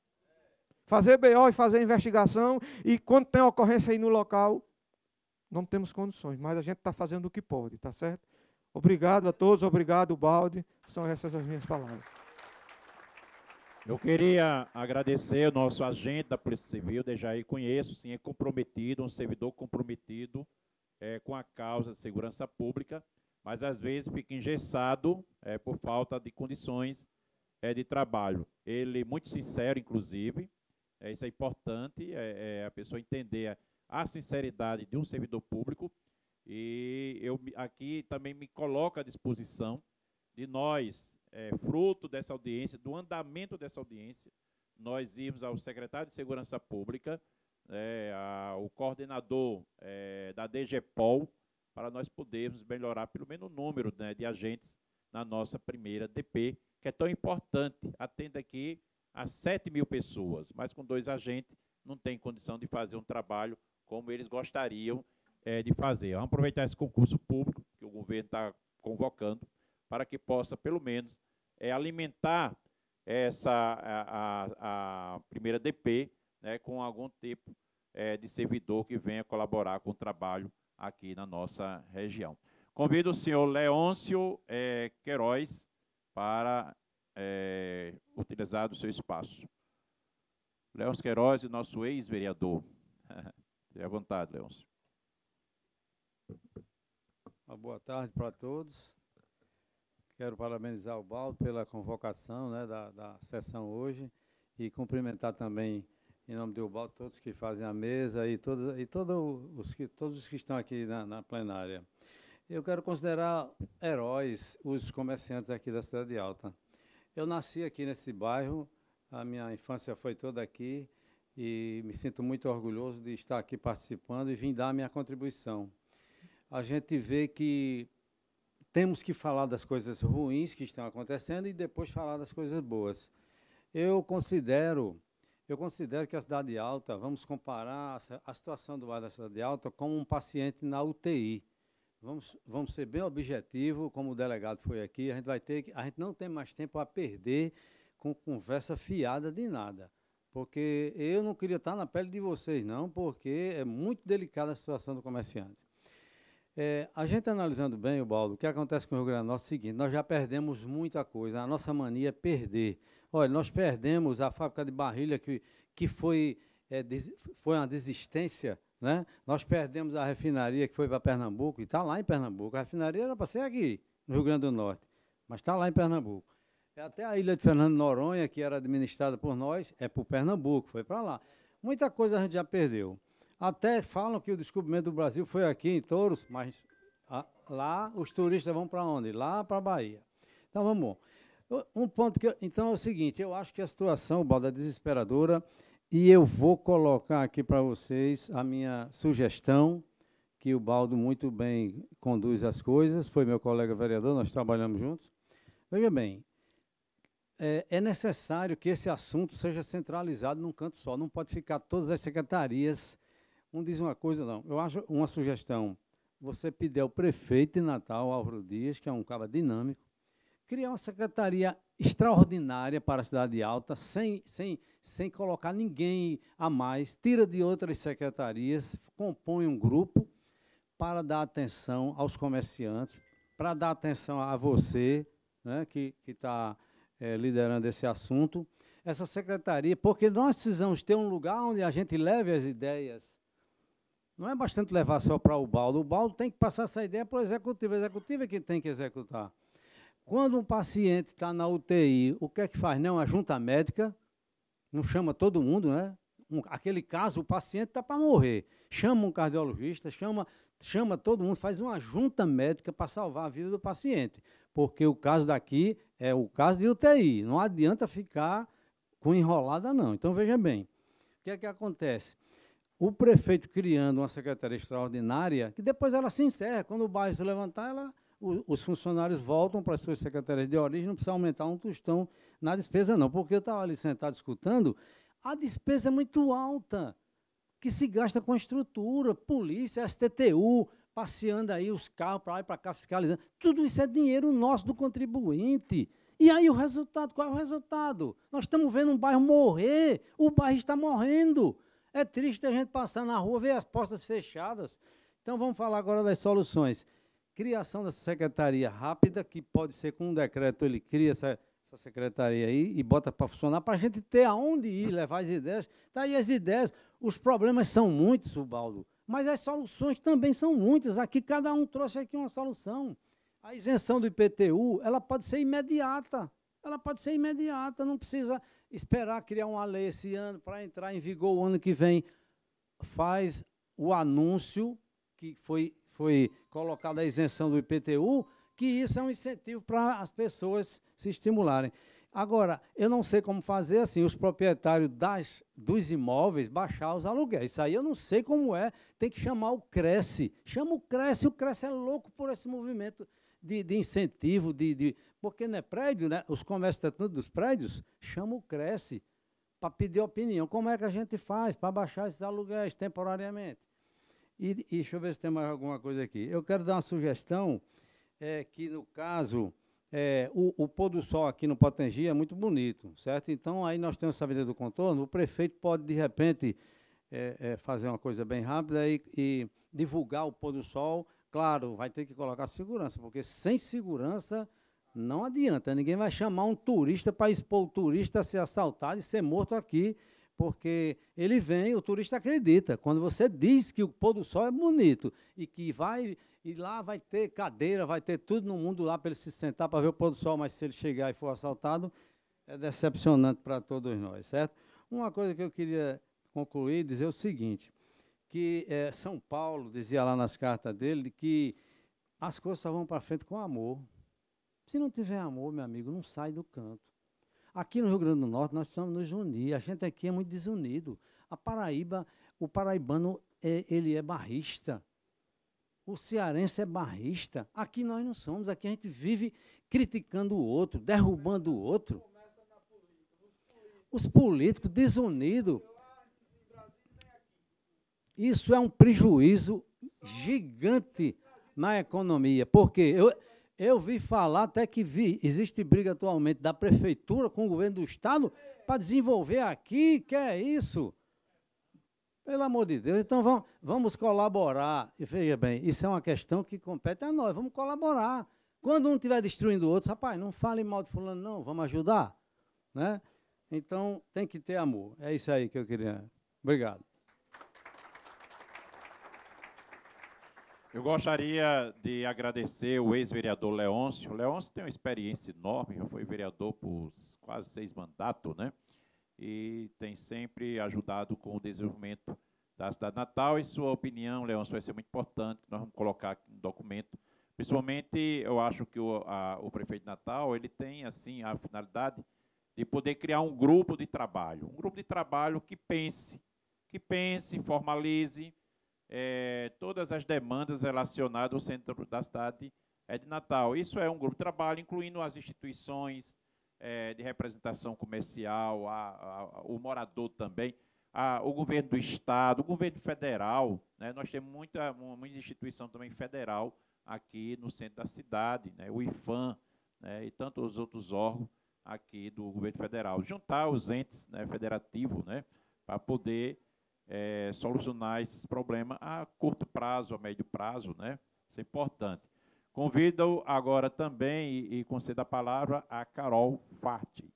Fazer B O e fazer investigação, e quando tem ocorrência aí no local, não temos condições, mas a gente está fazendo o que pode, tá certo? Obrigado a todos, obrigado, Baldi. São essas as minhas palavras. Eu queria agradecer ao nosso agente da Polícia Civil, desde aí conheço, sim, é comprometido, um servidor comprometido é, com a causa de segurança pública, mas às vezes fica engessado é, por falta de condições é, de trabalho. Ele, muito sincero, inclusive, é, isso é importante, é, é a pessoa entender a sinceridade de um servidor público, e eu aqui também me coloco à disposição de nós, é, fruto dessa audiência, do andamento dessa audiência, nós irmos ao secretário de Segurança Pública, é, ao coordenador é, da D G P O L, para nós podermos melhorar pelo menos o número, né, de agentes na nossa primeira D P, que é tão importante, atende aqui a sete mil pessoas, mas com dois agentes não tem condição de fazer um trabalho como eles gostariam é, de fazer. Vamos aproveitar esse concurso público que o governo está convocando para que possa, pelo menos, é, alimentar essa, a, a, a primeira D P, né, com algum tipo é, de servidor que venha colaborar com o trabalho aqui na nossa região. Convido o senhor Leôncio é, Queiroz para é, utilizar o seu espaço. Leôncio Queiroz, nosso ex-vereador. Tenha à vontade, Leôncio. Uma boa tarde para todos. Quero parabenizar o Baldo pela convocação, né, da, da sessão hoje e cumprimentar também, em nome do Baldo, todos que fazem a mesa e, todos, e todo os que, todos os que estão aqui na, na plenária. Eu quero considerar heróis os comerciantes aqui da Cidade Alta. Eu nasci aqui nesse bairro, a minha infância foi toda aqui e me sinto muito orgulhoso de estar aqui participando e vim dar a minha contribuição. A gente vê que temos que falar das coisas ruins que estão acontecendo e depois falar das coisas boas. Eu considero, eu considero que a Cidade Alta, vamos comparar a situação do bairro da Cidade Alta com um paciente na U T I. Vamos, vamos ser bem objetivo, como o delegado foi aqui, a gente vai ter, a gente não tem mais tempo a perder com conversa fiada de nada. Porque eu não queria estar na pele de vocês, não, porque é muito delicada a situação do comerciante. É, a gente analisando bem, o Baldo, o que acontece com o Rio Grande do Norte é o seguinte: nós já perdemos muita coisa, a nossa mania é perder. Olha, nós perdemos a fábrica de Barrilha, que, que foi, é, des, foi uma desistência, né? Nós perdemos a refinaria, que foi para Pernambuco, e está lá em Pernambuco. A refinaria era para ser aqui, no Rio Grande do Norte, mas está lá em Pernambuco. Até a ilha de Fernando Noronha, que era administrada por nós, é por Pernambuco, foi para lá. Muita coisa a gente já perdeu. Até falam que o descobrimento do Brasil foi aqui em Touros, mas a, lá os turistas vão para onde? Lá para a Bahia. Então, vamos. Um ponto que... Eu, então, é o seguinte, eu acho que a situação, o Baldo, é desesperadora e eu vou colocar aqui para vocês a minha sugestão, que o Baldo muito bem conduz as coisas, foi meu colega vereador, nós trabalhamos juntos. Veja bem, é, é necessário que esse assunto seja centralizado num canto só, não pode ficar todas as secretarias. Um diz uma coisa, não. Eu acho uma sugestão. Você pedir ao prefeito de Natal, Álvaro Dias, que é um cara dinâmico, criar uma secretaria extraordinária para a Cidade Alta, sem, sem, sem colocar ninguém a mais, tira de outras secretarias, compõe um grupo para dar atenção aos comerciantes, para dar atenção a você, né, que está é, liderando esse assunto. Essa secretaria, porque nós precisamos ter um lugar onde a gente leve as ideias. Não é bastante levar só para o Baldo. O Baldo tem que passar essa ideia para o executivo. O executivo é que tem que executar. Quando um paciente está na U T I, o que é que faz? Não, a junta médica, não chama todo mundo, né? Um, aquele caso, o paciente está para morrer. Chama um cardiologista, chama, chama todo mundo, faz uma junta médica para salvar a vida do paciente. Porque o caso daqui é o caso de U T I. Não adianta ficar com enrolada, não. Então, veja bem, o que é que acontece? O prefeito criando uma secretaria extraordinária, que depois ela se encerra. Quando o bairro se levantar, ela, o, os funcionários voltam para as suas secretarias de origem, não precisa aumentar um tostão na despesa, não. Porque eu estava ali sentado escutando, a despesa é muito alta, que se gasta com a estrutura, polícia, S T T U, passeando aí os carros para lá e para cá, fiscalizando. Tudo isso é dinheiro nosso, do contribuinte. E aí o resultado, qual é o resultado? Nós estamos vendo um bairro morrer, o bairro está morrendo. É triste a gente passar na rua, ver as portas fechadas. Então, vamos falar agora das soluções. Criação dessa secretaria rápida, que pode ser com um decreto, ele cria essa, essa secretaria aí e bota para funcionar, para a gente ter aonde ir, levar as ideias. Tá aí as ideias. Os problemas são muitos, Baldo, mas as soluções também são muitas. Aqui, cada um trouxe aqui uma solução. A isenção do I P T U, ela pode ser imediata. Ela pode ser imediata, não precisa esperar criar uma lei esse ano para entrar em vigor o ano que vem. Faz o anúncio que foi, foi colocada a isenção do I P T U, que isso é um incentivo para as pessoas se estimularem. Agora, eu não sei como fazer assim, os proprietários das, dos imóveis baixar os aluguéis. Isso aí eu não sei como é, tem que chamar o Cresce. Chama o Cresce, o Cresce é louco por esse movimento de, de incentivo, de... de porque não é prédio, né? Os comércios dos prédios chamam o Cresce para pedir opinião. Como é que a gente faz para baixar esses aluguéis temporariamente? E, e deixa eu ver se tem mais alguma coisa aqui. Eu quero dar uma sugestão, é, que no caso, é, o, o pôr do sol aqui no Potengi é muito bonito, certo? Então, aí nós temos essa Avenida do Contorno, o prefeito pode, de repente, é, é, fazer uma coisa bem rápida e, e divulgar o pôr do sol. Claro, vai ter que colocar segurança, porque sem segurança não adianta. Ninguém vai chamar um turista para expor o turista a ser assaltado e ser morto aqui, porque ele vem, o turista acredita. Quando você diz que o pôr do sol é bonito e que vai, e lá vai ter cadeira, vai ter tudo no mundo lá para ele se sentar para ver o pôr do sol, mas se ele chegar e for assaltado, é decepcionante para todos nós, certo? Uma coisa que eu queria concluir e dizer o seguinte, que é, São Paulo dizia lá nas cartas dele que as coisas só vão para frente com amor. Se não tiver amor, meu amigo, não sai do canto. Aqui no Rio Grande do Norte, nós precisamos nos unir. A gente aqui é muito desunido. A Paraíba, o paraibano, é, ele é barrista. O cearense é barrista. Aqui nós não somos. Aqui a gente vive criticando o outro, derrubando o outro. Os políticos desunidos. Isso é um prejuízo gigante na economia. Porque eu... Eu vi falar até que vi, existe briga atualmente da prefeitura com o governo do estado para desenvolver aqui, que é isso? Pelo amor de Deus, então vamos, vamos colaborar. E veja bem, isso é uma questão que compete a nós, vamos colaborar. Quando um estiver destruindo o outro, rapaz, não fale mal de fulano não, vamos ajudar. Né? Então tem que ter amor, é isso aí que eu queria. Obrigado. Eu gostaria de agradecer o ex-vereador Leôncio. O Leôncio tem uma experiência enorme, já foi vereador por quase seis mandatos, né? E tem sempre ajudado com o desenvolvimento da cidade natal. E sua opinião, Leôncio, vai ser muito importante, que nós vamos colocar aqui no documento. Principalmente, eu acho que o, a, o prefeito de Natal, ele tem, assim, a finalidade de poder criar um grupo de trabalho. Um grupo de trabalho que pense, que pense, formalize, É, todas as demandas relacionadas ao centro da cidade é de Natal. Isso é um grupo de trabalho, incluindo as instituições é, de representação comercial, a, a, o morador também, a, o governo do estado, o governo federal, né? Nós temos muita, muita instituição também federal aqui no centro da cidade, né? O IFAM, né? E tantos outros órgãos aqui do governo federal. Juntar os entes, né, federativos, né, para poder É, solucionar esses problemas a curto prazo, a médio prazo, né? Isso é importante. Convido agora também e, e concedo a palavra a Carol Fati.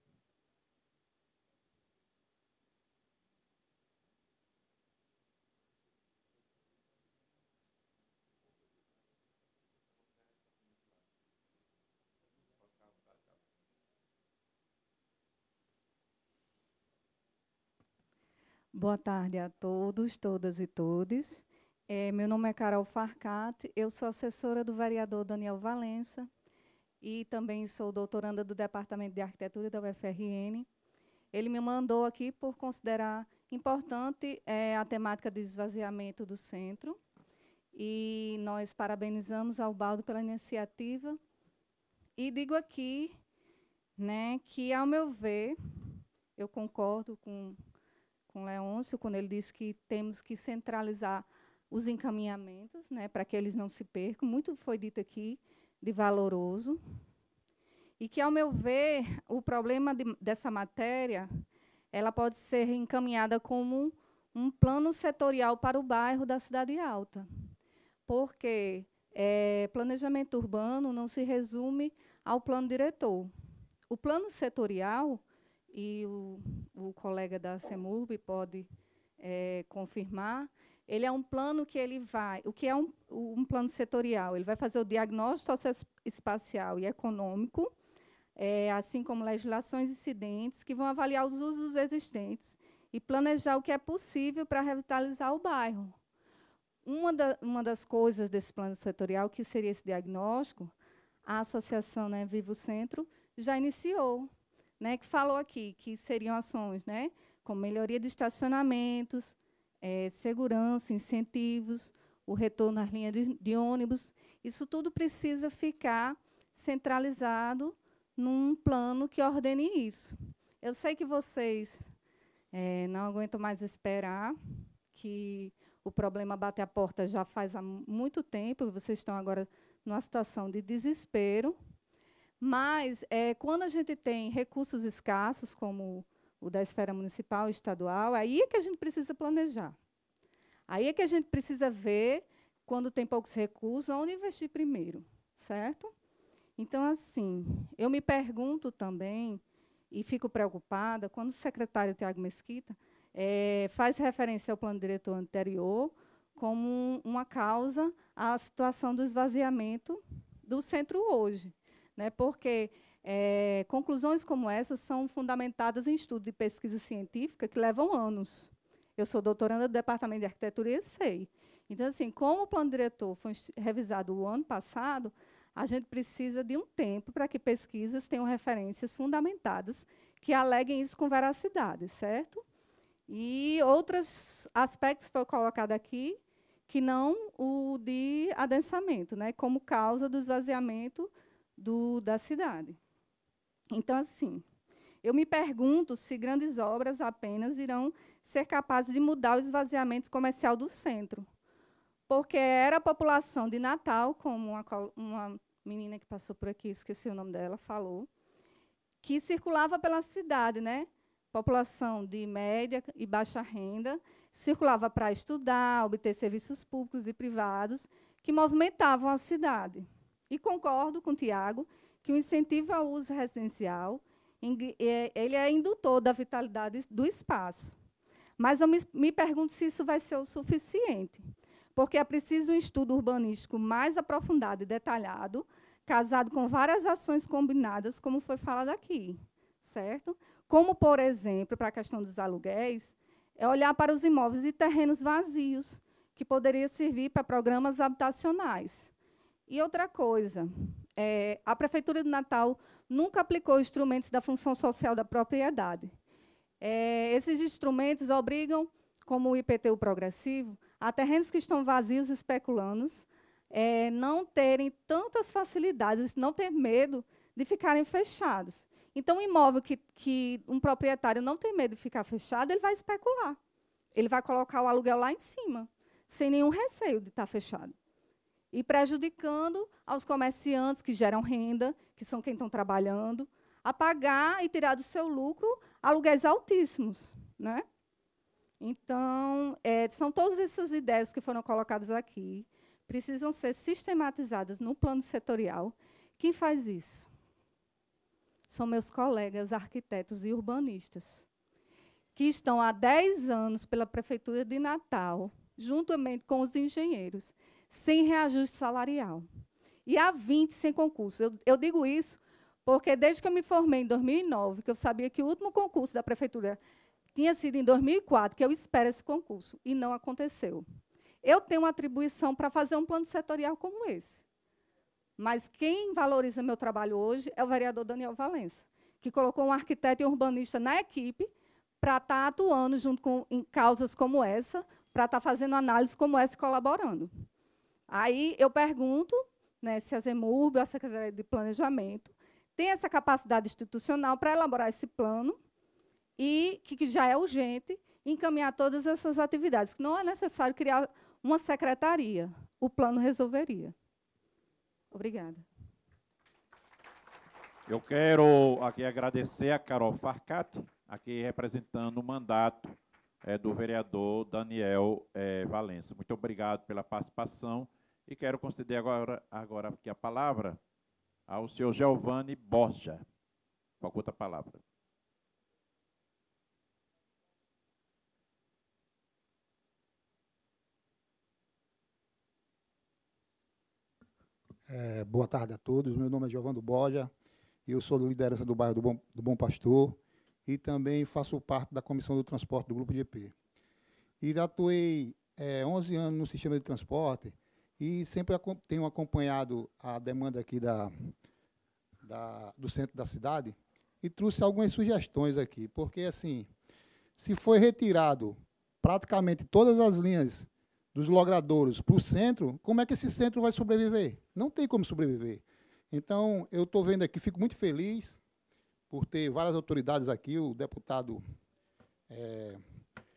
Boa tarde a todos, todas e todes. É, meu nome é Carol Farcati, eu sou assessora do vereador Daniel Valença e também sou doutoranda do Departamento de Arquitetura da U F R N. Ele me mandou aqui por considerar importante é, a temática de esvaziamento do centro e nós parabenizamos ao Baldo pela iniciativa e digo aqui, né, que, ao meu ver, eu concordo com com Leôncio, quando ele disse que temos que centralizar os encaminhamentos, né, para que eles não se percam. Muito foi dito aqui de valoroso. E que, ao meu ver, o problema de, dessa matéria, ela pode ser encaminhada como um plano setorial para o bairro da Cidade Alta. Porque é, planejamento urbano não se resume ao plano diretor. O plano setorial, e o, o colega da CEMURB pode é, confirmar, ele é um plano que ele vai... O que é um, um plano setorial? Ele vai fazer o diagnóstico socioespacial e econômico, é, assim como legislações incidentes, que vão avaliar os usos existentes e planejar o que é possível para revitalizar o bairro. Uma, da, uma das coisas desse plano setorial, que seria esse diagnóstico, a associação, né, Vivo Centro já iniciou, né, que falou aqui que seriam ações, né, como melhoria de estacionamentos, é, segurança, incentivos, o retorno às linhas de, de ônibus. Isso tudo precisa ficar centralizado num plano que ordene isso. Eu sei que vocês é, não aguentam mais esperar que o problema bate a porta já faz há muito tempo, vocês estão agora numa situação de desespero, mas é, quando a gente tem recursos escassos, como o da esfera municipal e estadual, aí é que a gente precisa planejar. Aí é que a gente precisa ver, quando tem poucos recursos, onde investir primeiro, certo? Então, assim, eu me pergunto também, e fico preocupada, quando o secretário Tiago Mesquita é, faz referência ao plano diretor anterior como uma causa à situação do esvaziamento do centro hoje, né? Porque é, conclusões como essas são fundamentadas em estudos de pesquisa científica que levam anos. Eu sou doutoranda do Departamento de Arquitetura e sei. Então, assim, como o plano diretor foi revisado o ano passado, a gente precisa de um tempo para que pesquisas tenham referências fundamentadas que aleguem isso com veracidade, certo? E outros aspectos foram colocados aqui, que não o de adensamento, né, como causa do esvaziamento do, da cidade. Então, assim, eu me pergunto se grandes obras apenas irão ser capazes de mudar o esvaziamento comercial do centro, porque era a população de Natal, como uma, uma menina que passou por aqui, esqueci o nome dela, falou, que circulava pela cidade, né? População de média e baixa renda, circulava para estudar, obter serviços públicos e privados, que movimentavam a cidade. E concordo com o Tiago que o incentivo ao uso residencial ele é indutor da vitalidade do espaço. Mas eu me, me pergunto se isso vai ser o suficiente, porque é preciso um estudo urbanístico mais aprofundado e detalhado, casado com várias ações combinadas, como foi falado aqui, certo? Como, por exemplo, para a questão dos aluguéis, é olhar para os imóveis e terrenos vazios, que poderia servir para programas habitacionais. E outra coisa, é, a Prefeitura de Natal nunca aplicou instrumentos da função social da propriedade. É, esses instrumentos obrigam, como o I P T U progressivo, a terrenos que estão vazios e especulantes, é, não terem tantas facilidades, não ter medo de ficarem fechados. Então, um imóvel que, que um proprietário não tem medo de ficar fechado, ele vai especular. Ele vai colocar o aluguel lá em cima, sem nenhum receio de estar fechado. E prejudicando aos comerciantes que geram renda, que são quem estão trabalhando, a pagar e tirar do seu lucro aluguéis altíssimos, né? Então, é, são todas essas ideias que foram colocadas aqui, precisam ser sistematizadas no plano setorial. Quem faz isso? São meus colegas arquitetos e urbanistas, que estão há dez anos pela Prefeitura de Natal, juntamente com os engenheiros, sem reajuste salarial. E há vinte sem concurso. Eu, eu digo isso porque, desde que eu me formei em dois mil e nove, que eu sabia que o último concurso da Prefeitura tinha sido em dois mil e quatro, que eu espero esse concurso, e não aconteceu. Eu tenho uma atribuição para fazer um plano setorial como esse. Mas quem valoriza meu trabalho hoje é o vereador Daniel Valença, que colocou um arquiteto e um urbanista na equipe para estar atuando junto com, em causas como essa, para estar fazendo análise como essa e colaborando. Aí eu pergunto, né, se a Zemurb, a Secretaria de Planejamento, tem essa capacidade institucional para elaborar esse plano e, que, que já é urgente, encaminhar todas essas atividades, que não é necessário criar uma secretaria. O plano resolveria. Obrigada. Eu quero aqui agradecer a Carol Farcati, aqui representando o mandato é, do vereador Daniel é, Valença. Muito obrigado pela participação e quero conceder agora, agora aqui a palavra ao senhor Giovanni Borja. Faculta a palavra. É, boa tarde a todos, meu nome é Giovanni Borja, eu sou da liderança do bairro do Bom, do Bom Pastor e também faço parte da Comissão do Transporte do Grupo G P. E atuei é, onze anos no sistema de transporte e sempre tenho acompanhado a demanda aqui da, da, do centro da cidade e trouxe algumas sugestões aqui, porque, assim, se foi retirado praticamente todas as linhas dos logradouros para o centro, como é que esse centro vai sobreviver? Não tem como sobreviver. Então, eu estou vendo aqui, fico muito feliz por ter várias autoridades aqui, o deputado é,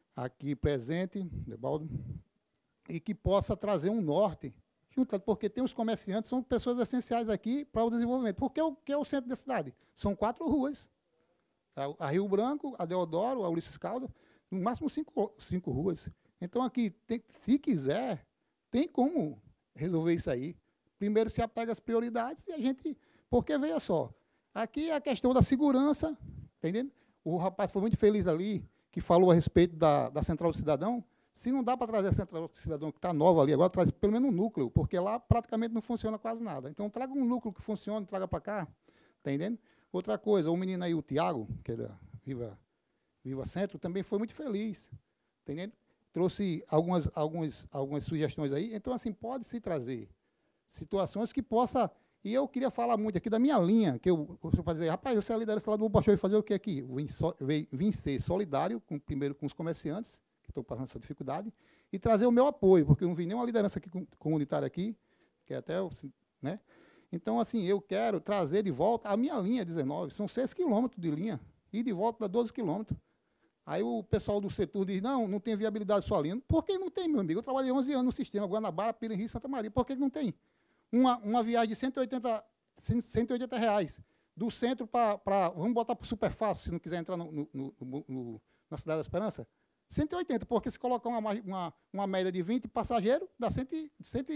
aqui presente, Debaldo, e que possa trazer um norte, junto, porque tem os comerciantes, são pessoas essenciais aqui para o desenvolvimento. Porque o que é o centro da cidade? São quatro ruas. A, a Rio Branco, a Deodoro, a Ulisses Caldas, no máximo cinco, cinco ruas. Então, aqui, tem, se quiser, tem como resolver isso aí. Primeiro se apega às prioridades e a gente... Porque, veja só, aqui é a questão da segurança, entendendo? O rapaz foi muito feliz ali, que falou a respeito da, da Central do Cidadão. Se não dá para trazer a Central do Cidadão, que está nova ali, agora traz pelo menos um núcleo, porque lá praticamente não funciona quase nada. Então, traga um núcleo que funcione, traga para cá, entendendo? Outra coisa, o menino aí, o Tiago, que é da Viva, Viva Centro, também foi muito feliz, entendendo? Trouxe algumas, algumas, algumas sugestões aí. Então, assim, pode-se trazer situações que possa... E eu queria falar muito aqui da minha linha, que eu vou dizer, rapaz, você é a liderança lá do Bom Pastor, fazer o que aqui? Vim, so, vim ser solidário, com, primeiro com os comerciantes, que estão passando essa dificuldade, e trazer o meu apoio, porque eu não vi nenhuma liderança aqui, comunitária aqui, que é até... Né? Então, assim, eu quero trazer de volta a minha linha dezenove, são seis quilômetros de linha, e de volta dá doze quilômetros. Aí o pessoal do setor diz, não, não tem viabilidade sua linha. Por que não tem, meu amigo? Eu trabalhei onze anos no sistema, Guanabara, Pirangi, Santa Maria. Por que não tem? Uma, uma viagem de cento e oitenta reais, do centro para, vamos botar para o Superfácil, se não quiser entrar no, no, no, no, na Cidade da Esperança, cento e oitenta, porque se colocar uma, uma, uma média de vinte passageiros, dá cento e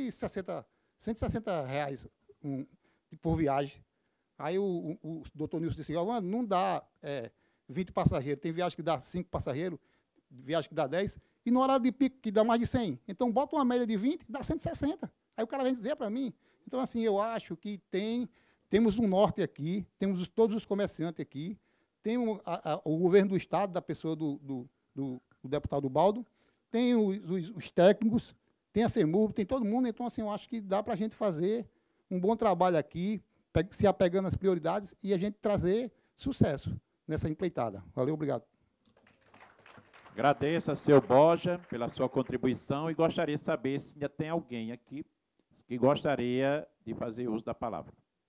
sessenta reais um, por viagem. Aí o, o, o doutor Nilson disse, Giovanni, não dá é, vinte passageiros, tem viagem que dá cinco passageiros, viagem que dá dez, e no horário de pico que dá mais de cem. Então, bota uma média de vinte, dá cento e sessenta. Aí o cara vem dizer para mim. Então, assim, eu acho que tem, temos um norte aqui, temos todos os comerciantes aqui, tem um, a, a, o governo do Estado, da pessoa do, do, do, do deputado Baldo, tem os, os, os técnicos, tem a CEMUB, tem todo mundo. Então, assim, eu acho que dá para a gente fazer um bom trabalho aqui, se apegando às prioridades e a gente trazer sucesso nessa empreitada. Valeu, obrigado. Agradeço a seu Borja pela sua contribuição e gostaria de saber se ainda tem alguém aqui que gostaria de fazer uso da palavra.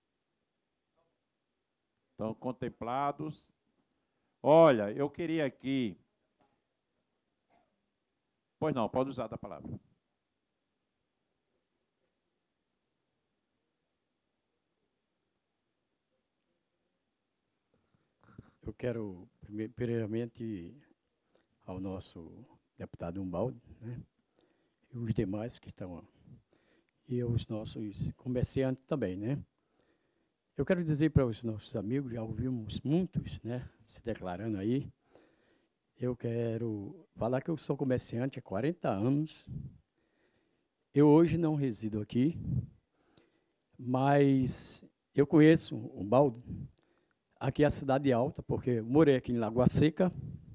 Estão contemplados. Olha, eu queria aqui... Pois não, pode usar da palavra. Eu quero, primeiramente, ao nosso deputado Umbaldo, né, e os demais que estão, e aos nossos comerciantes também, né. Eu quero dizer para os nossos amigos, já ouvimos muitos, né, se declarando aí, eu quero falar que eu sou comerciante há quarenta anos, eu hoje não resido aqui, mas eu conheço Umbaldo, aqui é a Cidade Alta, porque eu morei aqui em Lagoa Seca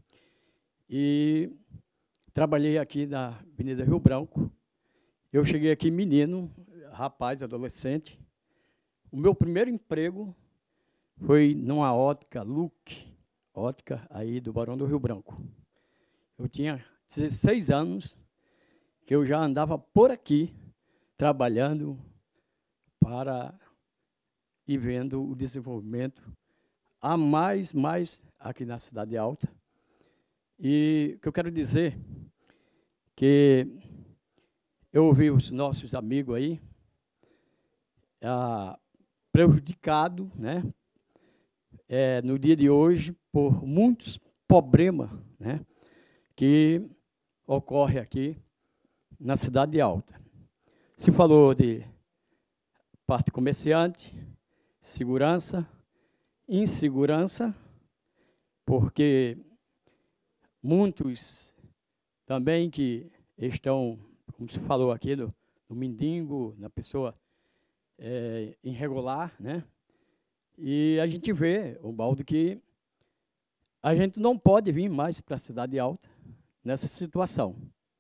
e trabalhei aqui na Avenida Rio Branco. Eu cheguei aqui menino, rapaz, adolescente. O meu primeiro emprego foi numa ótica, Luke, ótica aí do Barão do Rio Branco. Eu tinha dezesseis anos, que eu já andava por aqui, trabalhando para ir vendo o desenvolvimento a mais, mais aqui na Cidade Alta. E o que eu quero dizer que eu ouvi os nossos amigos aí, ah, prejudicado, né, é, no dia de hoje por muitos problemas, né, que ocorre aqui na Cidade Alta. Se falou de parte comerciante, segurança, insegurança, porque muitos também que estão, como se falou aqui, do, do mendigo, na pessoa é, irregular, né? E a gente vê, Umbaldo, que a gente não pode vir mais para a Cidade Alta nessa situação.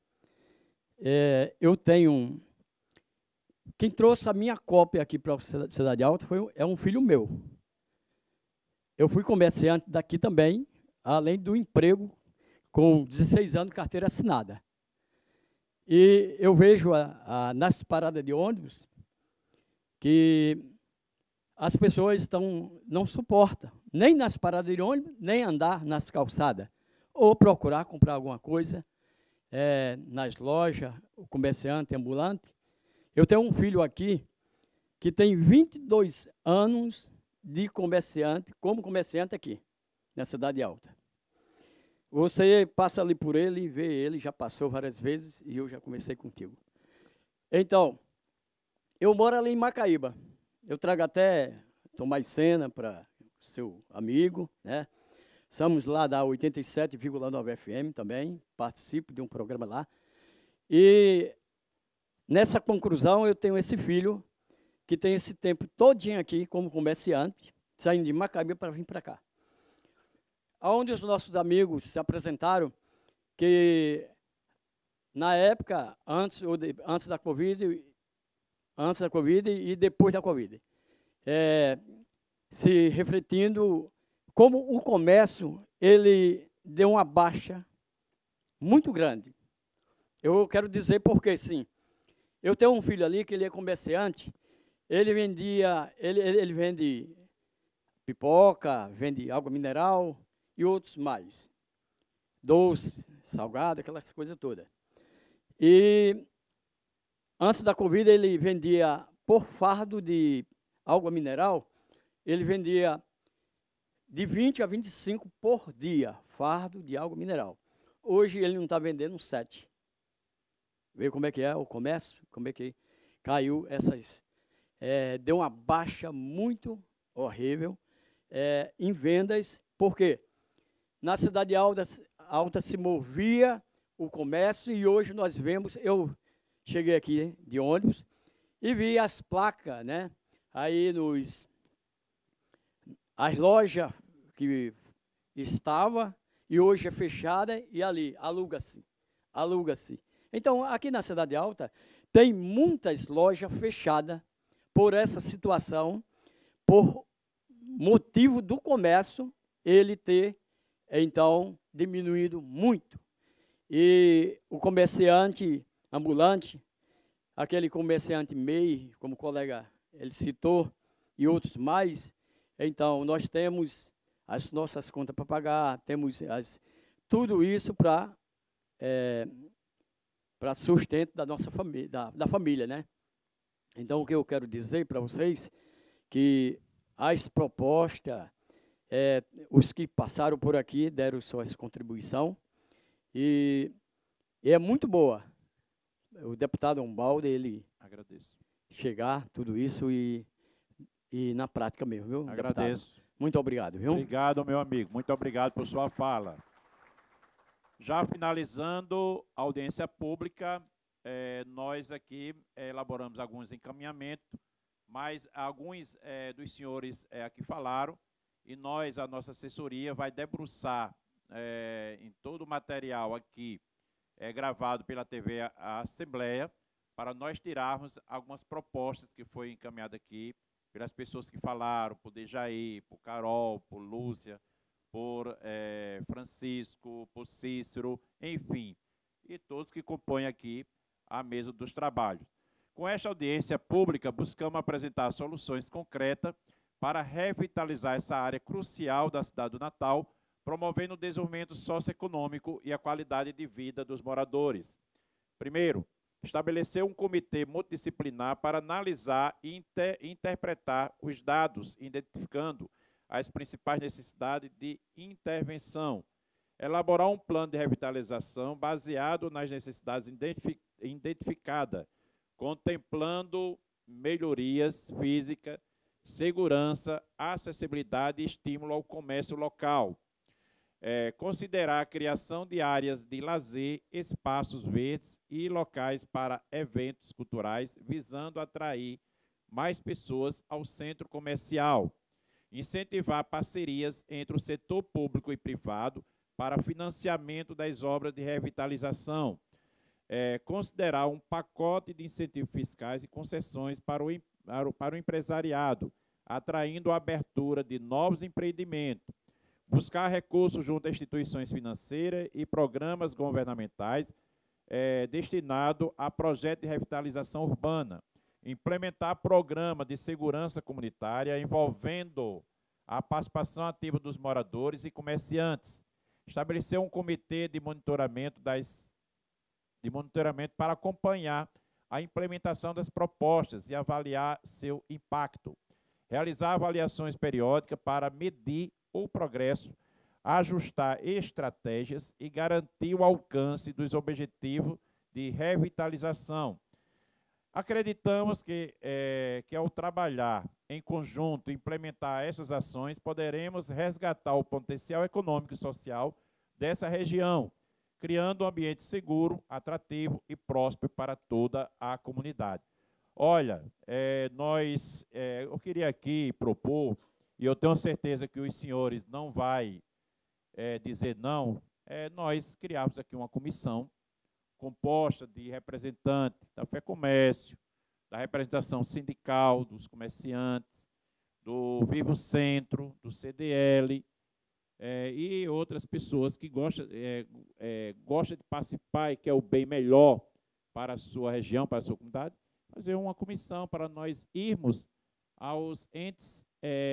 É, eu tenho... Quem trouxe a minha cópia aqui para a Cidade Alta foi, é um filho meu. Eu fui comerciante daqui também, além do emprego, com dezesseis anos, carteira assinada. E eu vejo a, a, nas paradas de ônibus que as pessoas estão, não suportam, nem nas paradas de ônibus, nem andar nas calçadas. ou procurar comprar alguma coisa é, nas lojas, o comerciante ambulante. Eu tenho um filho aqui que tem vinte e dois anos de comerciante, como comerciante aqui, na Cidade Alta. Você passa ali por ele e vê ele, já passou várias vezes e eu já conversei contigo. Então, eu moro ali em Macaíba. Eu trago até Tomás Sena para seu amigo, né? Estamos lá da oitenta e sete vírgula nove F M também, participo de um programa lá. E nessa conclusão eu tenho esse filho que tem esse tempo todinho aqui como comerciante, saindo de Macaíba para vir para cá. Onde os nossos amigos se apresentaram, que na época, antes, ou de, antes da Covid, antes da Covid e depois da Covid, é, se refletindo como o comércio ele deu uma baixa muito grande. Eu quero dizer porque, sim, eu tenho um filho ali que ele é comerciante, ele vendia, ele, ele, ele vende pipoca, vende água mineral e outros mais, doce, salgado, aquelas coisas todas. E antes da Covid ele vendia por fardo de água mineral, ele vendia de vinte a vinte e cinco por dia, fardo de água mineral. Hoje ele não está vendendo sete. Vê como é que é o comércio, como é que caiu essas... É, deu uma baixa muito horrível é, em vendas, porque na Cidade Alta, Alta se movia o comércio e hoje nós vemos, eu cheguei aqui de ônibus e vi as placas, né? Aí nos... As lojas que estava e hoje é fechada e ali aluga-se, aluga-se. Então, aqui na Cidade Alta, tem muitas lojas fechadas por essa situação, por motivo do comércio, ele ter, então, diminuído muito. E o comerciante ambulante, aquele comerciante M E I, como o colega ele citou, e outros mais, então, nós temos as nossas contas para pagar, temos as, tudo isso para é, para sustento da nossa família, da, da família, né? Então, o que eu quero dizer para vocês, que as propostas, é, os que passaram por aqui deram suas contribuição e, e é muito boa. O deputado Umbaldi, ele agradeço chegar tudo isso e, e na prática mesmo, viu? Agradeço. Deputado? Muito obrigado, viu? Obrigado, meu amigo. Muito obrigado por sua fala. Já finalizando a audiência pública, eh, nós aqui eh, elaboramos alguns encaminhamentos, mas alguns eh, dos senhores eh, aqui falaram, e nós, a nossa assessoria, vai debruçar eh, em todo o material aqui eh, gravado pela T V a, a Assembleia, para nós tirarmos algumas propostas que foi encaminhada aqui pelas pessoas que falaram, por Dejaí, por Carol, por Lúcia, por eh, Francisco, por Cícero, enfim, e todos que compõem aqui a mesa dos trabalhos. Com esta audiência pública, buscamos apresentar soluções concretas para revitalizar essa área crucial da cidade do Natal, promovendo o desenvolvimento socioeconômico e a qualidade de vida dos moradores. Primeiro, estabelecer um comitê multidisciplinar para analisar e inter interpretar os dados, identificando as principais necessidades de intervenção. Elaborar um plano de revitalização baseado nas necessidades identific identificadas, contemplando melhorias físicas, segurança, acessibilidade e estímulo ao comércio local. É, considerar a criação de áreas de lazer, espaços verdes e locais para eventos culturais, visando atrair mais pessoas ao centro comercial. Incentivar parcerias entre o setor público e privado para financiamento das obras de revitalização. É, considerar um pacote de incentivos fiscais e concessões para o, para o empresariado, atraindo a abertura de novos empreendimentos. Buscar recursos junto a instituições financeiras e programas governamentais é, destinados a projetos de revitalização urbana. Implementar programa de segurança comunitária envolvendo a participação ativa dos moradores e comerciantes. estabelecer um comitê de monitoramento, das, de monitoramento para acompanhar a implementação das propostas e avaliar seu impacto. Realizar avaliações periódicas para medir o progresso, ajustar estratégias e garantir o alcance dos objetivos de revitalização. Acreditamos que, é, que ao trabalhar em conjunto e implementar essas ações, poderemos resgatar o potencial econômico e social dessa região, criando um ambiente seguro, atrativo e próspero para toda a comunidade. Olha, é, nós, é, eu queria aqui propor, e eu tenho certeza que os senhores não vão é, dizer não, é, nós criamos aqui uma comissão composta de representantes da FEComércio, da representação sindical, dos comerciantes, do Vivo Centro, do C D L, é, e outras pessoas que gostam, é, é, gostam de participar e quer o bem melhor para a sua região, para a sua comunidade, fazer uma comissão para nós irmos aos entes,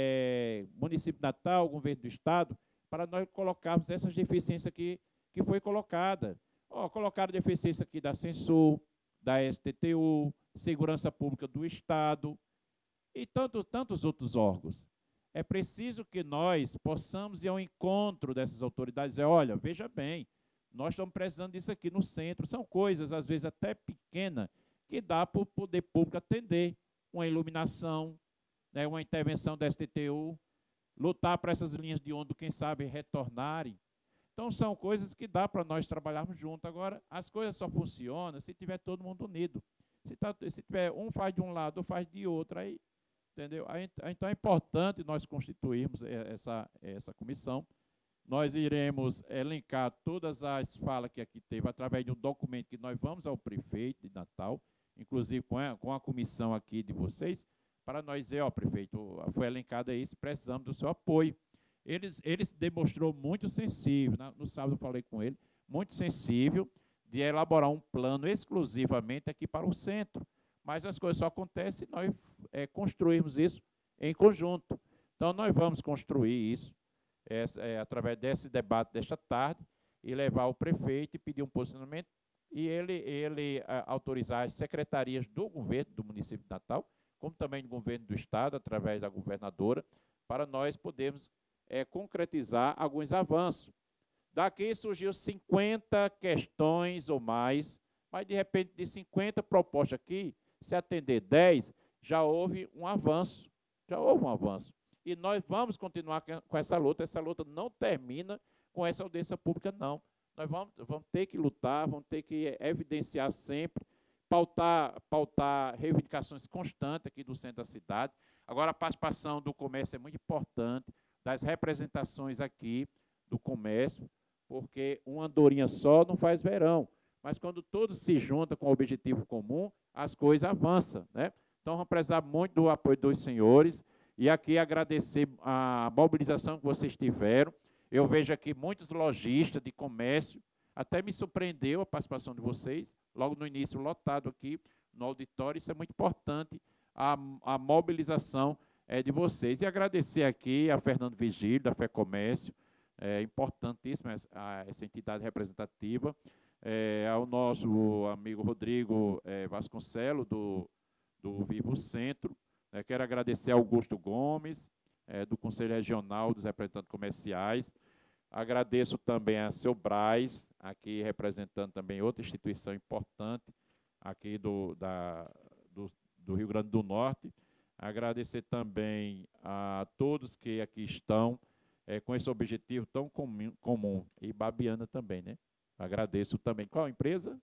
é, município de Natal, governo do Estado, para nós colocarmos essas deficiências que, que foi colocada. Oh, colocaram deficiência aqui da Censur, da S T T U, Segurança Pública do Estado e tanto, tantos outros órgãos. É preciso que nós possamos ir ao encontro dessas autoridades e dizer, olha, veja bem, nós estamos precisando disso aqui no centro. São coisas, às vezes, até pequenas, que dá para o poder público atender. Uma iluminação, né, uma intervenção da S T T U, lutar para essas linhas de ônibus, quem sabe, retornarem. Então, são coisas que dá para nós trabalharmos juntos. Agora, as coisas só funcionam se tiver todo mundo unido. Se, tá, se tiver um faz de um lado, ou faz de outro, aí, entendeu? Aí, então, é importante nós constituirmos essa, essa comissão. Nós iremos elencar todas as falas que aqui teve, através de um documento que nós vamos ao prefeito de Natal, inclusive com a, com a comissão aqui de vocês, para nós dizer, ó, prefeito, foi elencado aí, precisamos do seu apoio. Ele, ele se demonstrou muito sensível, né? No sábado eu falei com ele, muito sensível de elaborar um plano exclusivamente aqui para o centro. Mas as coisas só acontecem se nós é, construirmos isso em conjunto. Então, nós vamos construir isso é, é, através desse debate desta tarde e levar ao prefeito e pedir um posicionamento e ele, ele a, autorizar as secretarias do governo do município de Natal, como também do governo do Estado, através da governadora, para nós podermos É, concretizar alguns avanços. Daqui surgiu cinquenta questões ou mais, mas de repente de cinquenta propostas aqui, se atender dez, já houve um avanço, já houve um avanço. E nós vamos continuar com essa luta, essa luta não termina com essa audiência pública, não. Nós vamos, vamos ter que lutar, vamos ter que evidenciar sempre, pautar, pautar reivindicações constantes aqui do centro da cidade. Agora, a participação do comércio é muito importante, das representações aqui do comércio, porque uma andorinha só não faz verão, mas quando todos se juntam com o objetivo comum, as coisas avançam, né? Então, vamos precisar muito do apoio dos senhores, e aqui agradecer a mobilização que vocês tiveram. Eu vejo aqui muitos lojistas de comércio, até me surpreendeu a participação de vocês, logo no início, lotado aqui no auditório, isso é muito importante, a, a mobilização é, de vocês. E agradecer aqui a Fernando Vigílio, da FEComércio, é importantíssima essa, essa entidade representativa, é, ao nosso amigo Rodrigo é, Vasconcelos, do, do Vivo Centro. É, quero agradecer ao Augusto Gomes, é, do Conselho Regional dos Representantes Comerciais. Agradeço também a seu Braz, aqui representando também outra instituição importante aqui do, da, do, do Rio Grande do Norte. Agradecer também a todos que aqui estão é, com esse objetivo tão comum, comum. E Babiana também, né? Agradeço também. Qual a empresa?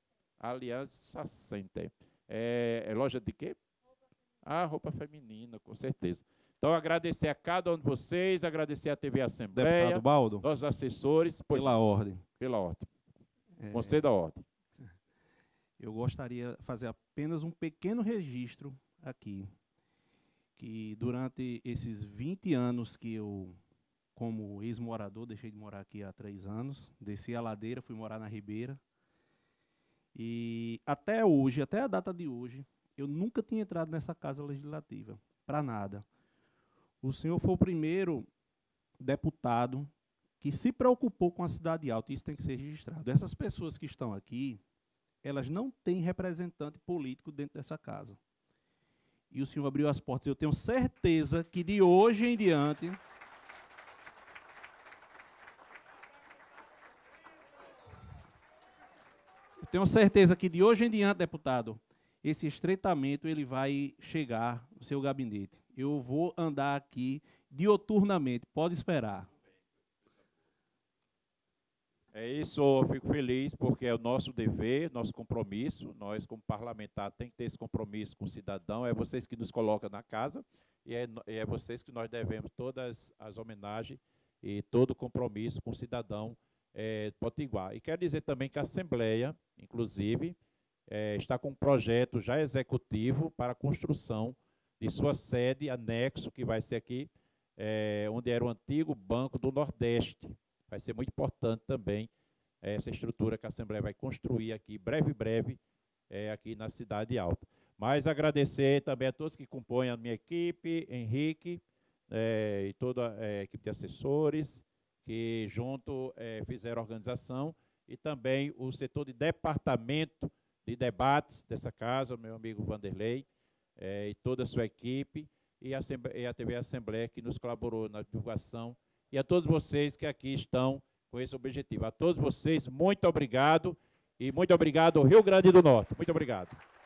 Aliança Center. É, é loja de quê? Ah, roupa feminina, com certeza. Então, agradecer a cada um de vocês, agradecer à T V Assembleia, Deputado Baldo, nossos assessores. Pela ordem. Pela ordem. É, Conselho da ordem. Eu gostaria de fazer apenas um pequeno registro aqui, que durante esses vinte anos que eu, como ex-morador, deixei de morar aqui há três anos, desci a ladeira, fui morar na Ribeira, e até hoje, até a data de hoje, eu nunca tinha entrado nessa casa legislativa, para nada. O senhor foi o primeiro deputado que se preocupou com a Cidade Alta, isso tem que ser registrado. Essas pessoas que estão aqui, elas não têm representante político dentro dessa casa. E o senhor abriu as portas. Eu tenho certeza que de hoje em diante... Eu tenho certeza que de hoje em diante, deputado, esse estreitamento ele vai chegar no seu gabinete. Eu vou andar aqui dioturnamente, pode esperar. É isso, eu fico feliz, porque é o nosso dever, nosso compromisso. Nós, como parlamentar, tem que ter esse compromisso com o cidadão. É vocês que nos colocam na casa e é, é vocês que nós devemos todas as homenagens e todo o compromisso com o cidadão é, potiguar. E quero dizer também que a Assembleia, inclusive, é, está com um projeto já executivo para a construção de sua sede, anexo, que vai ser aqui, é, onde era o antigo Banco do Nordeste. Vai ser muito importante também é, essa estrutura que a Assembleia vai construir aqui, breve, breve, é, aqui na Cidade Alta. Mas agradecer também a todos que compõem a minha equipe, Henrique, é, e toda a equipe de assessores, que junto é, fizeram a organização, e também o setor de departamento de debates dessa casa, meu amigo Vanderlei, é, e toda a sua equipe, e a, e a T V Assembleia, que nos colaborou na divulgação, e a todos vocês que aqui estão com esse objetivo. A todos vocês, muito obrigado, e muito obrigado ao Rio Grande do Norte. Muito obrigado.